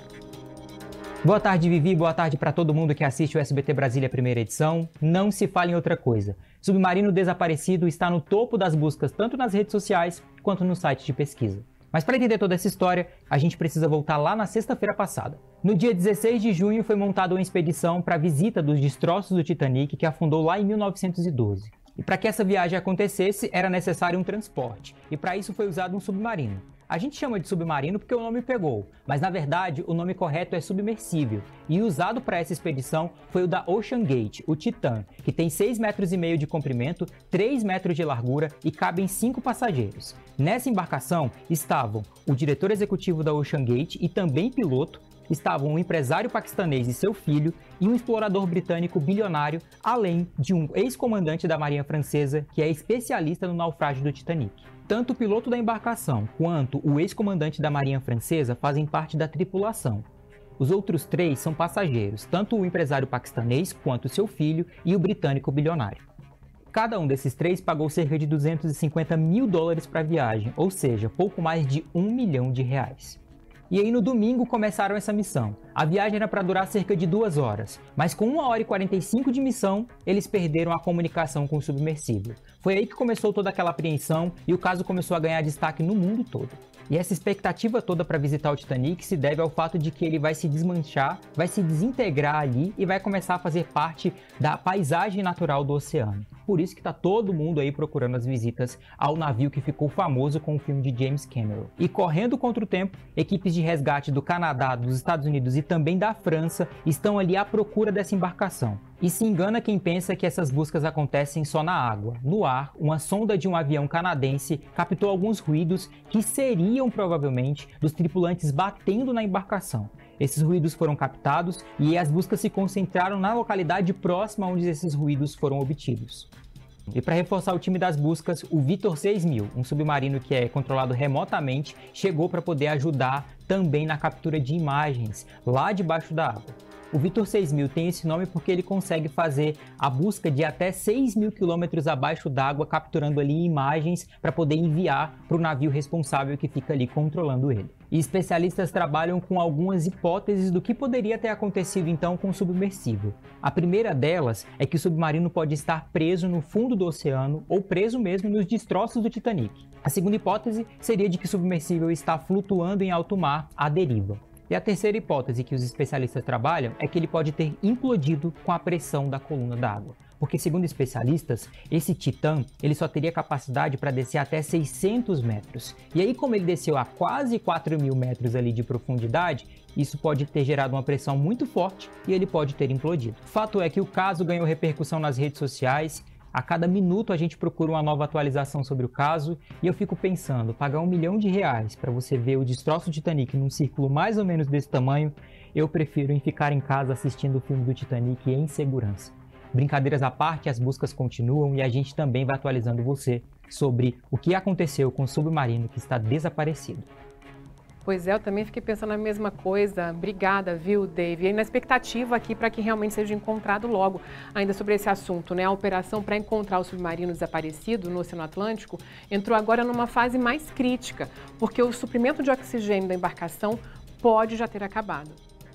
Boa tarde, Vivi. Boa tarde para todo mundo que assiste o SBT Brasília primeira edição. Não se fale em outra coisa. Submarino desaparecido está no topo das buscas tanto nas redes sociais quanto no site de pesquisa. Mas para entender toda essa história, a gente precisa voltar lá na sexta-feira passada. No dia 16 de junho foi montada uma expedição para a visita dos destroços do Titanic, que afundou lá em 1912. E para que essa viagem acontecesse, era necessário um transporte. E para isso foi usado um submarino. A gente chama de submarino porque o nome pegou, mas na verdade o nome correto é submersível. E usado para essa expedição foi o da Ocean Gate, o Titan, que tem 6,5 metros de comprimento, 3 metros de largura e cabem 5 passageiros. Nessa embarcação estavam o diretor executivo da Ocean Gate e também piloto, estavam um empresário paquistanês e seu filho e um explorador britânico bilionário, além de um ex-comandante da Marinha Francesa que é especialista no naufrágio do Titanic. Tanto o piloto da embarcação quanto o ex-comandante da Marinha Francesa fazem parte da tripulação. Os outros 3 são passageiros, tanto o empresário paquistanês quanto seu filho e o britânico bilionário. Cada um desses 3 pagou cerca de $250 mil para a viagem, ou seja, pouco mais de R$1 milhão. E aí no domingo começaram essa missão. A viagem era para durar cerca de 2 horas, mas com 1 hora e 45 de missão, eles perderam a comunicação com o submersível. Foi aí que começou toda aquela apreensão e o caso começou a ganhar destaque no mundo todo. E essa expectativa toda para visitar o Titanic se deve ao fato de que ele vai se desmanchar, vai se desintegrar ali e vai começar a fazer parte da paisagem natural do oceano. Por isso que está todo mundo aí procurando as visitas ao navio que ficou famoso com o filme de James Cameron. E correndo contra o tempo, equipes de resgate do Canadá, dos Estados Unidos e também da França estão ali à procura dessa embarcação. E se engana quem pensa que essas buscas acontecem só na água. No ar, uma sonda de um avião canadense captou alguns ruídos que seriam provavelmente dos tripulantes batendo na embarcação. Esses ruídos foram captados e as buscas se concentraram na localidade próxima onde esses ruídos foram obtidos. E para reforçar o time das buscas, o Vitor 6000, um submarino que é controlado remotamente, chegou para poder ajudar também na captura de imagens lá debaixo da água. O Vitor 6000 tem esse nome porque ele consegue fazer a busca de até 6.000 quilômetros abaixo d'água, capturando ali imagens para poder enviar para o navio responsável que fica ali controlando ele. E especialistas trabalham com algumas hipóteses do que poderia ter acontecido então com o submersível. A primeira delas é que o submarino pode estar preso no fundo do oceano ou preso mesmo nos destroços do Titanic. A segunda hipótese seria de que o submersível está flutuando em alto mar à deriva. E a terceira hipótese que os especialistas trabalham é que ele pode ter implodido com a pressão da coluna d'água. Porque, segundo especialistas, esse Titã ele só teria capacidade para descer até 600 metros. E aí, como ele desceu a quase 4.000 metros ali de profundidade, isso pode ter gerado uma pressão muito forte e ele pode ter implodido. Fato é que o caso ganhou repercussão nas redes sociais. A cada minuto a gente procura uma nova atualização sobre o caso e eu fico pensando, pagar R$1 milhão para você ver o destroço do Titanic num círculo mais ou menos desse tamanho, eu prefiro em ficar em casa assistindo o filme do Titanic em segurança. Brincadeiras à parte, as buscas continuam e a gente também vai atualizando você sobre o que aconteceu com o submarino que está desaparecido. Pois é, eu também fiquei pensando a mesma coisa. Obrigada, viu, Dave? E na expectativa aqui para que realmente seja encontrado logo, ainda sobre esse assunto, né? A operação para encontrar o submarino desaparecido no Oceano Atlântico entrou agora numa fase mais crítica, porque o suprimento de oxigênio da embarcação pode já ter acabado.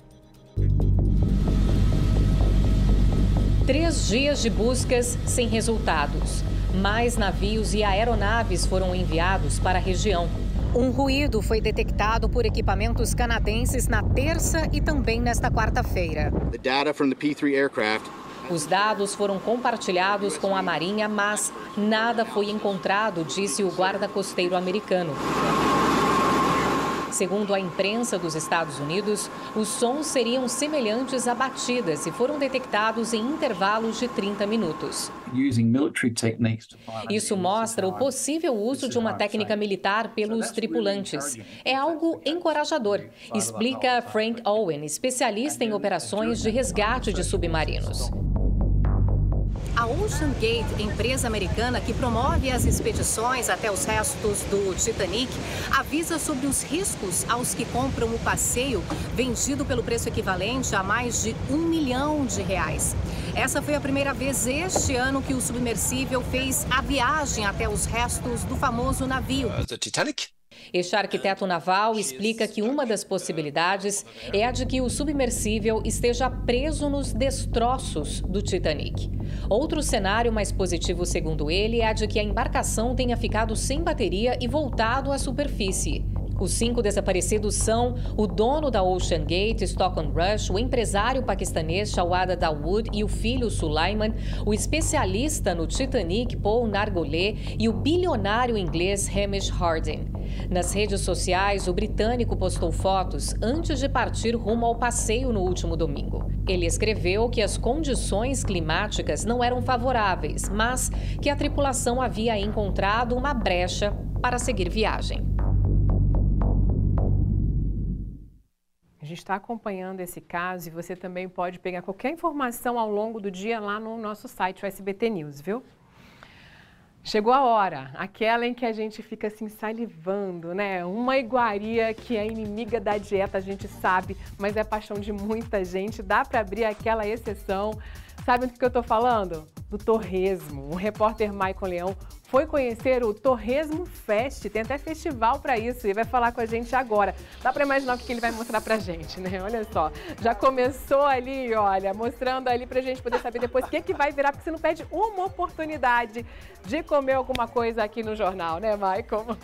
3 dias de buscas sem resultados. Mais navios e aeronaves foram enviados para a região. Um ruído foi detectado por equipamentos canadenses na terça e também nesta quarta-feira. Os dados foram compartilhados com a Marinha, mas nada foi encontrado, disse o guarda-costeiro americano. Segundo a imprensa dos Estados Unidos, os sons seriam semelhantes a batidas e foram detectados em intervalos de 30 minutos. Isso mostra o possível uso de uma técnica militar pelos tripulantes. É algo encorajador, explica Frank Owen, especialista em operações de resgate de submarinos. A Ocean Gate, empresa americana que promove as expedições até os restos do Titanic, avisa sobre os riscos aos que compram o passeio, vendido pelo preço equivalente a mais de R$1 milhão. Essa foi a primeira vez este ano que o submersível fez a viagem até os restos do famoso navio. Titanic? Este arquiteto naval explica que uma das possibilidades é a de que o submersível esteja preso nos destroços do Titanic. Outro cenário mais positivo, segundo ele, é a de que a embarcação tenha ficado sem bateria e voltado à superfície. Os 5 desaparecidos são o dono da Ocean Gate, Stockton Rush, o empresário paquistanês Shawada Dawood e o filho Sulaiman, o especialista no Titanic Paul Nargolé e o bilionário inglês Hamish Harding. Nas redes sociais, o britânico postou fotos antes de partir rumo ao passeio no último domingo. Ele escreveu que as condições climáticas não eram favoráveis, mas que a tripulação havia encontrado uma brecha para seguir viagem. A gente está acompanhando esse caso e você também pode pegar qualquer informação ao longo do dia lá no nosso site, o SBT News, viu? Chegou a hora, aquela em que a gente fica assim salivando, né? Uma iguaria que é inimiga da dieta, a gente sabe, mas é paixão de muita gente. Dá para abrir aquela exceção. Sabe do que eu tô falando? Do torresmo. O repórter Maicon Leão foi conhecer o Torresmo Fest, tem até festival para isso, e vai falar com a gente agora. Dá para imaginar o que ele vai mostrar pra gente, né? Olha só, já começou ali, olha, mostrando ali pra gente poder saber depois o que vai virar, porque você não perde uma oportunidade de comer alguma coisa aqui no jornal, né, Maicon?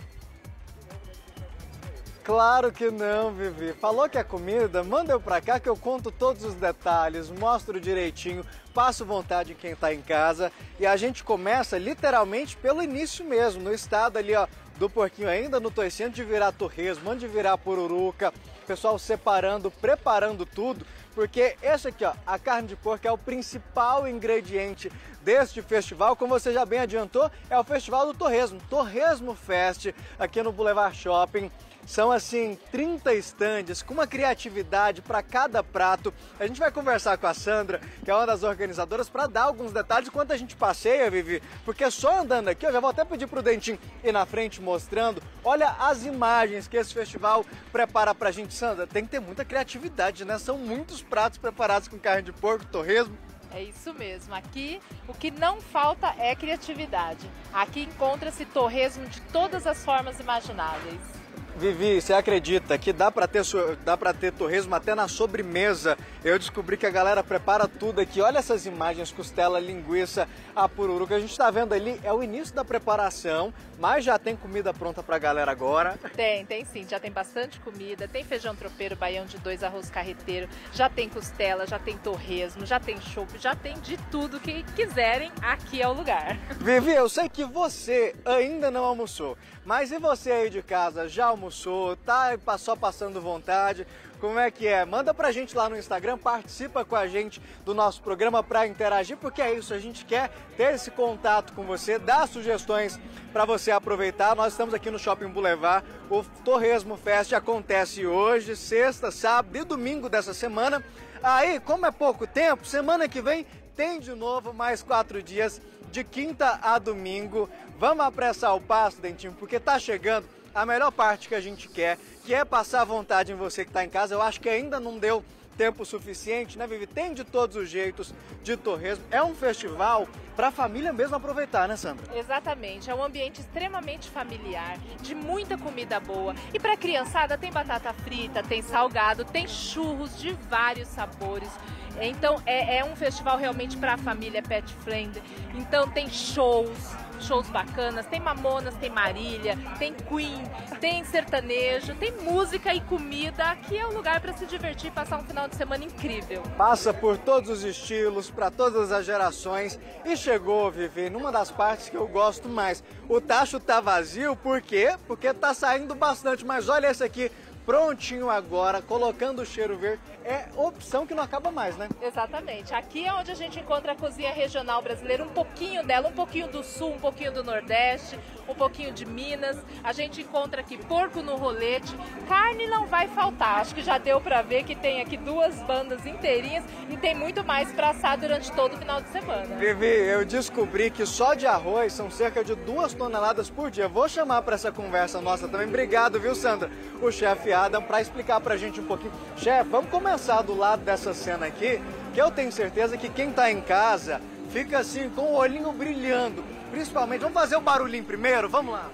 Claro que não, Vivi. Falou que é comida? Manda eu pra cá que eu conto todos os detalhes, mostro direitinho, passo vontade em quem tá em casa. E a gente começa literalmente pelo início mesmo, no estado ali, ó, do porquinho ainda no toicinho, de virar torresmo, onde virar pururuca, pessoal separando, preparando tudo, porque esse aqui, ó, a carne de porco é o principal ingrediente deste festival. Como você já bem adiantou, é o Festival do Torresmo, Torresmo Fest, aqui no Boulevard Shopping. São assim 30 estandes com uma criatividade para cada prato. A gente vai conversar com a Sandra, que é uma das organizadoras, para dar alguns detalhes enquanto a gente passeia, Vivi. Porque só andando aqui, eu já vou até pedir pro Dentinho ir na frente mostrando. Olha as imagens que esse festival prepara pra gente. Sandra, tem que ter muita criatividade, né? São muitos pratos preparados com carne de porco, torresmo. É isso mesmo. Aqui o que não falta é criatividade. Aqui encontra-se torresmo de todas as formas imagináveis. Vivi, você acredita que dá para ter torresmo até na sobremesa? Eu descobri que a galera prepara tudo aqui. Olha essas imagens, costela, linguiça, a pururuca. A gente está vendo ali, é o início da preparação, mas já tem comida pronta para a galera agora. Tem sim. Já tem bastante comida. Tem feijão tropeiro, baião de 2, arroz carreteiro. Já tem costela, já tem torresmo, já tem chopp, já tem de tudo que quiserem. Aqui é o lugar. Vivi, eu sei que você ainda não almoçou, mas e você aí de casa, já almoçou, tá só passando vontade? Como é que é? Manda pra gente lá no Instagram, participa com a gente do nosso programa para interagir, porque é isso, a gente quer ter esse contato com você, dar sugestões para você aproveitar. Nós estamos aqui no Shopping Boulevard, o Torresmo Fest acontece hoje, sexta, sábado e domingo dessa semana. Aí, como é pouco tempo, semana que vem tem de novo mais 4 dias, de quinta a domingo. Vamos apressar o passo, Dentinho, porque tá chegando a melhor parte que a gente quer, que é passar vontade em você que está em casa. Eu acho que ainda não deu tempo suficiente, né, Vivi? Tem de todos os jeitos de torresmo. É um festival para a família mesmo aproveitar, né, Sandra? Exatamente. É um ambiente extremamente familiar, de muita comida boa. E para a criançada tem batata frita, tem salgado, tem churros de vários sabores. Então é um festival realmente para a família, pet friendly. Então tem shows bacanas, tem Mamonas, tem Marília, tem Queen, tem sertanejo, tem música e comida. Aqui é um lugar para se divertir e passar um final de semana incrível. Passa por todos os estilos, para todas as gerações. E chegou, Vivi, numa das partes que eu gosto mais. O tacho tá vazio, por quê? Porque tá saindo bastante, mas olha esse aqui, prontinho agora, colocando o cheiro verde. É opção que não acaba mais, né? Exatamente. Aqui é onde a gente encontra a cozinha regional brasileira, um pouquinho dela, um pouquinho do sul, um pouquinho do nordeste, um pouquinho de Minas. A gente encontra aqui porco no rolete, carne não vai faltar. Acho que já deu pra ver que tem aqui 2 bandas inteirinhas e tem muito mais pra assar durante todo o final de semana. Vivi, eu descobri que só de arroz são cerca de 2 toneladas por dia. Vou chamar pra essa conversa nossa também. Obrigado, viu, Sandra? O chefe Adam, pra explicar pra gente um pouquinho. Chefe, vamos começar do lado dessa cena aqui, que eu tenho certeza que quem tá em casa fica assim com o olhinho brilhando, principalmente. Vamos fazer o barulhinho primeiro, vamos lá.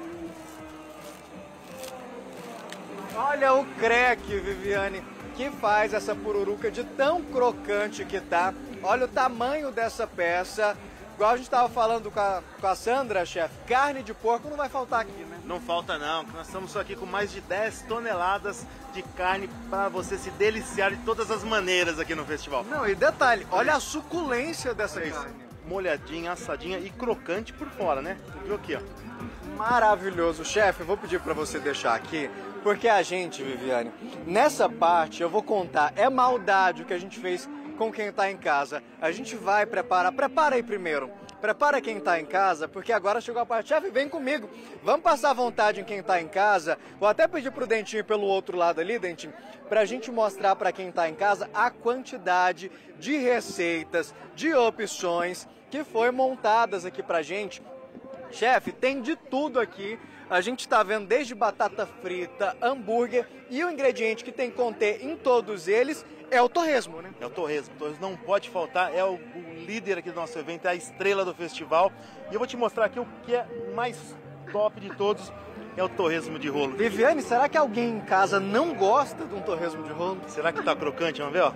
Olha o creque, Viviane, que faz essa pururuca de tão crocante que tá. Olha o tamanho dessa peça. Igual a gente estava falando com a Sandra, chefe, carne de porco não vai faltar aqui, né? Não falta não, nós estamos aqui com mais de 10 toneladas de carne para você se deliciar de todas as maneiras aqui no festival. Não, e detalhe, olha a suculência dessa carne. Molhadinha, assadinha e crocante por fora, né? Viu aqui, ó. Maravilhoso. Chefe, eu vou pedir para você deixar aqui, porque a gente, Viviane, nessa parte eu vou contar, é maldade o que a gente fez com quem está em casa. A gente vai preparar, prepara aí primeiro. Prepara quem está em casa, porque agora chegou a parte. Chefe, vem comigo. Vamos passar vontade em quem está em casa. Vou até pedir pro Dentinho pelo outro lado ali, Dentinho, para a gente mostrar para quem está em casa a quantidade de receitas, de opções que foi montadas aqui pra gente. Chefe, tem de tudo aqui. A gente está vendo desde batata frita, hambúrguer, e o ingrediente que tem que conter em todos eles é o torresmo, né? É o torresmo. O torresmo não pode faltar, é o líder aqui do nosso evento, é a estrela do festival. E eu vou te mostrar aqui o que é mais top de todos, é o torresmo de rolo. Viviane, será que alguém em casa não gosta de um torresmo de rolo? Será que tá crocante? Vamos ver, ó.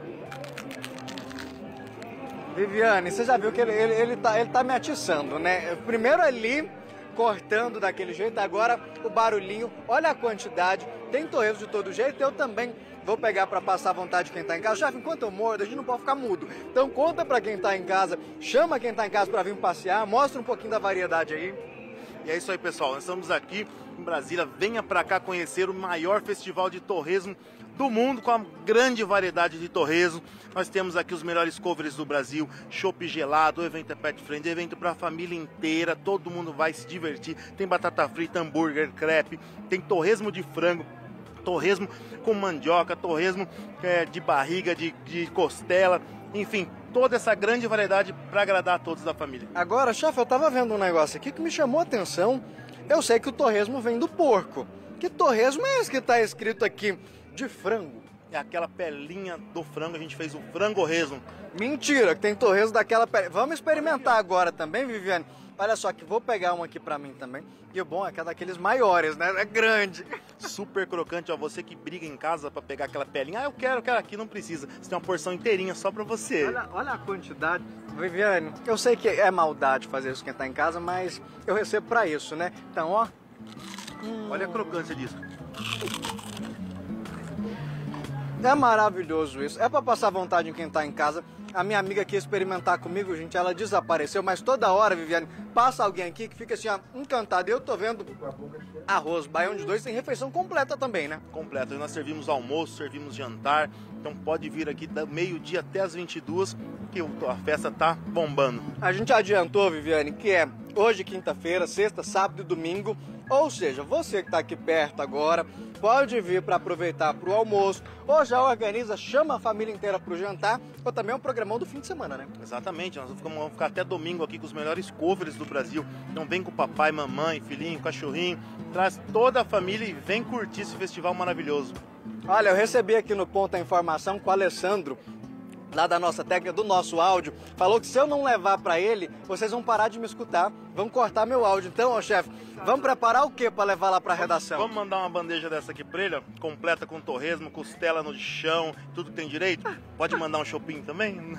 Viviane, você já viu que ele tá me atiçando, né? Primeiro ali, cortando daquele jeito, agora o barulhinho, olha a quantidade, tem torresmo de todo jeito, eu também vou pegar para passar a vontade de quem tá em casa. Chefe, enquanto eu mordo, a gente não pode ficar mudo. Então conta para quem tá em casa, chama quem tá em casa para vir passear, mostra um pouquinho da variedade aí. E é isso aí, pessoal, nós estamos aqui em Brasília, venha para cá conhecer o maior festival de torresmo do mundo, com a grande variedade de torresmo. Nós temos aqui os melhores covers do Brasil, chopp gelado, o evento é pet friendly, evento para a família inteira, todo mundo vai se divertir. Tem batata frita, hambúrguer, crepe, tem torresmo de frango, torresmo com mandioca, torresmo de barriga, de costela, enfim, toda essa grande variedade para agradar a todos da família. Agora, chefe, eu tava vendo um negócio aqui que me chamou a atenção. Eu sei que o torresmo vem do porco. Que torresmo é esse que tá escrito aqui? De frango. É aquela pelinha do frango, a gente fez o frango-resmo. Mentira, que tem torresmo daquela pele. Vamos experimentar agora também, Viviane. Olha só, que vou pegar um aqui pra mim também. E o bom é que é daqueles maiores, né? É grande. Super crocante, ó. Você que briga em casa pra pegar aquela pelinha. Ah, eu quero aqui, não precisa. Você tem uma porção inteirinha só pra você. Olha a quantidade. Viviane, eu sei que é maldade fazer isso quem tá em casa, mas eu recebo pra isso, né? Então, ó. Olha a crocância disso. É maravilhoso isso. É pra passar vontade em quem tá em casa. A minha amiga quis experimentar comigo, gente, ela desapareceu, mas toda hora, Viviane, passa alguém aqui que fica assim, ó, encantado. Eu tô vendo arroz, baião de dois, tem refeição completa também, né? Completa. Nós servimos almoço, servimos jantar, então pode vir aqui da meio-dia até as 22, que a festa tá bombando. A gente adiantou, Viviane, que é hoje, quinta-feira, sexta, sábado e domingo. Ou seja, você que está aqui perto agora, pode vir para aproveitar para o almoço, ou já organiza, chama a família inteira para o jantar, ou também é um programão do fim de semana, né? Exatamente, nós vamos ficar até domingo aqui com os melhores covers do Brasil. Então vem com o papai, mamãe, filhinho, cachorrinho, traz toda a família e vem curtir esse festival maravilhoso. Olha, eu recebi aqui no ponto a informação com o Alessandro, lá da nossa técnica, do nosso áudio, falou que se eu não levar para ele, vocês vão parar de me escutar, vão cortar meu áudio. Então, ó, chefe, vamos preparar o que para levar lá para a redação? Vamos mandar uma bandeja dessa aqui para ele, ó, completa com torresmo, costela no chão, tudo que tem direito. Pode mandar um shopping também?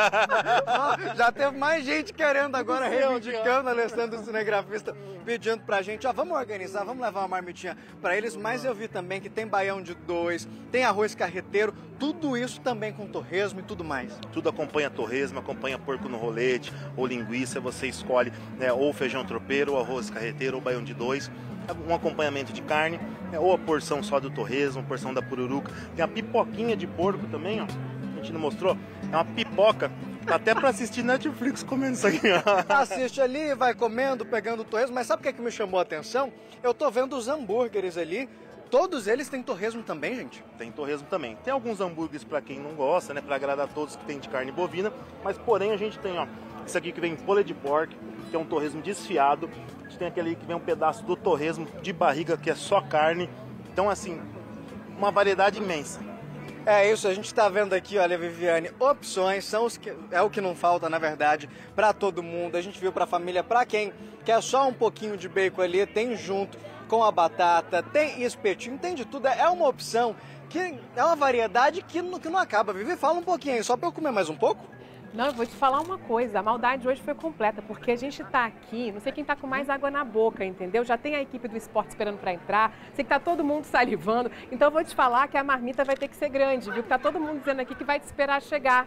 Já teve mais gente querendo agora, reivindicando, Alessandro, cinegrafista, pedindo pra gente, ó, vamos organizar, vamos levar uma marmitinha para eles, mas eu vi também que tem baião de dois, tem arroz carreteiro, tudo isso também com torresmo e tudo mais. Tudo acompanha torresmo, acompanha porco no rolete, ou linguiça, você escolhe, né, ou feijão tropeiro, ou arroz carreteiro, ou baião de dois, um acompanhamento de carne, né, ou a porção só do torresmo, a porção da pururuca. Tem a pipoquinha de porco também, ó, a gente não mostrou, é uma pipoca, até pra assistir Netflix comendo isso aqui. Assiste ali, vai comendo, pegando o torresmo, mas sabe o que é que me chamou a atenção? Eu tô vendo os hambúrgueres ali. Todos eles têm torresmo também, gente? Tem torresmo também. Tem alguns hambúrgueres para quem não gosta, né? Para agradar a todos que tem de carne bovina. Mas porém a gente tem, ó, esse aqui que vem pulled pork, que é um torresmo desfiado. A gente tem aquele que vem um pedaço do torresmo de barriga, que é só carne. Então, assim, uma variedade imensa. É isso, a gente está vendo aqui, olha, Viviane, opções são é o que não falta, na verdade, para todo mundo. A gente viu para a família, para quem quer só um pouquinho de bacon ali, tem junto com a batata, tem espetinho, tem de tudo. É uma opção que é uma variedade que não acaba. Vivi, fala um pouquinho aí, só para eu comer mais um pouco. Não, eu vou te falar uma coisa, a maldade hoje foi completa, porque a gente tá aqui, não sei quem tá com mais água na boca, entendeu? Já tem a equipe do esporte esperando para entrar, sei que tá todo mundo salivando, então eu vou te falar que a marmita vai ter que ser grande, viu? Que tá todo mundo dizendo aqui que vai te esperar chegar.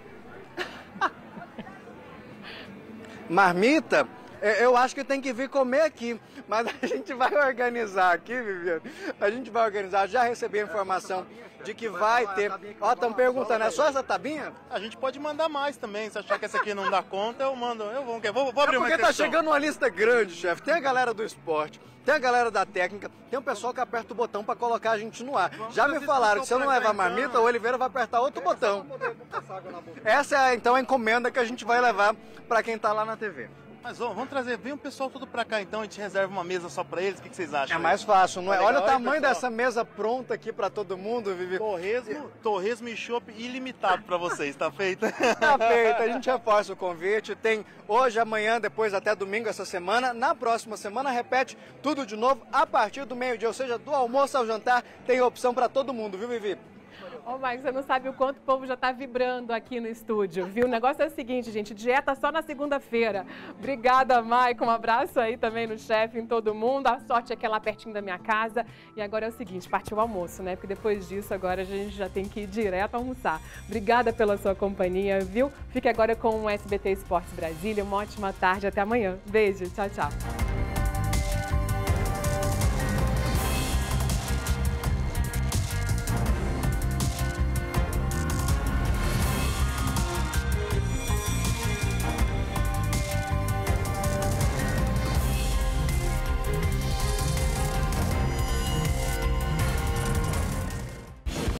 Marmita? Eu acho que tem que vir comer aqui, mas a gente vai organizar aqui, Viviane. A gente vai organizar, já recebi a informação de que vai ter... Ó, estão perguntando, é só essa tabinha? A gente pode mandar mais também, se achar que essa aqui não dá conta, eu mando, vou abrir uma exceção. Porque tá chegando uma lista grande, chefe. Tem a galera do esporte, tem a galera da técnica, tem o pessoal que aperta o botão para colocar a gente no ar. Já me falaram que se eu não levar marmita, o Oliveira vai apertar outro botão. Essa é, então, a encomenda que a gente vai levar para quem tá lá na TV. Mas vamos trazer, vem o pessoal todo pra cá então, a gente reserva uma mesa só pra eles, o que vocês acham? É mais fácil, não é? Olha o tamanho dessa mesa pronta aqui pra todo mundo, Vivi. Torresmo e chopp ilimitado pra vocês, tá feito? Tá feito, a gente reforça o convite, tem hoje, amanhã, depois até domingo essa semana, na próxima semana repete tudo de novo a partir do meio-dia, ou seja, do almoço ao jantar, tem opção pra todo mundo, viu, Vivi? Ô, Marcos, você não sabe o quanto o povo já tá vibrando aqui no estúdio, viu? O negócio é o seguinte, gente, dieta só na segunda-feira. Obrigada, Maicon, um abraço aí também no chefe, em todo mundo. A sorte é que é lá pertinho da minha casa. E agora é o seguinte, partiu o almoço, né? Porque depois disso, agora a gente já tem que ir direto almoçar. Obrigada pela sua companhia, viu? Fique agora com o SBT Esportes Brasília. Uma ótima tarde, até amanhã. Beijo, tchau, tchau.